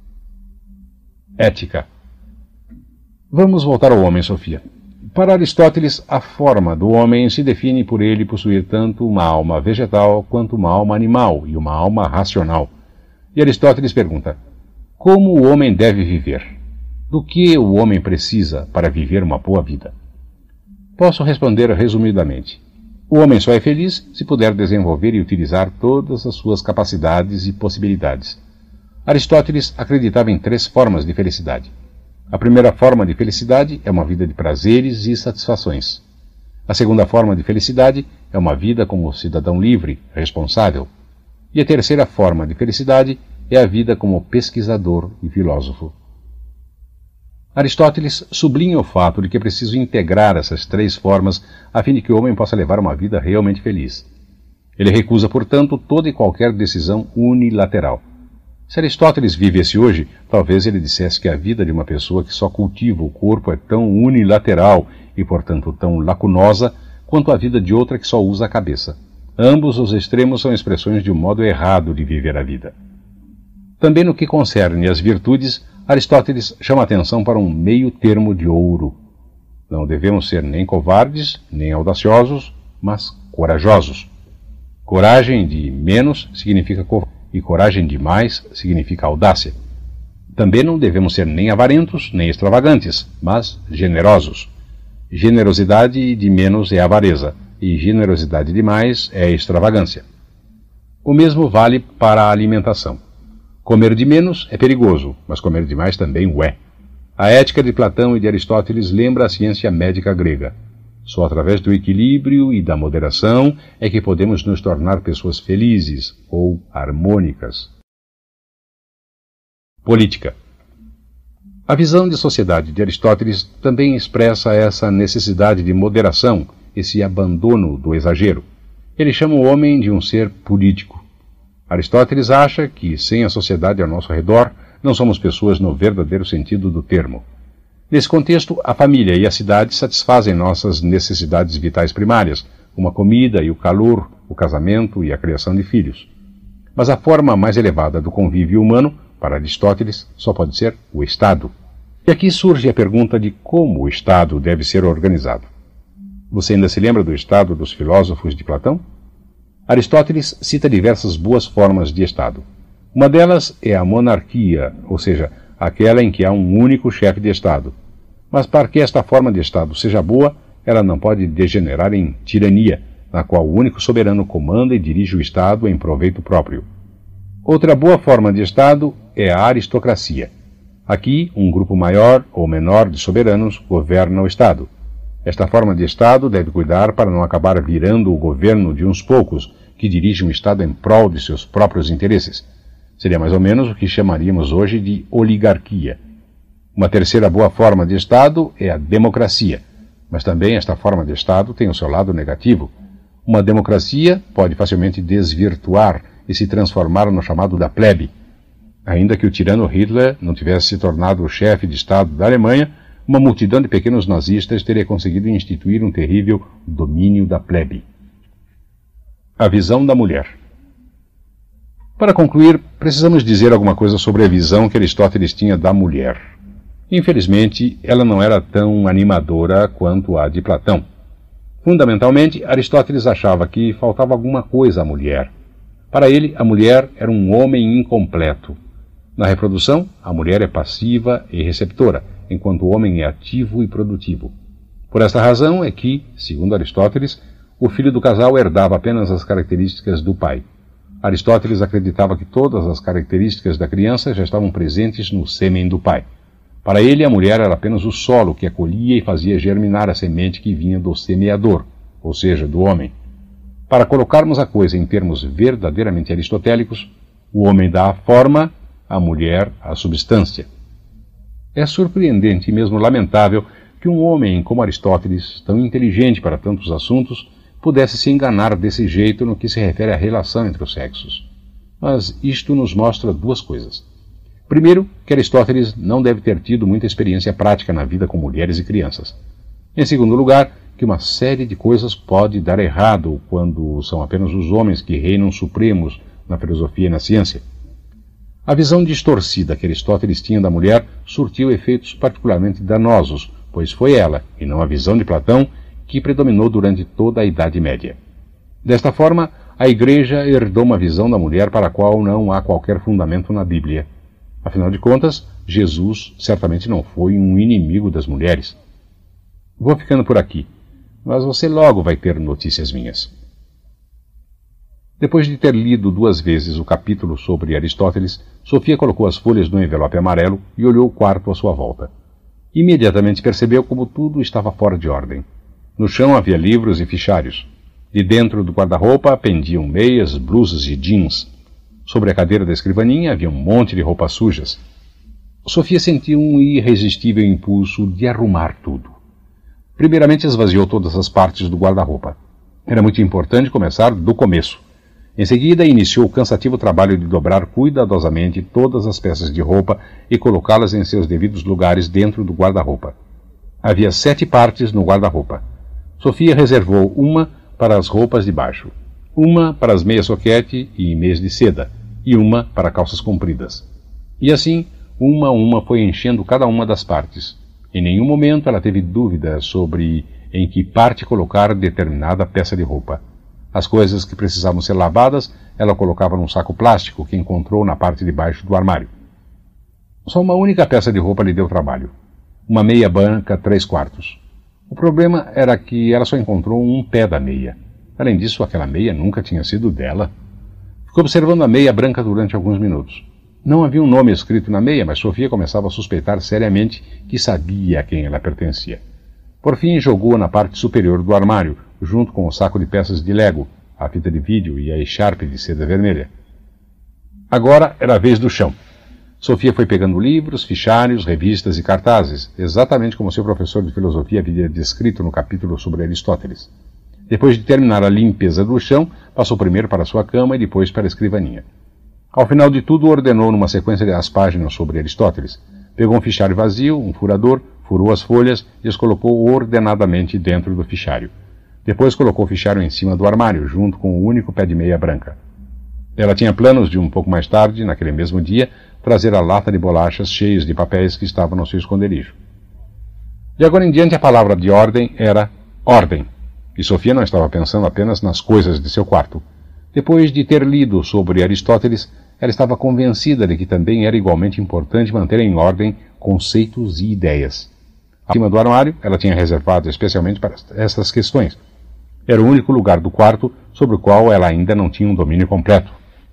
[SPEAKER 1] Ética. Vamos voltar ao homem, Sofia. Para Aristóteles, a forma do homem se define por ele possuir tanto uma alma vegetal quanto uma alma animal e uma alma racional. E Aristóteles pergunta: como o homem deve viver? Do que o homem precisa para viver uma boa vida? Posso responder resumidamente. O homem só é feliz se puder desenvolver e utilizar todas as suas capacidades e possibilidades. Aristóteles acreditava em 3 formas de felicidade. A primeira forma de felicidade é uma vida de prazeres e satisfações. A segunda forma de felicidade é uma vida como cidadão livre, responsável. E a terceira forma de felicidade é a vida como pesquisador e filósofo. Aristóteles sublinha o fato de que é preciso integrar essas 3 formas a fim de que o homem possa levar uma vida realmente feliz. Ele recusa, portanto, toda e qualquer decisão unilateral. Se Aristóteles vivesse hoje, talvez ele dissesse que a vida de uma pessoa que só cultiva o corpo é tão unilateral e, portanto, tão lacunosa quanto a vida de outra que só usa a cabeça. Ambos os extremos são expressões de um modo errado de viver a vida. Também no que concerne às virtudes, Aristóteles chama atenção para um meio termo de ouro. Não devemos ser nem covardes, nem audaciosos, mas corajosos. Coragem de menos significa covarde, e coragem de mais significa audácia. Também não devemos ser nem avarentos, nem extravagantes, mas generosos. Generosidade de menos é avareza, e generosidade de mais é extravagância. O mesmo vale para a alimentação. Comer de menos é perigoso, mas comer de mais também o é. A ética de Platão e de Aristóteles lembra a ciência médica grega. Só através do equilíbrio e da moderação é que podemos nos tornar pessoas felizes ou harmônicas. Política. A visão de sociedade de Aristóteles também expressa essa necessidade de moderação, esse abandono do exagero. Ele chama o homem de um ser político. Aristóteles acha que, sem a sociedade ao nosso redor, não somos pessoas no verdadeiro sentido do termo. Nesse contexto, a família e a cidade satisfazem nossas necessidades vitais primárias, como a comida e o calor, o casamento e a criação de filhos. Mas a forma mais elevada do convívio humano, para Aristóteles, só pode ser o Estado. E aqui surge a pergunta de como o Estado deve ser organizado. Você ainda se lembra do Estado dos filósofos de Platão? Aristóteles cita diversas boas formas de Estado. Uma delas é a monarquia, ou seja, aquela em que há um único chefe de Estado. Mas para que esta forma de Estado seja boa, ela não pode degenerar em tirania, na qual o único soberano comanda e dirige o Estado em proveito próprio. Outra boa forma de Estado é a aristocracia. Aqui, um grupo maior ou menor de soberanos governa o Estado. Esta forma de Estado deve cuidar para não acabar virando o governo de uns poucos que dirigem o Estado em prol de seus próprios interesses. Seria mais ou menos o que chamaríamos hoje de oligarquia. Uma terceira boa forma de Estado é a democracia, mas também esta forma de Estado tem o seu lado negativo. Uma democracia pode facilmente desvirtuar e se transformar no chamado da plebe. Ainda que o tirano Hitler não tivesse se tornado o chefe de Estado da Alemanha, uma multidão de pequenos nazistas teria conseguido instituir um terrível domínio da plebe. A visão da mulher. Para concluir, precisamos dizer alguma coisa sobre a visão que Aristóteles tinha da mulher. Infelizmente, ela não era tão animadora quanto a de Platão. Fundamentalmente, Aristóteles achava que faltava alguma coisa à mulher. Para ele, a mulher era um homem incompleto. Na reprodução, a mulher é passiva e receptora, enquanto o homem é ativo e produtivo. Por esta razão é que, segundo Aristóteles, o filho do casal herdava apenas as características do pai. Aristóteles acreditava que todas as características da criança já estavam presentes no sêmen do pai. Para ele, a mulher era apenas o solo que acolhia e fazia germinar a semente que vinha do semeador, ou seja, do homem. Para colocarmos a coisa em termos verdadeiramente aristotélicos, o homem dá a forma, a mulher a substância. É surpreendente e mesmo lamentável que um homem como Aristóteles, tão inteligente para tantos assuntos, pudesse se enganar desse jeito no que se refere à relação entre os sexos. Mas isto nos mostra duas coisas. Primeiro, que Aristóteles não deve ter tido muita experiência prática na vida com mulheres e crianças. Em segundo lugar, que uma série de coisas pode dar errado quando são apenas os homens que reinam supremos na filosofia e na ciência. A visão distorcida que Aristóteles tinha da mulher surtiu efeitos particularmente danosos, pois foi ela, e não a visão de Platão, que predominou durante toda a Idade Média. Desta forma, a Igreja herdou uma visão da mulher para a qual não há qualquer fundamento na Bíblia. Afinal de contas, Jesus certamente não foi um inimigo das mulheres. Vou ficando por aqui, mas você logo vai ter notícias minhas. Depois de ter lido 2 vezes o capítulo sobre Aristóteles, Sofia colocou as folhas no envelope amarelo e olhou o quarto à sua volta. Imediatamente percebeu como tudo estava fora de ordem. No chão havia livros e fichários. De dentro do guarda-roupa pendiam meias, blusas e jeans. Sobre a cadeira da escrivaninha havia um monte de roupas sujas. Sofia sentiu um irresistível impulso de arrumar tudo. Primeiramente esvaziou todas as partes do guarda-roupa. Era muito importante começar do começo. Em seguida, iniciou o cansativo trabalho de dobrar cuidadosamente todas as peças de roupa e colocá-las em seus devidos lugares dentro do guarda-roupa. Havia 7 partes no guarda-roupa. Sofia reservou uma para as roupas de baixo, uma para as meias soquete e meias de seda, e uma para calças compridas. E assim, uma a uma foi enchendo cada uma das partes. Em nenhum momento ela teve dúvida sobre em que parte colocar determinada peça de roupa. As coisas que precisavam ser lavadas, ela colocava num saco plástico que encontrou na parte de baixo do armário. Só uma única peça de roupa lhe deu trabalho. Uma meia branca 3/4. O problema era que ela só encontrou um pé da meia. Além disso, aquela meia nunca tinha sido dela. Ficou observando a meia branca durante alguns minutos. Não havia um nome escrito na meia, mas Sofia começava a suspeitar seriamente que sabia a quem ela pertencia. Por fim, jogou-a na parte superior do armário, junto com o saco de peças de Lego, a fita de vídeo e a echarpe de seda vermelha. Agora era a vez do chão. Sofia foi pegando livros, fichários, revistas e cartazes, exatamente como seu professor de filosofia havia descrito no capítulo sobre Aristóteles. Depois de terminar a limpeza do chão, passou primeiro para sua cama e depois para a escrivaninha. Ao final de tudo, ordenou numa sequência as páginas sobre Aristóteles. Pegou um fichário vazio, um furador, furou as folhas e as colocou ordenadamente dentro do fichário. Depois colocou o fichário em cima do armário, junto com o único pé de meia branca. Ela tinha planos de um pouco mais tarde, naquele mesmo dia, trazer a lata de bolachas cheias de papéis que estavam no seu esconderijo. De agora em diante, a palavra de ordem era ordem. E Sofia não estava pensando apenas nas coisas de seu quarto. Depois de ter lido sobre Aristóteles, ela estava convencida de que também era igualmente importante manter em ordem conceitos e ideias. Acima do armário, ela tinha reservado especialmente para essas questões. Era o único lugar do quarto sobre o qual ela ainda não tinha um domínio completo.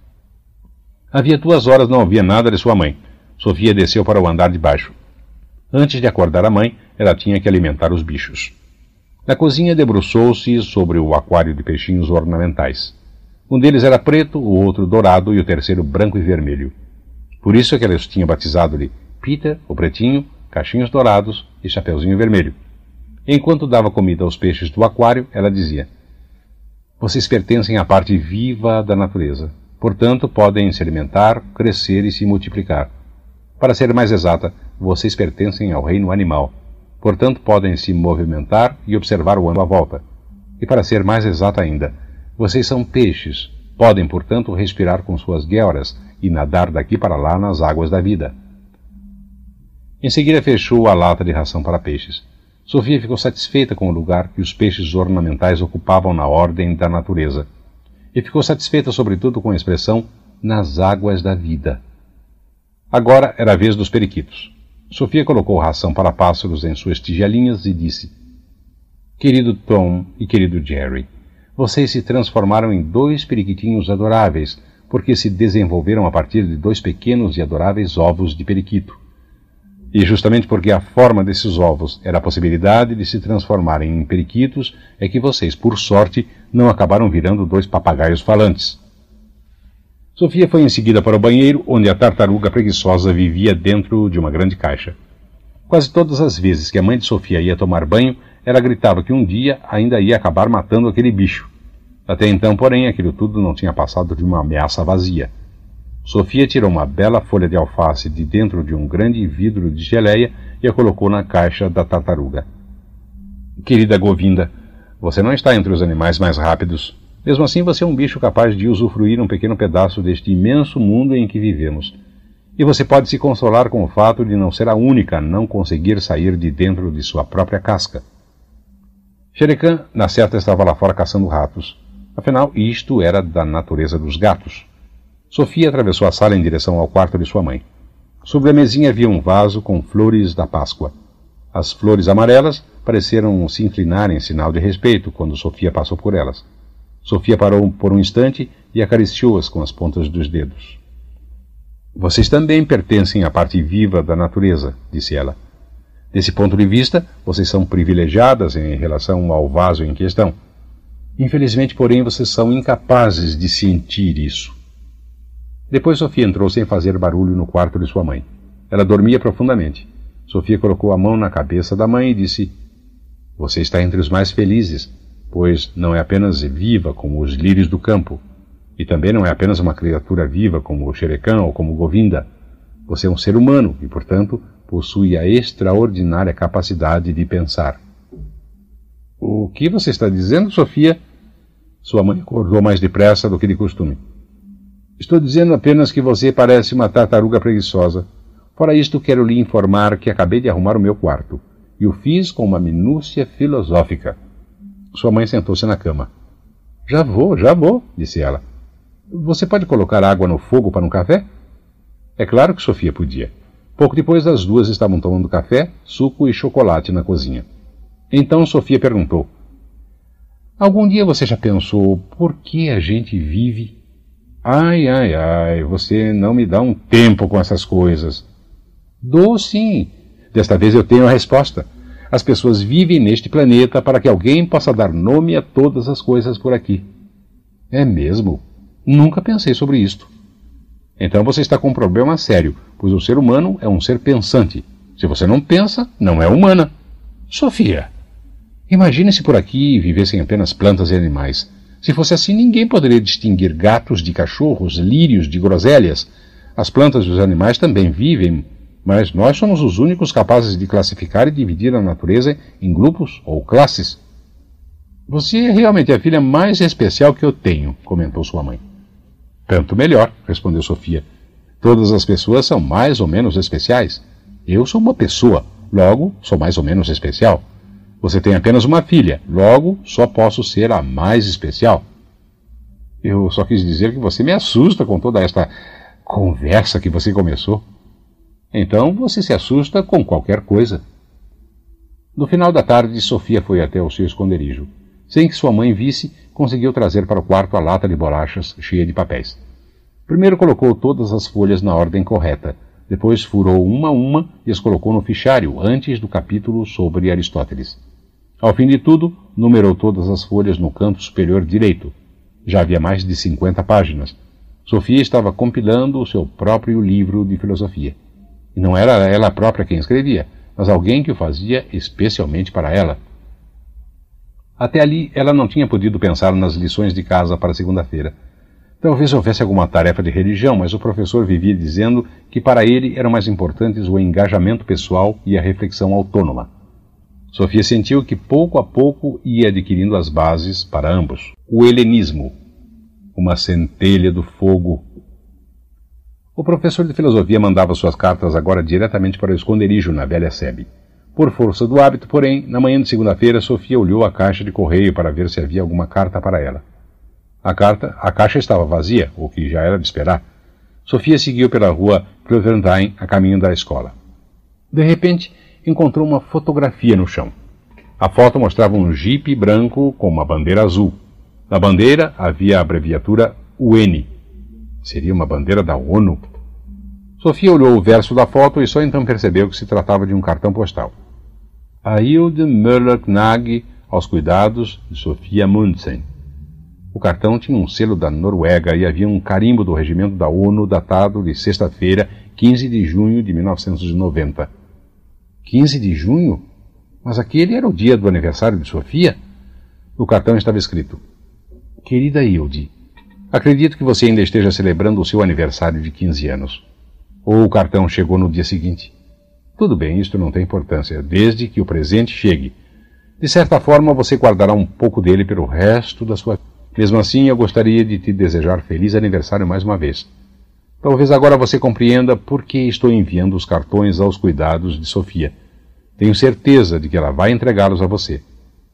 [SPEAKER 1] Havia 2 horas não ouvia nada de sua mãe. Sofia desceu para o andar de baixo. Antes de acordar a mãe, ela tinha que alimentar os bichos. Na cozinha, debruçou-se sobre o aquário de peixinhos ornamentais. Um deles era preto, o outro dourado e o terceiro branco e vermelho. Por isso é que ela os tinha batizado de Peter, o pretinho, Cachinhos Dourados e Chapeuzinho Vermelho. Enquanto dava comida aos peixes do aquário, ela dizia: vocês pertencem à parte viva da natureza. Portanto, podem se alimentar, crescer e se multiplicar. Para ser mais exata, vocês pertencem ao reino animal. Portanto, podem se movimentar e observar o ano à volta. E para ser mais exata ainda, vocês são peixes. Podem, portanto, respirar com suas guelras e nadar daqui para lá nas águas da vida. Em seguida, fechou a lata de ração para peixes. Sofia ficou satisfeita com o lugar que os peixes ornamentais ocupavam na ordem da natureza. E ficou satisfeita, sobretudo, com a expressão nas águas da vida. Agora era a vez dos periquitos. Sofia colocou ração para pássaros em suas tigelinhas e disse: querido Tom e querido Jerry, vocês se transformaram em 2 periquitinhos adoráveis, porque se desenvolveram a partir de 2 pequenos e adoráveis ovos de periquito. E justamente porque a forma desses ovos era a possibilidade de se transformarem em periquitos, é que vocês, por sorte, não acabaram virando 2 papagaios falantes. Sofia foi em seguida para o banheiro, onde a tartaruga preguiçosa vivia dentro de uma grande caixa. Quase todas as vezes que a mãe de Sofia ia tomar banho, ela gritava que um dia ainda ia acabar matando aquele bicho. Até então, porém, aquilo tudo não tinha passado de uma ameaça vazia. Sofia tirou uma bela folha de alface de dentro de um grande vidro de geleia e a colocou na caixa da tartaruga. Querida Govinda, você não está entre os animais mais rápidos. Mesmo assim, você é um bicho capaz de usufruir um pequeno pedaço deste imenso mundo em que vivemos. E você pode se consolar com o fato de não ser a única a não conseguir sair de dentro de sua própria casca. Shere Khan, na certa, estava lá fora caçando ratos. Afinal, isto era da natureza dos gatos. Sofia atravessou a sala em direção ao quarto de sua mãe. Sobre a mesinha havia um vaso com flores da Páscoa. As flores amarelas pareceram se inclinar em sinal de respeito quando Sofia passou por elas. Sofia parou por um instante e acariciou-as com as pontas dos dedos. Vocês também pertencem à parte viva da natureza, disse ela. Desse ponto de vista, vocês são privilegiadas em relação ao vaso em questão. Infelizmente, porém, vocês são incapazes de sentir isso. Depois Sofia entrou sem fazer barulho no quarto de sua mãe. Ela dormia profundamente. Sofia colocou a mão na cabeça da mãe e disse: você está entre os mais felizes, pois não é apenas viva como os lírios do campo, e também não é apenas uma criatura viva como o Shere Khan ou como Govinda. Você é um ser humano e, portanto, possui a extraordinária capacidade de pensar. O que você está dizendo, Sofia? Sua mãe acordou mais depressa do que de costume. Estou dizendo apenas que você parece uma tartaruga preguiçosa. Fora isto, quero lhe informar que acabei de arrumar o meu quarto, e o fiz com uma minúcia filosófica. Sua mãe sentou-se na cama. Já vou, disse ela. Você pode colocar água no fogo para um café? É claro que Sofia podia. Pouco depois, as 2 estavam tomando café, suco e chocolate na cozinha. Então Sofia perguntou: algum dia você já pensou por que a gente vive? Ai, você não me dá um tempo com essas coisas. Dou sim. Desta vez eu tenho a resposta. As pessoas vivem neste planeta para que alguém possa dar nome a todas as coisas por aqui. É mesmo? Nunca pensei sobre isto. Então você está com um problema sério, pois o ser humano é um ser pensante. Se você não pensa, não é humana. Sofia, imagine se por aqui vivessem apenas plantas e animais. Se fosse assim, ninguém poderia distinguir gatos de cachorros, lírios de groselhas. As plantas e os animais também vivem, mas nós somos os únicos capazes de classificar e dividir a natureza em grupos ou classes. Você é realmente a filha mais especial que eu tenho, comentou sua mãe. Tanto melhor, respondeu Sofia. Todas as pessoas são mais ou menos especiais. Eu sou uma pessoa, logo sou mais ou menos especial. Você tem apenas uma filha, logo só posso ser a mais especial. Eu só quis dizer que você me assusta com toda esta conversa que você começou. Então você se assusta com qualquer coisa. No final da tarde, Sofia foi até o seu esconderijo. Sem que sua mãe visse, conseguiu trazer para o quarto a lata de bolachas cheia de papéis. Primeiro colocou todas as folhas na ordem correta. Depois furou uma a uma e as colocou no fichário, antes do capítulo sobre Aristóteles. Ao fim de tudo, numerou todas as folhas no canto superior direito. Já havia mais de 50 páginas. Sofia estava compilando o seu próprio livro de filosofia. E não era ela própria quem escrevia, mas alguém que o fazia especialmente para ela. Até ali, ela não tinha podido pensar nas lições de casa para segunda-feira. Talvez houvesse alguma tarefa de religião, mas o professor vivia dizendo que para ele eram mais importantes o engajamento pessoal e a reflexão autônoma. Sofia sentiu que pouco a pouco ia adquirindo as bases para ambos. O helenismo, uma centelha do fogo. O professor de filosofia mandava suas cartas agora diretamente para o esconderijo na velha sebe. Por força do hábito, porém, na manhã de segunda-feira, Sofia olhou a caixa de correio para ver se havia alguma carta para ela. A caixa estava vazia, o que já era de esperar. Sofia seguiu pela rua Clementine a caminho da escola. De repente, encontrou uma fotografia no chão. A foto mostrava um jipe branco com uma bandeira azul. Na bandeira havia a abreviatura UN. Seria uma bandeira da ONU? Sofia olhou o verso da foto e só então percebeu que se tratava de um cartão postal. A Hilde Möller-Knag, aos cuidados de Sofia Mundsen. O cartão tinha um selo da Noruega e havia um carimbo do regimento da ONU datado de sexta-feira, 15 de junho de 1990. 15 de junho? Mas aquele era o dia do aniversário de Sofia? No cartão estava escrito: Querida Hilde, acredito que você ainda esteja celebrando o seu aniversário de 15 anos. Ou o cartão chegou no dia seguinte. Tudo bem, isto não tem importância, desde que o presente chegue. De certa forma, você guardará um pouco dele pelo resto da sua vida. Mesmo assim, eu gostaria de te desejar feliz aniversário mais uma vez. Talvez agora você compreenda por que estou enviando os cartões aos cuidados de Sofia. Tenho certeza de que ela vai entregá-los a você.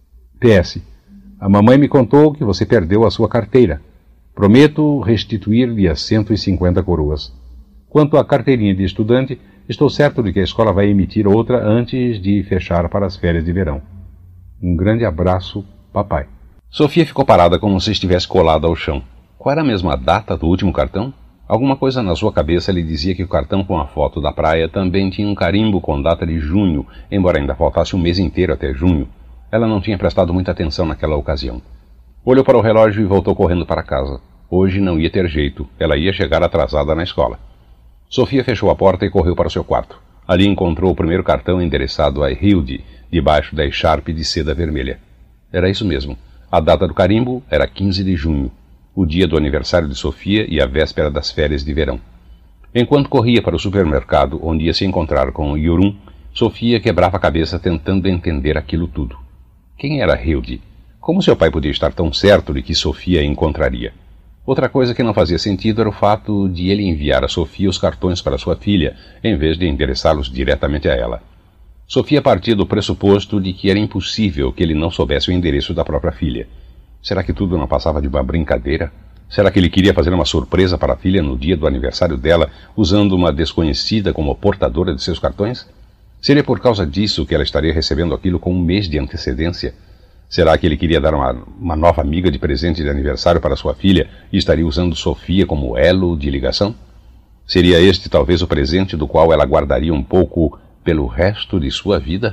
[SPEAKER 1] PS. A mamãe me contou que você perdeu a sua carteira. Prometo restituir-lhe as 150 coroas. Quanto à carteirinha de estudante, estou certo de que a escola vai emitir outra antes de fechar para as férias de verão. Um grande abraço, papai. Sofia ficou parada como se estivesse colada ao chão. Qual era mesmo a data do último cartão? Alguma coisa na sua cabeça lhe dizia que o cartão com a foto da praia também tinha um carimbo com data de junho, embora ainda faltasse um mês inteiro até junho. Ela não tinha prestado muita atenção naquela ocasião. Olhou para o relógio e voltou correndo para casa. Hoje não ia ter jeito, ela ia chegar atrasada na escola. Sofia fechou a porta e correu para o seu quarto. Ali encontrou o primeiro cartão endereçado a Hilde, debaixo da echarpe de seda vermelha. Era isso mesmo. A data do carimbo era 15 de junho, o dia do aniversário de Sofia e a véspera das férias de verão. Enquanto corria para o supermercado, onde ia se encontrar com Jorun, Sofia quebrava a cabeça tentando entender aquilo tudo. Quem era Hilde? Como seu pai podia estar tão certo de que Sofia a encontraria? Outra coisa que não fazia sentido era o fato de ele enviar a Sofia os cartões para sua filha, em vez de endereçá-los diretamente a ela. Sofia partia do pressuposto de que era impossível que ele não soubesse o endereço da própria filha. Será que tudo não passava de uma brincadeira? Será que ele queria fazer uma surpresa para a filha no dia do aniversário dela, usando uma desconhecida como portadora de seus cartões? Seria por causa disso que ela estaria recebendo aquilo com um mês de antecedência? Será que ele queria dar uma nova amiga de presente de aniversário para sua filha e estaria usando Sofia como elo de ligação? Seria este talvez o presente do qual ela guardaria um pouco pelo resto de sua vida?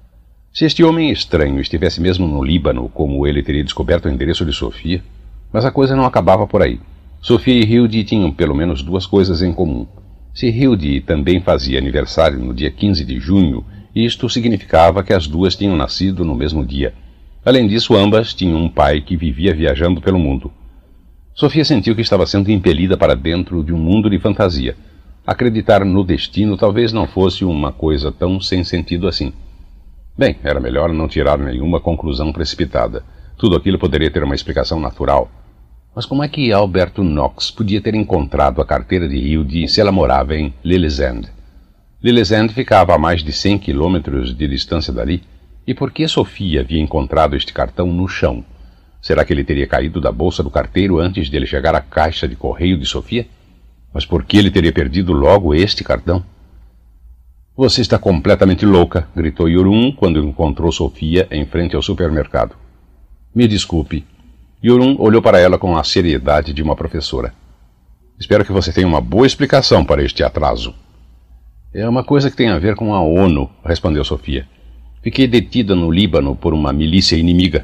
[SPEAKER 1] Se este homem estranho estivesse mesmo no Líbano, como ele teria descoberto o endereço de Sofia? Mas a coisa não acabava por aí. Sofia e Hilde tinham pelo menos duas coisas em comum. Se Hilde também fazia aniversário no dia 15 de junho, isto significava que as duas tinham nascido no mesmo dia. Além disso, ambas tinham um pai que vivia viajando pelo mundo. Sofia sentiu que estava sendo impelida para dentro de um mundo de fantasia. Acreditar no destino talvez não fosse uma coisa tão sem sentido assim. Bem, era melhor não tirar nenhuma conclusão precipitada. Tudo aquilo poderia ter uma explicação natural. Mas como é que Alberto Knox podia ter encontrado a carteira de Hilde se ela morava em Lillesand? Lillesand ficava a mais de 100 quilômetros de distância dali. E por que Sofia havia encontrado este cartão no chão? Será que ele teria caído da bolsa do carteiro antes de ele chegar à caixa de correio de Sofia? Mas por que ele teria perdido logo este cartão? Você está completamente louca, gritou Yorun quando encontrou Sofia em frente ao supermercado. Me desculpe. Yorun olhou para ela com a seriedade de uma professora. Espero que você tenha uma boa explicação para este atraso. É uma coisa que tem a ver com a ONU, respondeu Sofia. Fiquei detida no Líbano por uma milícia inimiga.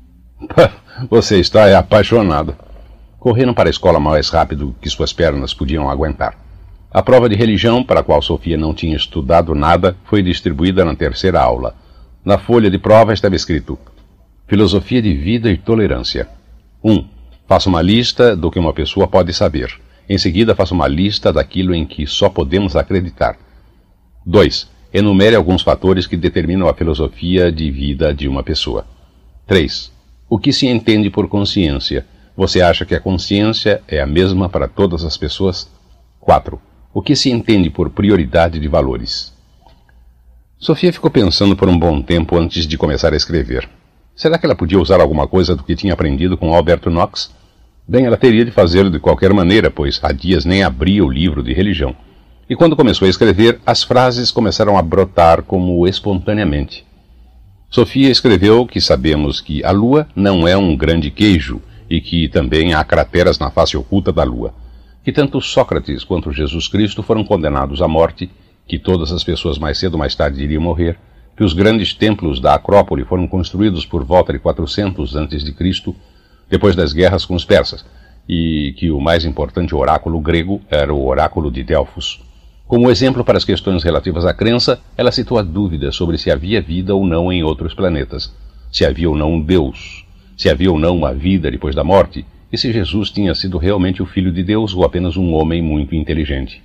[SPEAKER 1] Você está apaixonada. Correram para a escola mais rápido que suas pernas podiam aguentar. A prova de religião, para a qual Sofia não tinha estudado nada, foi distribuída na terceira aula. Na folha de prova estava escrito: Filosofia de vida e tolerância. 1. Faça uma lista do que uma pessoa pode saber. Em seguida, faça uma lista daquilo em que só podemos acreditar. 2. Enumere alguns fatores que determinam a filosofia de vida de uma pessoa. 3. O que se entende por consciência? Você acha que a consciência é a mesma para todas as pessoas? 4. O que se entende por prioridade de valores? Sofia ficou pensando por um bom tempo antes de começar a escrever. Será que ela podia usar alguma coisa do que tinha aprendido com Alberto Knox? Bem, ela teria de fazê-lo de qualquer maneira, pois há dias nem abria o livro de religião. E quando começou a escrever, as frases começaram a brotar como espontaneamente. Sofia escreveu que sabemos que a Lua não é um grande queijo e que também há crateras na face oculta da Lua. Que tanto Sócrates quanto Jesus Cristo foram condenados à morte, que todas as pessoas mais cedo ou mais tarde iriam morrer, que os grandes templos da Acrópole foram construídos por volta de 400 a.C., depois das guerras com os persas, e que o mais importante oráculo grego era o oráculo de Delfos. Como exemplo para as questões relativas à crença, ela citou a dúvida sobre se havia vida ou não em outros planetas, se havia ou não um Deus, se havia ou não uma vida depois da morte, e se Jesus tinha sido realmente o Filho de Deus ou apenas um homem muito inteligente.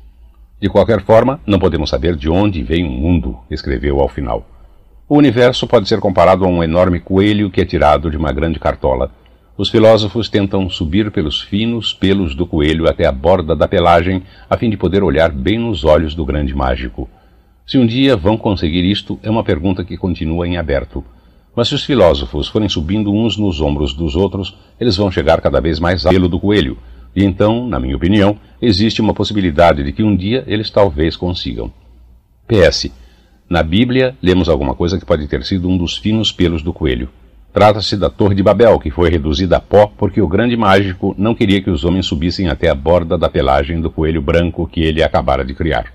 [SPEAKER 1] De qualquer forma, não podemos saber de onde vem o mundo, escreveu ao final. O universo pode ser comparado a um enorme coelho que é tirado de uma grande cartola. Os filósofos tentam subir pelos finos pelos do coelho até a borda da pelagem, a fim de poder olhar bem nos olhos do grande mágico. Se um dia vão conseguir isto, é uma pergunta que continua em aberto. Mas se os filósofos forem subindo uns nos ombros dos outros, eles vão chegar cada vez mais ao pelo do coelho. E então, na minha opinião, existe uma possibilidade de que um dia eles talvez consigam. PS. Na Bíblia, lemos alguma coisa que pode ter sido um dos finos pelos do coelho. Trata-se da Torre de Babel, que foi reduzida a pó porque o grande mágico não queria que os homens subissem até a borda da pelagem do coelho branco que ele acabara de criar.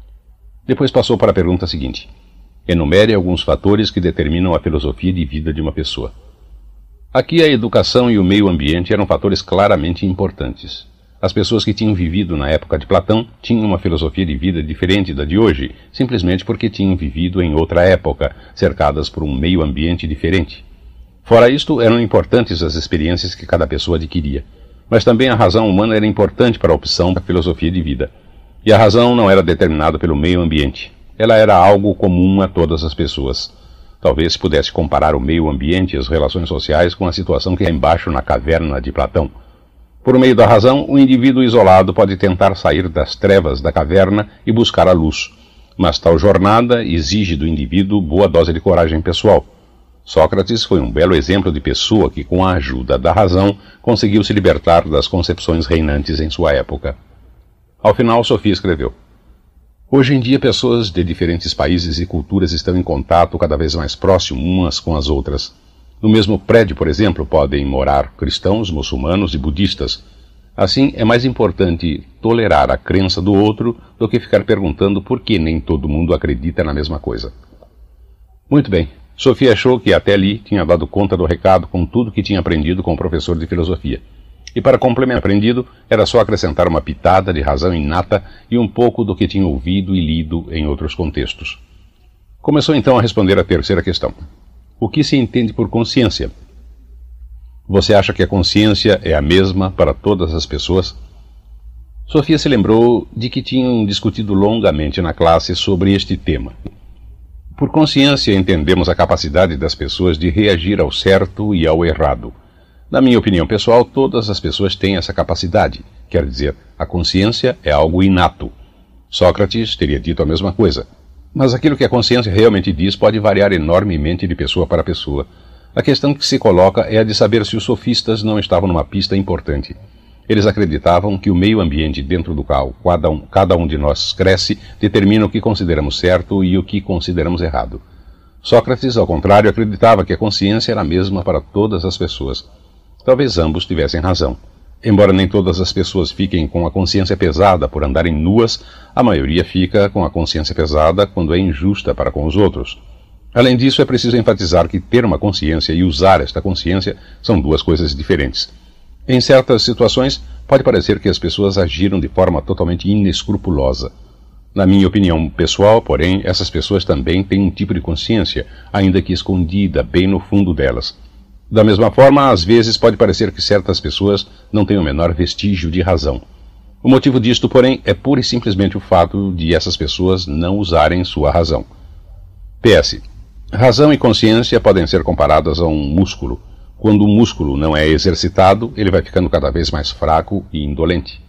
[SPEAKER 1] Depois passou para a pergunta seguinte. Enumere alguns fatores que determinam a filosofia de vida de uma pessoa. Aqui a educação e o meio ambiente eram fatores claramente importantes. As pessoas que tinham vivido na época de Platão tinham uma filosofia de vida diferente da de hoje, simplesmente porque tinham vivido em outra época, cercadas por um meio ambiente diferente. Fora isto, eram importantes as experiências que cada pessoa adquiria. Mas também a razão humana era importante para a opção da filosofia de vida. E a razão não era determinada pelo meio ambiente. Ela era algo comum a todas as pessoas. Talvez se pudesse comparar o meio ambiente e as relações sociais com a situação que é embaixo na caverna de Platão. Por meio da razão, o indivíduo isolado pode tentar sair das trevas da caverna e buscar a luz. Mas tal jornada exige do indivíduo boa dose de coragem pessoal. Sócrates foi um belo exemplo de pessoa que, com a ajuda da razão, conseguiu se libertar das concepções reinantes em sua época. Ao final, Sofia escreveu: Hoje em dia, pessoas de diferentes países e culturas estão em contato cada vez mais próximo umas com as outras. No mesmo prédio, por exemplo, podem morar cristãos, muçulmanos e budistas. Assim, é mais importante tolerar a crença do outro do que ficar perguntando por que nem todo mundo acredita na mesma coisa. Muito bem. Sofia achou que até ali tinha dado conta do recado com tudo que tinha aprendido com o professor de filosofia. E para complementar o aprendido, era só acrescentar uma pitada de razão inata e um pouco do que tinha ouvido e lido em outros contextos. Começou então a responder a terceira questão. O que se entende por consciência? Você acha que a consciência é a mesma para todas as pessoas? Sofia se lembrou de que tinham discutido longamente na classe sobre este tema. Por consciência entendemos a capacidade das pessoas de reagir ao certo e ao errado. Na minha opinião pessoal, todas as pessoas têm essa capacidade. Quer dizer, a consciência é algo inato. Sócrates teria dito a mesma coisa. Mas aquilo que a consciência realmente diz pode variar enormemente de pessoa para pessoa. A questão que se coloca é a de saber se os sofistas não estavam numa pista importante. Eles acreditavam que o meio ambiente dentro do qual cada um de nós cresce determina o que consideramos certo e o que consideramos errado. Sócrates, ao contrário, acreditava que a consciência era a mesma para todas as pessoas. Talvez ambos tivessem razão. Embora nem todas as pessoas fiquem com a consciência pesada por andarem nuas, a maioria fica com a consciência pesada quando é injusta para com os outros. Além disso, é preciso enfatizar que ter uma consciência e usar esta consciência são duas coisas diferentes. Em certas situações, pode parecer que as pessoas agiram de forma totalmente inescrupulosa. Na minha opinião pessoal, porém, essas pessoas também têm um tipo de consciência, ainda que escondida bem no fundo delas. Da mesma forma, às vezes pode parecer que certas pessoas não têm o menor vestígio de razão. O motivo disto, porém, é pura e simplesmente o fato de essas pessoas não usarem sua razão. PS. Razão e consciência podem ser comparadas a um músculo. Quando o músculo não é exercitado, ele vai ficando cada vez mais fraco e indolente.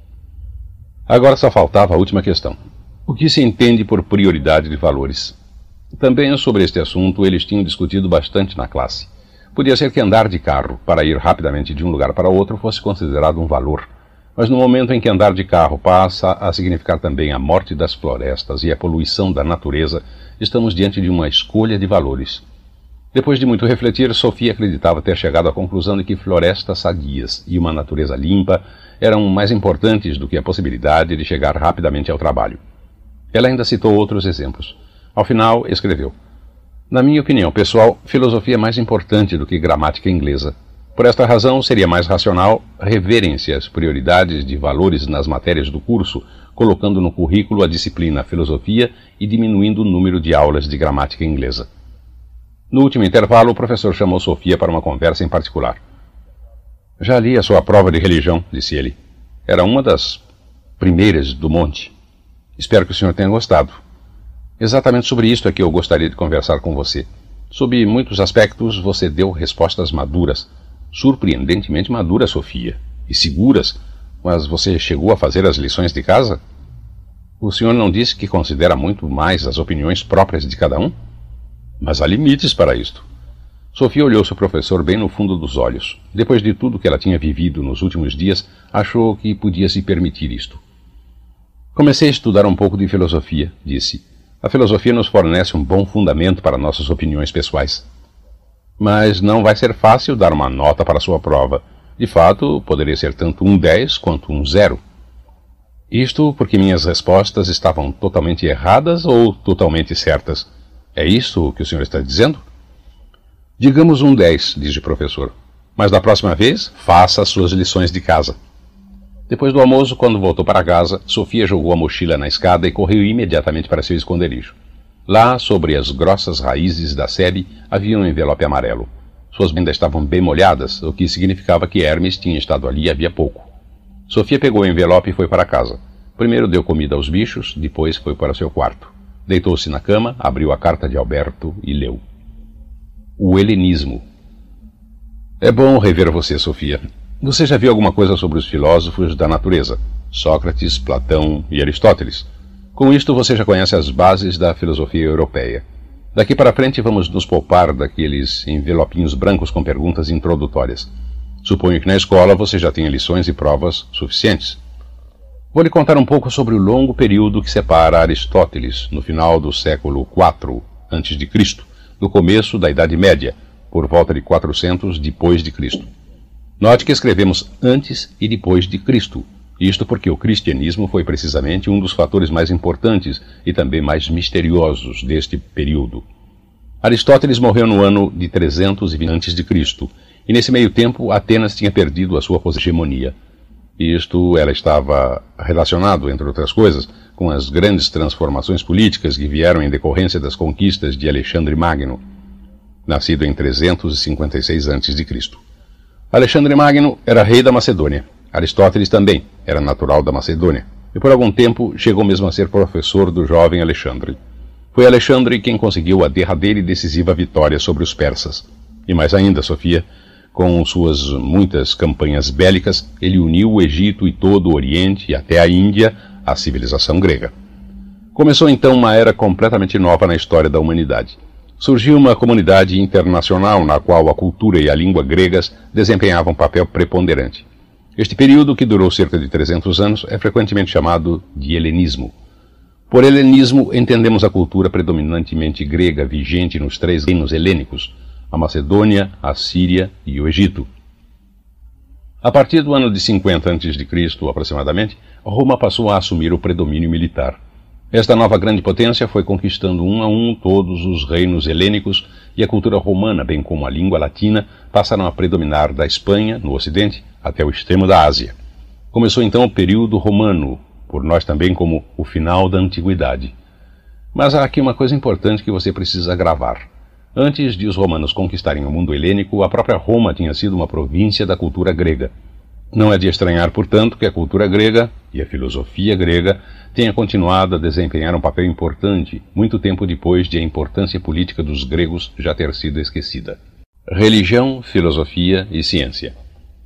[SPEAKER 1] Agora só faltava a última questão. O que se entende por prioridade de valores? Também sobre este assunto eles tinham discutido bastante na classe. Podia ser que andar de carro para ir rapidamente de um lugar para outro fosse considerado um valor, mas no momento em que andar de carro passa a significar também a morte das florestas e a poluição da natureza, estamos diante de uma escolha de valores. Depois de muito refletir, Sofia acreditava ter chegado à conclusão de que florestas sadias e uma natureza limpa eram mais importantes do que a possibilidade de chegar rapidamente ao trabalho. Ela ainda citou outros exemplos. Ao final, escreveu: na minha opinião pessoal, filosofia é mais importante do que gramática inglesa. Por esta razão, seria mais racional reverem-se as prioridades de valores nas matérias do curso, colocando no currículo a disciplina filosofia e diminuindo o número de aulas de gramática inglesa. No último intervalo, o professor chamou Sofia para uma conversa em particular. Já li a sua prova de religião, disse ele. Era uma das primeiras do monte. Espero que o senhor tenha gostado. Exatamente sobre isto é que eu gostaria de conversar com você. Sob muitos aspectos, você deu respostas maduras. Surpreendentemente maduras, Sofia. E seguras. Mas você chegou a fazer as lições de casa? O senhor não disse que considera muito mais as opiniões próprias de cada um? Mas há limites para isto. Sofia olhou seu professor bem no fundo dos olhos. Depois de tudo que ela tinha vivido nos últimos dias, achou que podia se permitir isto. Comecei a estudar um pouco de filosofia, disse. A filosofia nos fornece um bom fundamento para nossas opiniões pessoais. Mas não vai ser fácil dar uma nota para sua prova. De fato, poderia ser tanto um 10 quanto um 0. Isto porque minhas respostas estavam totalmente erradas ou totalmente certas. É isso que o senhor está dizendo? Digamos um 10, disse o professor. Mas da próxima vez, faça as suas lições de casa. Depois do almoço, quando voltou para casa, Sofia jogou a mochila na escada e correu imediatamente para seu esconderijo. Lá, sobre as grossas raízes da sebe, havia um envelope amarelo. Suas vendas estavam bem molhadas, o que significava que Hermes tinha estado ali havia pouco. Sofia pegou o envelope e foi para casa. Primeiro deu comida aos bichos, depois foi para seu quarto. Deitou-se na cama, abriu a carta de Alberto e leu. O helenismo. É bom rever você, Sofia. Você já viu alguma coisa sobre os filósofos da natureza? Sócrates, Platão e Aristóteles. Com isto você já conhece as bases da filosofia europeia. Daqui para frente vamos nos poupar daqueles envelopinhos brancos com perguntas introdutórias. Suponho que na escola você já tenha lições e provas suficientes. Vou lhe contar um pouco sobre o longo período que separa Aristóteles, no final do século IV a.C., do começo da Idade Média, por volta de 400 depois de Cristo. Note que escrevemos antes e depois de Cristo, isto porque o cristianismo foi precisamente um dos fatores mais importantes e também mais misteriosos deste período. Aristóteles morreu no ano de 320 a.C., e nesse meio tempo Atenas tinha perdido a sua hegemonia. Isto ela estava relacionado, entre outras coisas, com as grandes transformações políticas que vieram em decorrência das conquistas de Alexandre Magno, nascido em 356 a.C. Alexandre Magno era rei da Macedônia. Aristóteles também era natural da Macedônia, e por algum tempo chegou mesmo a ser professor do jovem Alexandre. Foi Alexandre quem conseguiu a derradeira e decisiva vitória sobre os persas. E mais ainda, Sofia, com suas muitas campanhas bélicas, ele uniu o Egito e todo o Oriente e até a Índia à civilização grega. Começou então uma era completamente nova na história da humanidade. Surgiu uma comunidade internacional na qual a cultura e a língua gregas desempenhavam um papel preponderante. Este período, que durou cerca de 300 anos, é frequentemente chamado de helenismo. Por helenismo, entendemos a cultura predominantemente grega vigente nos 3 reinos helênicos, a Macedônia, a Síria e o Egito. A partir do ano de 50 a.C., aproximadamente, Roma passou a assumir o predomínio militar. Esta nova grande potência foi conquistando um a um todos os reinos helênicos e a cultura romana, bem como a língua latina, passaram a predominar da Espanha, no ocidente, até o extremo da Ásia. Começou então o período romano, por nós também como o final da antiguidade. Mas há aqui uma coisa importante que você precisa gravar. Antes de os romanos conquistarem o mundo helênico, a própria Roma tinha sido uma província da cultura grega. Não é de estranhar, portanto, que a cultura grega e a filosofia grega tenha continuado a desempenhar um papel importante, muito tempo depois de a importância política dos gregos já ter sido esquecida. Religião, filosofia e ciência.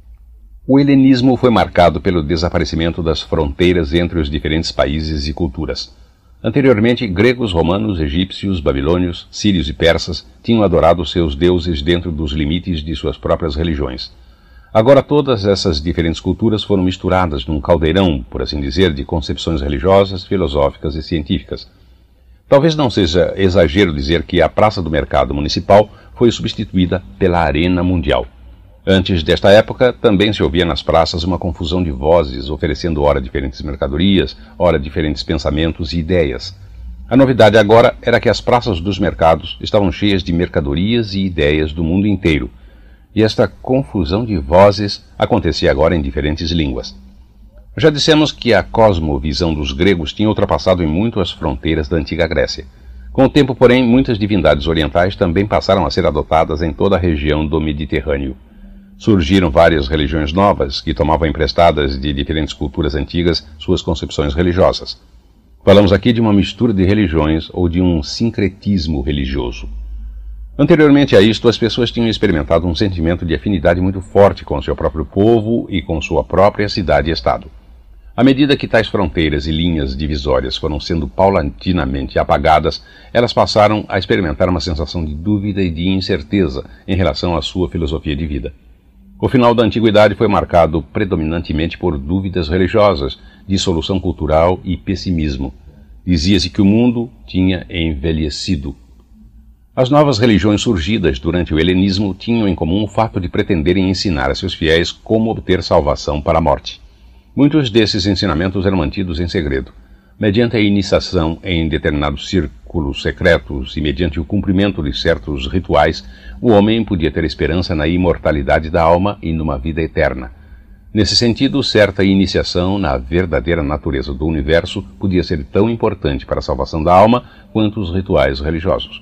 [SPEAKER 1] O helenismo foi marcado pelo desaparecimento das fronteiras entre os diferentes países e culturas. Anteriormente, gregos, romanos, egípcios, babilônios, sírios e persas tinham adorado seus deuses dentro dos limites de suas próprias religiões. Agora todas essas diferentes culturas foram misturadas num caldeirão, por assim dizer, de concepções religiosas, filosóficas e científicas. Talvez não seja exagero dizer que a Praça do Mercado Municipal foi substituída pela Arena Mundial. Antes desta época, também se ouvia nas praças uma confusão de vozes, oferecendo ora diferentes mercadorias, ora diferentes pensamentos e ideias. A novidade agora era que as praças dos mercados estavam cheias de mercadorias e ideias do mundo inteiro, e esta confusão de vozes acontecia agora em diferentes línguas. Já dissemos que a cosmovisão dos gregos tinha ultrapassado em muito as fronteiras da antiga Grécia. Com o tempo, porém, muitas divindades orientais também passaram a ser adotadas em toda a região do Mediterrâneo. Surgiram várias religiões novas que tomavam emprestadas de diferentes culturas antigas suas concepções religiosas. Falamos aqui de uma mistura de religiões ou de um sincretismo religioso. Anteriormente a isto, as pessoas tinham experimentado um sentimento de afinidade muito forte com seu próprio povo e com sua própria cidade e estado. À medida que tais fronteiras e linhas divisórias foram sendo paulatinamente apagadas, elas passaram a experimentar uma sensação de dúvida e de incerteza em relação à sua filosofia de vida. O final da antiguidade foi marcado predominantemente por dúvidas religiosas, dissolução cultural e pessimismo. Dizia-se que o mundo tinha envelhecido. As novas religiões surgidas durante o helenismo tinham em comum o fato de pretenderem ensinar a seus fiéis como obter salvação para a morte. Muitos desses ensinamentos eram mantidos em segredo. Mediante a iniciação em determinados círculos secretos e mediante o cumprimento de certos rituais, o homem podia ter esperança na imortalidade da alma e numa vida eterna. Nesse sentido, certa iniciação na verdadeira natureza do universo podia ser tão importante para a salvação da alma quanto os rituais religiosos.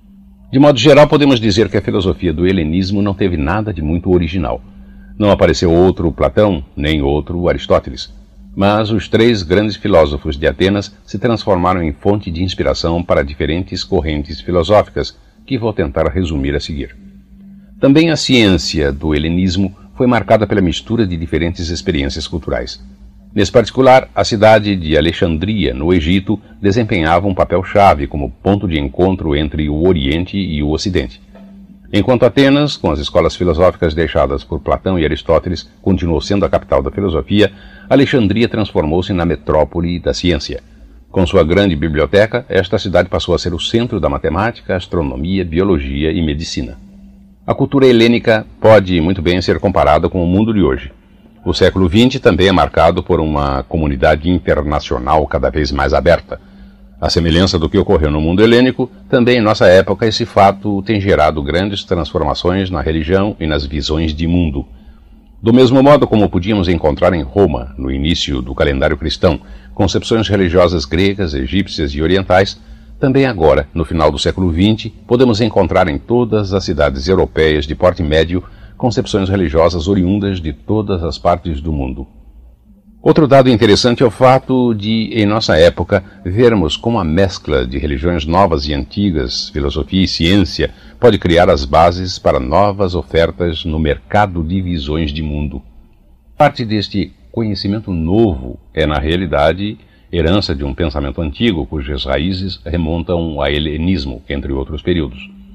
[SPEAKER 1] De modo geral, podemos dizer que a filosofia do helenismo não teve nada de muito original. Não apareceu outro Platão, nem outro Aristóteles. Mas os 3 grandes filósofos de Atenas se transformaram em fonte de inspiração para diferentes correntes filosóficas, que vou tentar resumir a seguir. Também a ciência do helenismo foi marcada pela mistura de diferentes experiências culturais. Nesse particular, a cidade de Alexandria, no Egito, desempenhava um papel-chave como ponto de encontro entre o Oriente e o Ocidente. Enquanto Atenas, com as escolas filosóficas deixadas por Platão e Aristóteles, continuou sendo a capital da filosofia, Alexandria transformou-se na metrópole da ciência. Com sua grande biblioteca, esta cidade passou a ser o centro da matemática, astronomia, biologia e medicina. A cultura helênica pode muito bem ser comparada com o mundo de hoje. O século XX também é marcado por uma comunidade internacional cada vez mais aberta. À semelhança do que ocorreu no mundo helênico, também em nossa época esse fato tem gerado grandes transformações na religião e nas visões de mundo. Do mesmo modo como podíamos encontrar em Roma, no início do calendário cristão, concepções religiosas gregas, egípcias e orientais, também agora, no final do século XX, podemos encontrar em todas as cidades europeias de porte médio concepções religiosas oriundas de todas as partes do mundo. Outro dado interessante é o fato de, em nossa época, vermos como a mescla de religiões novas e antigas, filosofia e ciência, pode criar as bases para novas ofertas no mercado de visões de mundo. Parte deste conhecimento novo é, na realidade, herança de um pensamento antigo cujas raízes remontam ao helenismo, entre outros períodos.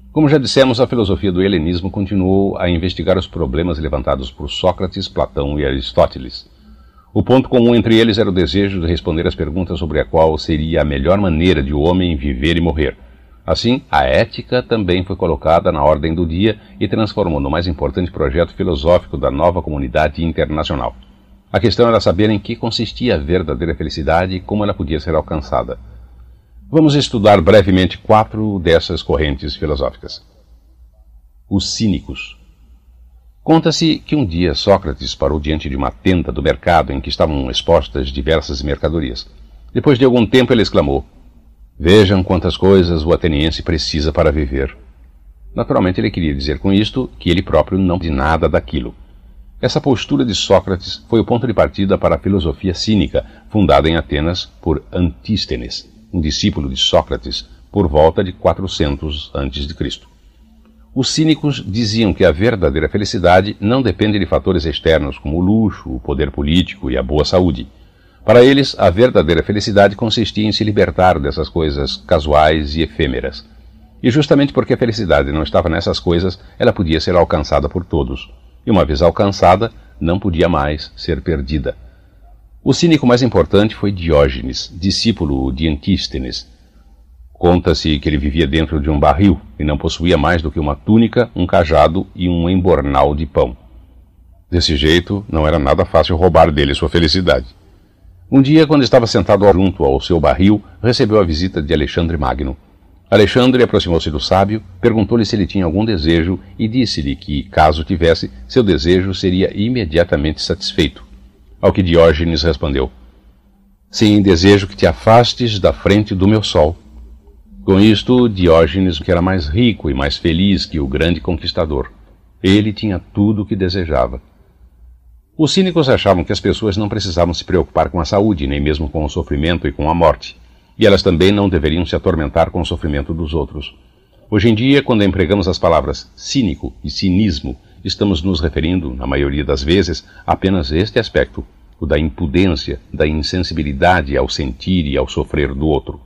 [SPEAKER 1] Como já dissemos, a filosofia do helenismo continuou a investigar os problemas levantados por Sócrates, Platão e Aristóteles. O ponto comum entre eles era o desejo de responder às perguntas sobre a qual seria a melhor maneira de o homem viver e morrer. Assim, a ética também foi colocada na ordem do dia e transformou no mais importante projeto filosófico da nova comunidade internacional. A questão era saber em que consistia a verdadeira felicidade e como ela podia ser alcançada. Vamos estudar brevemente 4 dessas correntes filosóficas. Os cínicos. Conta-se que um dia Sócrates parou diante de uma tenda do mercado em que estavam expostas diversas mercadorias. Depois de algum tempo ele exclamou: "Vejam quantas coisas o ateniense precisa para viver." Naturalmente ele queria dizer com isto que ele próprio não tinha nada daquilo. Essa postura de Sócrates foi o ponto de partida para a filosofia cínica, fundada em Atenas por Antístenes, um discípulo de Sócrates, por volta de 400 a.C. Os cínicos diziam que a verdadeira felicidade não depende de fatores externos como o luxo, o poder político e a boa saúde. Para eles, a verdadeira felicidade consistia em se libertar dessas coisas casuais e efêmeras. E justamente porque a felicidade não estava nessas coisas, ela podia ser alcançada por todos. E uma vez alcançada, não podia mais ser perdida. O cínico mais importante foi Diógenes, discípulo de Antístenes. Conta-se que ele vivia dentro de um barril e não possuía mais do que uma túnica, um cajado e um embornal de pão. Desse jeito, não era nada fácil roubar dele sua felicidade. Um dia, quando estava sentado junto ao seu barril, recebeu a visita de Alexandre Magno. Alexandre aproximou-se do sábio, perguntou-lhe se ele tinha algum desejo e disse-lhe que, caso tivesse, seu desejo seria imediatamente satisfeito. Ao que Diógenes respondeu: "Sim, desejo que te afastes da frente do meu sol." Com isto, Diógenes era mais rico e mais feliz que o grande conquistador. Ele tinha tudo o que desejava. Os cínicos achavam que as pessoas não precisavam se preocupar com a saúde, nem mesmo com o sofrimento e com a morte. E elas também não deveriam se atormentar com o sofrimento dos outros. Hoje em dia, quando empregamos as palavras cínico e cinismo, estamos nos referindo, na maioria das vezes, a apenas este aspecto, o da impudência, da insensibilidade ao sentir e ao sofrer do outro.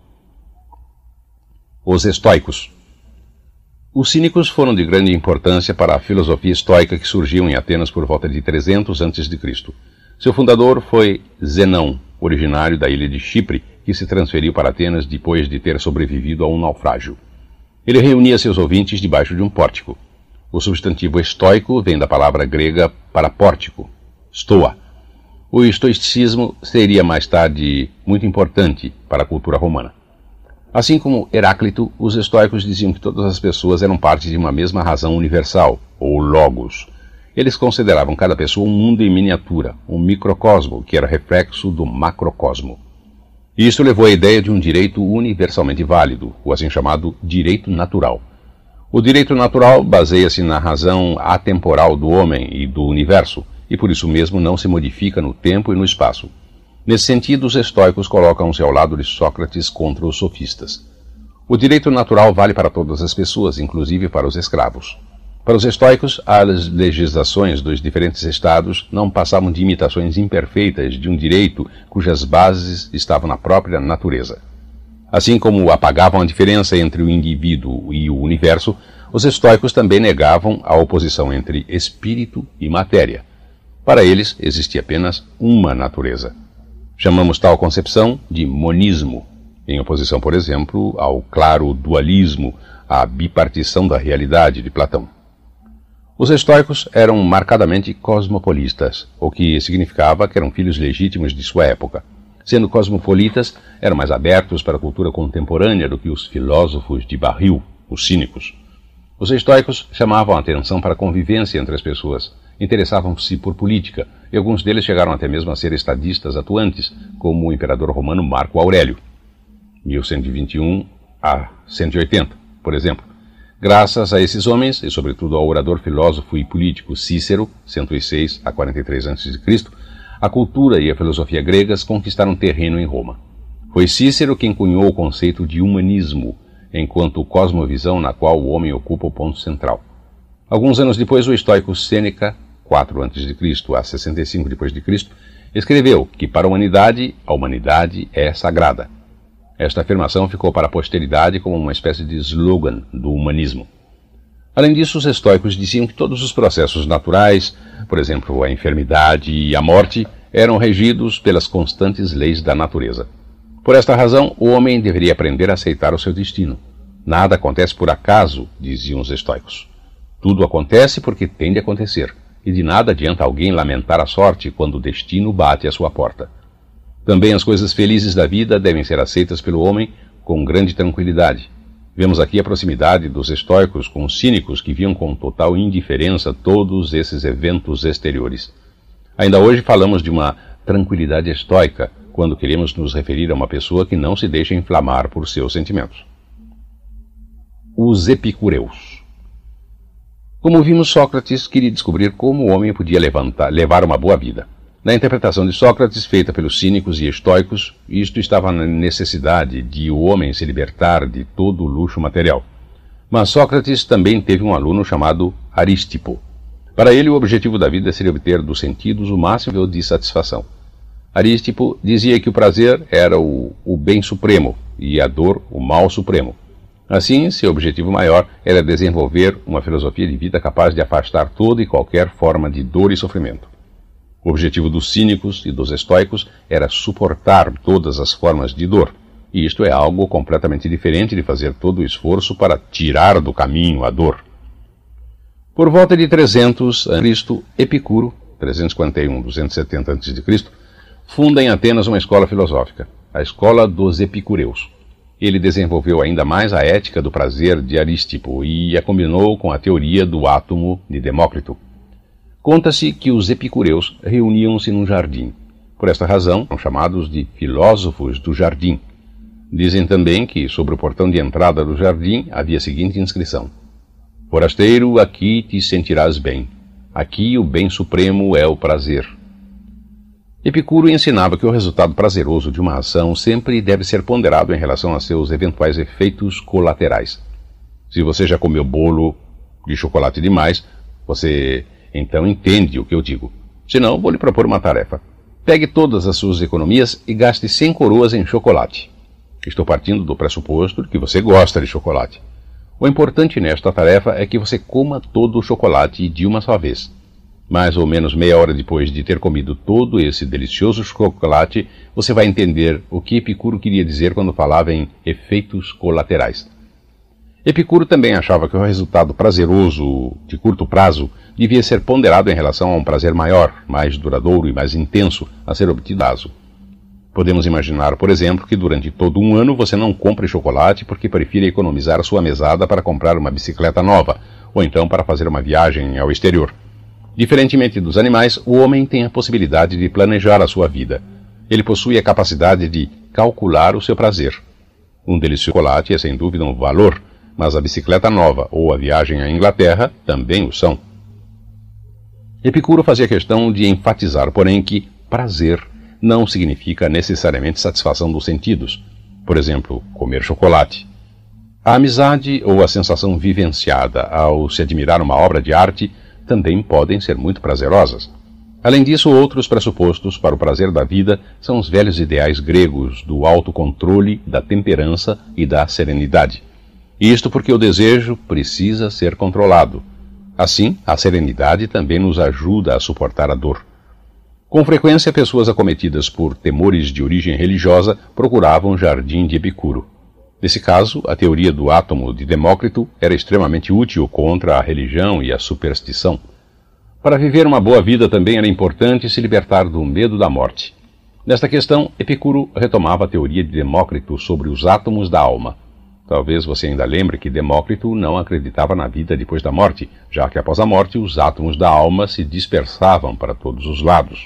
[SPEAKER 1] Os estoicos. Os cínicos foram de grande importância para a filosofia estoica que surgiu em Atenas por volta de 300 a.C. Seu fundador foi Zenão, originário da ilha de Chipre, que se transferiu para Atenas depois de ter sobrevivido a um naufrágio. Ele reunia seus ouvintes debaixo de um pórtico. O substantivo estoico vem da palavra grega para pórtico, stoa. O estoicismo seria mais tarde muito importante para a cultura romana. Assim como Heráclito, os estoicos diziam que todas as pessoas eram parte de uma mesma razão universal, ou logos. Eles consideravam cada pessoa um mundo em miniatura, um microcosmo, que era reflexo do macrocosmo. Isso levou à ideia de um direito universalmente válido, o assim chamado direito natural. O direito natural baseia-se na razão atemporal do homem e do universo, e por isso mesmo não se modifica no tempo e no espaço. Nesse sentido, os estoicos colocam-se ao lado de Sócrates contra os sofistas. O direito natural vale para todas as pessoas, inclusive para os escravos. Para os estoicos, as legislações dos diferentes estados não passavam de imitações imperfeitas de um direito cujas bases estavam na própria natureza. Assim como apagavam a diferença entre o indivíduo e o universo, os estoicos também negavam a oposição entre espírito e matéria. Para eles, existia apenas uma natureza. Chamamos tal concepção de monismo, em oposição, por exemplo, ao claro dualismo, à bipartição da realidade de Platão. Os estoicos eram marcadamente cosmopolitas, o que significava que eram filhos legítimos de sua época. Sendo cosmopolitas, eram mais abertos para a cultura contemporânea do que os filósofos de barril, os cínicos. Os estoicos chamavam a atenção para a convivência entre as pessoas, interessavam-se por política, e alguns deles chegaram até mesmo a ser estadistas atuantes, como o imperador romano Marco Aurélio, 1121 a 180, por exemplo. Graças a esses homens, e sobretudo ao orador, filósofo e político Cícero, 106 a 43 a.C., a cultura e a filosofia gregas conquistaram terreno em Roma. Foi Cícero quem cunhou o conceito de humanismo, enquanto cosmovisão na qual o homem ocupa o ponto central. Alguns anos depois, o estoico Sêneca, 4 a.C. a 65 d.C., escreveu que para a humanidade é sagrada. Esta afirmação ficou para a posteridade como uma espécie de slogan do humanismo. Além disso, os estoicos diziam que todos os processos naturais, por exemplo, a enfermidade e a morte, eram regidos pelas constantes leis da natureza. Por esta razão, o homem deveria aprender a aceitar o seu destino. Nada acontece por acaso, diziam os estoicos. Tudo acontece porque tem de acontecer, e de nada adianta alguém lamentar a sorte quando o destino bate à sua porta. Também as coisas felizes da vida devem ser aceitas pelo homem com grande tranquilidade. Vemos aqui a proximidade dos estoicos com os cínicos que viam com total indiferença todos esses eventos exteriores. Ainda hoje falamos de uma tranquilidade estoica quando queremos nos referir a uma pessoa que não se deixa inflamar por seus sentimentos. Os epicureus. Como vimos, Sócrates queria descobrir como o homem podia levar uma boa vida. Na interpretação de Sócrates, feita pelos cínicos e estoicos, isto estava na necessidade de o homem se libertar de todo o luxo material. Mas Sócrates também teve um aluno chamado Arístipo. Para ele, o objetivo da vida seria obter dos sentidos o máximo de satisfação. Arístipo dizia que o prazer era o bem supremo e a dor o mal supremo. Assim, seu objetivo maior era desenvolver uma filosofia de vida capaz de afastar toda e qualquer forma de dor e sofrimento. O objetivo dos cínicos e dos estoicos era suportar todas as formas de dor, e isto é algo completamente diferente de fazer todo o esforço para tirar do caminho a dor. Por volta de 300 a.C., Epicuro, 341-270 a.C., funda em Atenas uma escola filosófica, a Escola dos Epicureus. Ele desenvolveu ainda mais a ética do prazer de Arístipo e a combinou com a teoria do átomo de Demócrito. Conta-se que os epicureus reuniam-se num jardim. Por esta razão, são chamados de filósofos do jardim. Dizem também que, sobre o portão de entrada do jardim, havia a seguinte inscrição: Forasteiro, aqui te sentirás bem. Aqui o bem supremo é o prazer. Epicuro ensinava que o resultado prazeroso de uma ação sempre deve ser ponderado em relação a seus eventuais efeitos colaterais. Se você já comeu bolo de chocolate demais, você então entende o que eu digo. Se não, vou lhe propor uma tarefa. Pegue todas as suas economias e gaste 100 coroas em chocolate. Estou partindo do pressuposto de que você gosta de chocolate. O importante nesta tarefa é que você coma todo o chocolate de uma só vez. Mais ou menos meia hora depois de ter comido todo esse delicioso chocolate, você vai entender o que Epicuro queria dizer quando falava em efeitos colaterais. Epicuro também achava que o resultado prazeroso de curto prazo devia ser ponderado em relação a um prazer maior, mais duradouro e mais intenso a ser obtido. Podemos imaginar, por exemplo, que durante todo um ano você não compre chocolate porque prefira economizar a sua mesada para comprar uma bicicleta nova, ou então para fazer uma viagem ao exterior. Diferentemente dos animais, o homem tem a possibilidade de planejar a sua vida. Ele possui a capacidade de calcular o seu prazer. Um delicioso chocolate é sem dúvida um valor, mas a bicicleta nova ou a viagem à Inglaterra também o são. Epicuro fazia questão de enfatizar, porém, que prazer não significa necessariamente satisfação dos sentidos. Por exemplo, comer chocolate. A amizade ou a sensação vivenciada ao se admirar uma obra de arte também podem ser muito prazerosas. Além disso, outros pressupostos para o prazer da vida são os velhos ideais gregos do autocontrole, da temperança e da serenidade. Isto porque o desejo precisa ser controlado. Assim, a serenidade também nos ajuda a suportar a dor. Com frequência, pessoas acometidas por temores de origem religiosa procuravam o jardim de Epicuro. Nesse caso, a teoria do átomo de Demócrito era extremamente útil contra a religião e a superstição. Para viver uma boa vida também era importante se libertar do medo da morte. Nesta questão, Epicuro retomava a teoria de Demócrito sobre os átomos da alma. Talvez você ainda lembre que Demócrito não acreditava na vida depois da morte, já que após a morte os átomos da alma se dispersavam para todos os lados.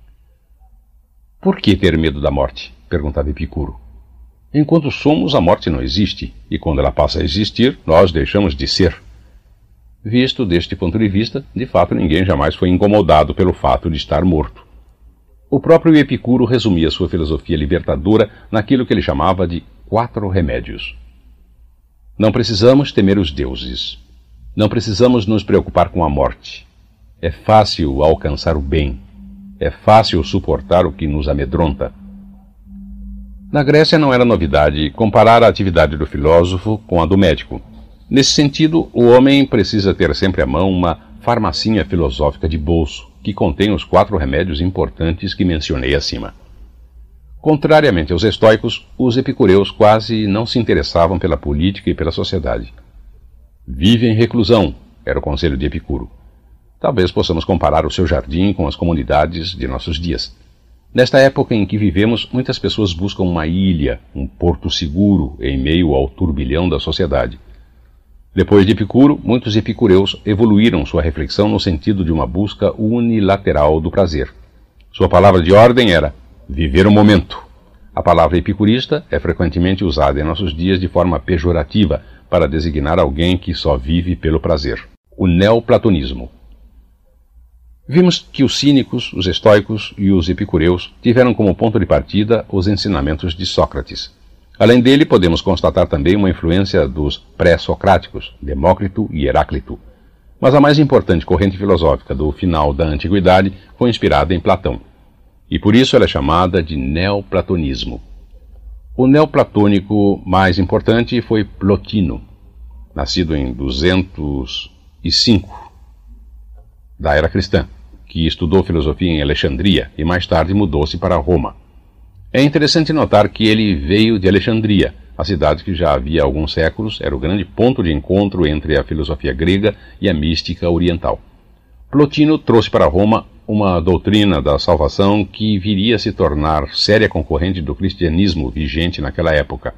[SPEAKER 1] Por que ter medo da morte? Perguntava Epicuro. Enquanto somos, a morte não existe, e quando ela passa a existir, nós deixamos de ser. Visto deste ponto de vista, de fato ninguém jamais foi incomodado pelo fato de estar morto. O próprio Epicuro resumia sua filosofia libertadora naquilo que ele chamava de 4 remédios. Não precisamos temer os deuses. Não precisamos nos preocupar com a morte. É fácil alcançar o bem. É fácil suportar o que nos amedronta. Na Grécia não era novidade comparar a atividade do filósofo com a do médico. Nesse sentido, o homem precisa ter sempre à mão uma farmacinha filosófica de bolso, que contém os 4 remédios importantes que mencionei acima. Contrariamente aos estoicos, os epicureus quase não se interessavam pela política e pela sociedade. Vive em reclusão, era o conselho de Epicuro. Talvez possamos comparar o seu jardim com as comunidades de nossos dias. Nesta época em que vivemos, muitas pessoas buscam uma ilha, um porto seguro em meio ao turbilhão da sociedade. Depois de Epicuro, muitos epicureus evoluíram sua reflexão no sentido de uma busca unilateral do prazer. Sua palavra de ordem era viver o momento. A palavra epicurista é frequentemente usada em nossos dias de forma pejorativa para designar alguém que só vive pelo prazer. O neoplatonismo. Vimos que os cínicos, os estoicos e os epicureus tiveram como ponto de partida os ensinamentos de Sócrates. Além dele, podemos constatar também uma influência dos pré-socráticos, Demócrito e Heráclito. Mas a mais importante corrente filosófica do final da antiguidade foi inspirada em Platão. E por isso ela é chamada de neoplatonismo. O neoplatônico mais importante foi Plotino, nascido em 205 da era cristã, que estudou filosofia em Alexandria e mais tarde mudou-se para Roma. É interessante notar que ele veio de Alexandria, a cidade que já havia alguns séculos era o grande ponto de encontro entre a filosofia grega e a mística oriental. Plotino trouxe para Roma uma doutrina da salvação que viria a se tornar séria concorrente do cristianismo vigente naquela época.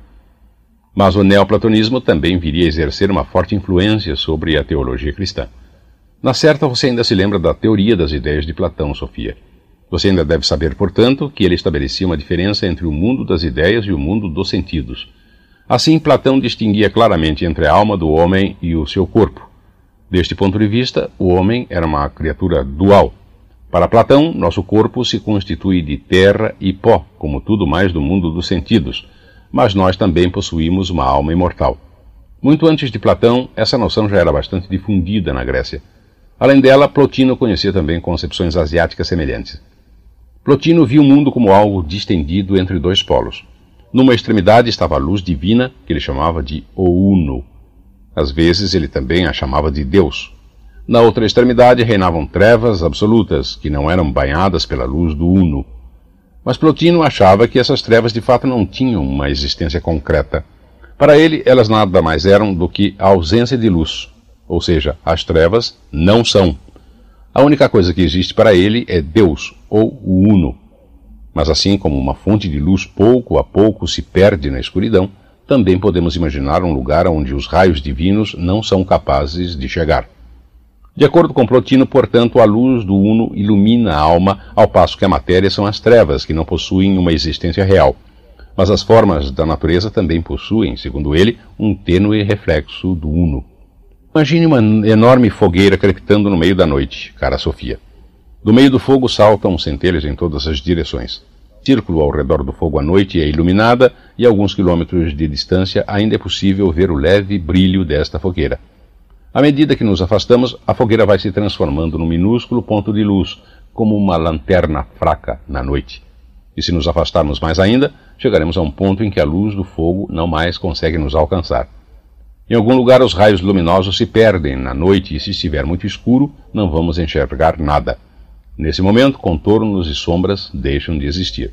[SPEAKER 1] Mas o neoplatonismo também viria a exercer uma forte influência sobre a teologia cristã. Na certa, você ainda se lembra da teoria das ideias de Platão, Sofia. Você ainda deve saber, portanto, que ele estabelecia uma diferença entre o mundo das ideias e o mundo dos sentidos. Assim, Platão distinguia claramente entre a alma do homem e o seu corpo. Deste ponto de vista, o homem era uma criatura dual. Para Platão, nosso corpo se constitui de terra e pó, como tudo mais do mundo dos sentidos, mas nós também possuímos uma alma imortal. Muito antes de Platão, essa noção já era bastante difundida na Grécia. Além dela, Plotino conhecia também concepções asiáticas semelhantes. Plotino viu o mundo como algo distendido entre 2 polos. Numa extremidade estava a luz divina, que ele chamava de o Uno. Às vezes ele também a chamava de Deus. Na outra extremidade reinavam trevas absolutas, que não eram banhadas pela luz do Uno. Mas Plotino achava que essas trevas de fato não tinham uma existência concreta. Para ele, elas nada mais eram do que a ausência de luz, ou seja, as trevas não são. A única coisa que existe para ele é Deus, ou o Uno. Mas assim como uma fonte de luz pouco a pouco se perde na escuridão, também podemos imaginar um lugar onde os raios divinos não são capazes de chegar. De acordo com Plotino, portanto, a luz do Uno ilumina a alma, ao passo que a matéria são as trevas, que não possuem uma existência real. Mas as formas da natureza também possuem, segundo ele, um tênue reflexo do Uno. Imagine uma enorme fogueira crepitando no meio da noite, cara Sofia. Do meio do fogo saltam centelhas em todas as direções. O círculo ao redor do fogo à noite é iluminada e a alguns quilômetros de distância ainda é possível ver o leve brilho desta fogueira. À medida que nos afastamos, a fogueira vai se transformando num minúsculo ponto de luz, como uma lanterna fraca na noite. E se nos afastarmos mais ainda, chegaremos a um ponto em que a luz do fogo não mais consegue nos alcançar. Em algum lugar os raios luminosos se perdem na noite e se estiver muito escuro, não vamos enxergar nada. Nesse momento, contornos e sombras deixam de existir.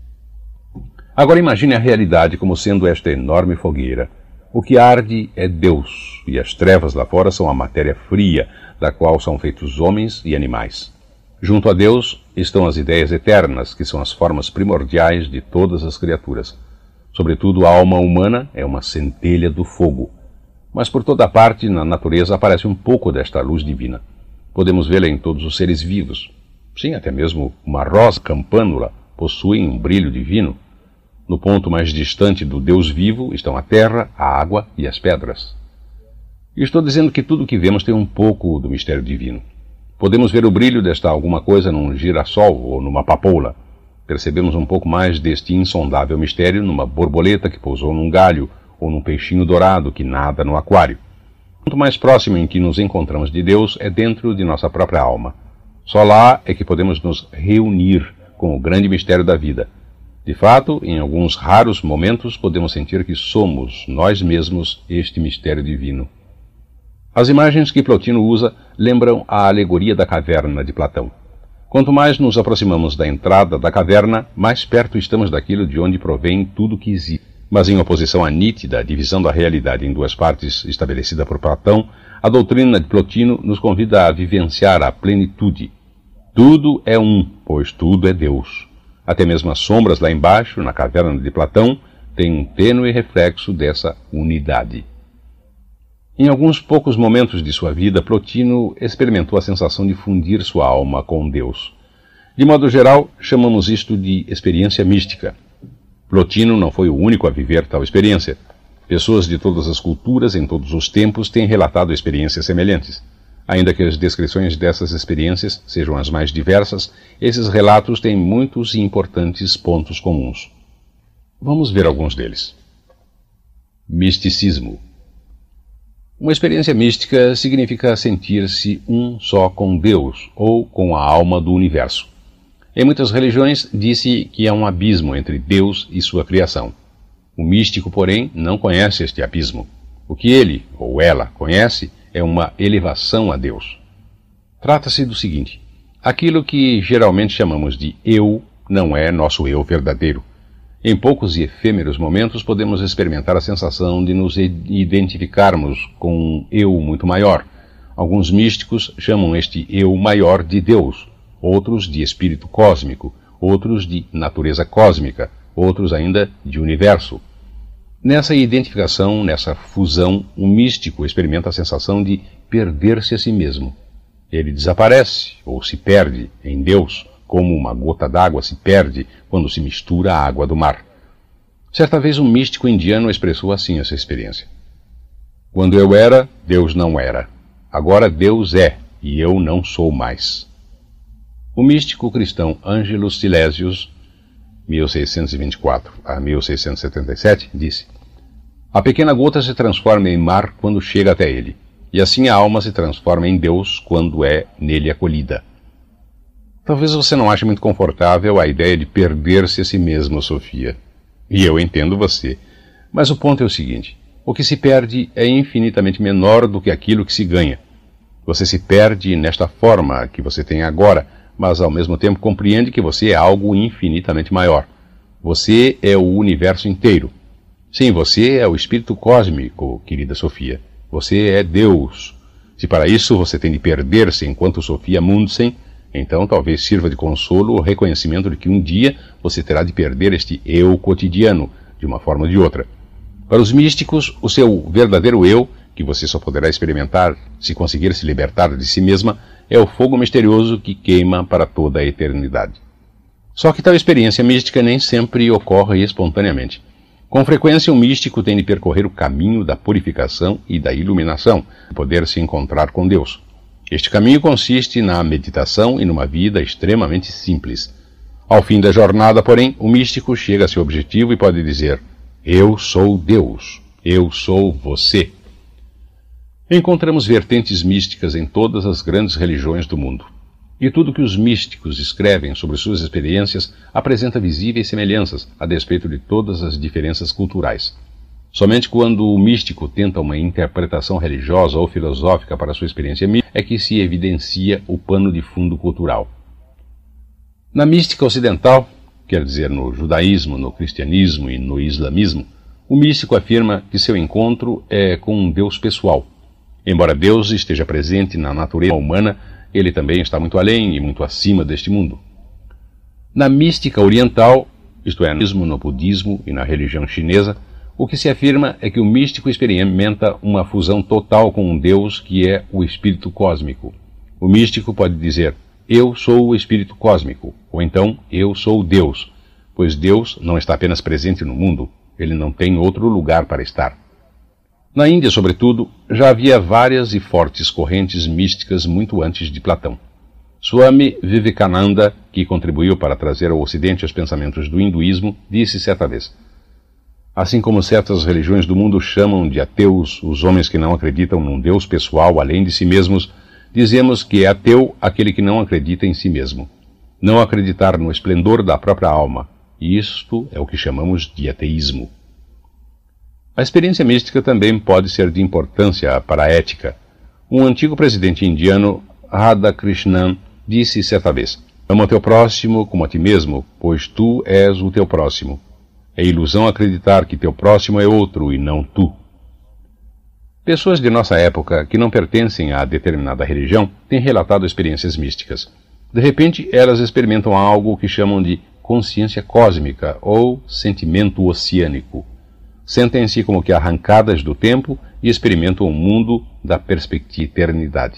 [SPEAKER 1] Agora imagine a realidade como sendo esta enorme fogueira. O que arde é Deus, e as trevas lá fora são a matéria fria, da qual são feitos homens e animais. Junto a Deus estão as ideias eternas, que são as formas primordiais de todas as criaturas. Sobretudo, a alma humana é uma centelha do fogo. Mas por toda parte na natureza aparece um pouco desta luz divina. Podemos vê-la em todos os seres vivos. Sim, até mesmo uma rosa campânula possui um brilho divino. No ponto mais distante do Deus vivo estão a terra, a água e as pedras. E estou dizendo que tudo o que vemos tem um pouco do mistério divino. Podemos ver o brilho desta alguma coisa num girassol ou numa papoula. Percebemos um pouco mais deste insondável mistério numa borboleta que pousou num galho ou num peixinho dourado que nada no aquário. O ponto mais próximo em que nos encontramos de Deus é dentro de nossa própria alma. Só lá é que podemos nos reunir com o grande mistério da vida. De fato, em alguns raros momentos podemos sentir que somos nós mesmos este mistério divino. As imagens que Plotino usa lembram a alegoria da caverna de Platão. Quanto mais nos aproximamos da entrada da caverna, mais perto estamos daquilo de onde provém tudo que existe. Mas em oposição à nítida divisão da realidade em duas partes estabelecida por Platão, a doutrina de Plotino nos convida a vivenciar a plenitude. Tudo é um, pois tudo é Deus. Até mesmo as sombras lá embaixo, na caverna de Platão, têm um tênue reflexo dessa unidade. Em alguns poucos momentos de sua vida, Plotino experimentou a sensação de fundir sua alma com Deus. De modo geral, chamamos isto de experiência mística. Plotino não foi o único a viver tal experiência. Pessoas de todas as culturas, em todos os tempos, têm relatado experiências semelhantes. Ainda que as descrições dessas experiências sejam as mais diversas, esses relatos têm muitos e importantes pontos comuns. Vamos ver alguns deles. Misticismo. Uma experiência mística significa sentir-se um só com Deus ou com a alma do universo. Em muitas religiões, diz-se que há um abismo entre Deus e sua criação. O místico, porém, não conhece este abismo. O que ele, ou ela, conhece é uma elevação a Deus. Trata-se do seguinte: aquilo que geralmente chamamos de eu não é nosso eu verdadeiro. Em poucos e efêmeros momentos podemos experimentar a sensação de nos identificarmos com um eu muito maior. Alguns místicos chamam este eu maior de Deus, outros de espírito cósmico, outros de natureza cósmica, outros ainda de universo. Nessa identificação, nessa fusão, o místico experimenta a sensação de perder-se a si mesmo. Ele desaparece, ou se perde, em Deus, como uma gota d'água se perde quando se mistura à água do mar. Certa vez um místico indiano expressou assim essa experiência: quando eu era, Deus não era. Agora Deus é, e eu não sou mais. O místico cristão Ângelo Silesius, 1624 a 1677, disse: a pequena gota se transforma em mar quando chega até ele, e assim a alma se transforma em Deus quando é nele acolhida. Talvez você não ache muito confortável a ideia de perder-se a si mesmo, Sofia. E eu entendo você. Mas o ponto é o seguinte: o que se perde é infinitamente menor do que aquilo que se ganha. Você se perde nesta forma que você tem agora, mas ao mesmo tempo compreende que você é algo infinitamente maior. Você é o universo inteiro. Sim, você é o espírito cósmico, querida Sofia. Você é Deus. Se para isso você tem de perder-se enquanto Sofia Mundsen, então talvez sirva de consolo o reconhecimento de que um dia você terá de perder este eu cotidiano, de uma forma ou de outra. Para os místicos, o seu verdadeiro eu, que você só poderá experimentar se conseguir se libertar de si mesma, é o fogo misterioso que queima para toda a eternidade. Só que tal experiência mística nem sempre ocorre espontaneamente. Com frequência, um místico tem de percorrer o caminho da purificação e da iluminação, para poder se encontrar com Deus. Este caminho consiste na meditação e numa vida extremamente simples. Ao fim da jornada, porém, o místico chega a seu objetivo e pode dizer: eu sou Deus, eu sou você. Encontramos vertentes místicas em todas as grandes religiões do mundo. E tudo que os místicos escrevem sobre suas experiências apresenta visíveis semelhanças, a despeito de todas as diferenças culturais. Somente quando o místico tenta uma interpretação religiosa ou filosófica para sua experiência mística é que se evidencia o pano de fundo cultural. Na mística ocidental, quer dizer no judaísmo, no cristianismo e no islamismo, o místico afirma que seu encontro é com um Deus pessoal. Embora Deus esteja presente na natureza humana, ele também está muito além e muito acima deste mundo. Na mística oriental, isto é, no budismo e na religião chinesa, o que se afirma é que o místico experimenta uma fusão total com um Deus que é o espírito cósmico. O místico pode dizer: eu sou o espírito cósmico, ou então eu sou Deus, pois Deus não está apenas presente no mundo, ele não tem outro lugar para estar. Na Índia, sobretudo, já havia várias e fortes correntes místicas muito antes de Platão. Swami Vivekananda, que contribuiu para trazer ao Ocidente os pensamentos do hinduísmo, disse certa vez: assim como certas religiões do mundo chamam de ateus os homens que não acreditam num Deus pessoal além de si mesmos, dizemos que é ateu aquele que não acredita em si mesmo. Não acreditar no esplendor da própria alma, e isto é o que chamamos de ateísmo. A experiência mística também pode ser de importância para a ética. Um antigo presidente indiano, Radhakrishnan, disse certa vez: ama teu próximo como a ti mesmo, pois tu és o teu próximo. É ilusão acreditar que teu próximo é outro e não tu. Pessoas de nossa época que não pertencem a determinada religião têm relatado experiências místicas. De repente, elas experimentam algo que chamam de consciência cósmica ou sentimento oceânico. Sentem-se como que arrancadas do tempo e experimentam o mundo da perspectiva eternidade.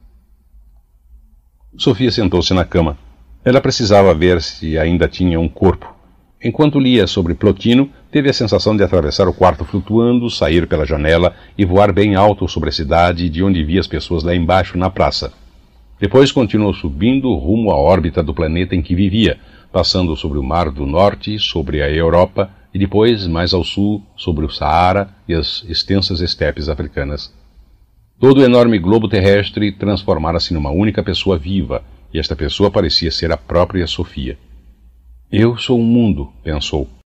[SPEAKER 1] Sofia sentou-se na cama. Ela precisava ver se ainda tinha um corpo. Enquanto lia sobre Plotino, teve a sensação de atravessar o quarto flutuando, sair pela janela e voar bem alto sobre a cidade, de onde via as pessoas lá embaixo na praça. Depois continuou subindo rumo à órbita do planeta em que vivia, passando sobre o Mar do Norte, sobre a Europa e depois, mais ao sul, sobre o Saara e as extensas estepes africanas. Todo o enorme globo terrestre transformara-se numa única pessoa viva, e esta pessoa parecia ser a própria Sofia. Eu sou um mundo, pensou.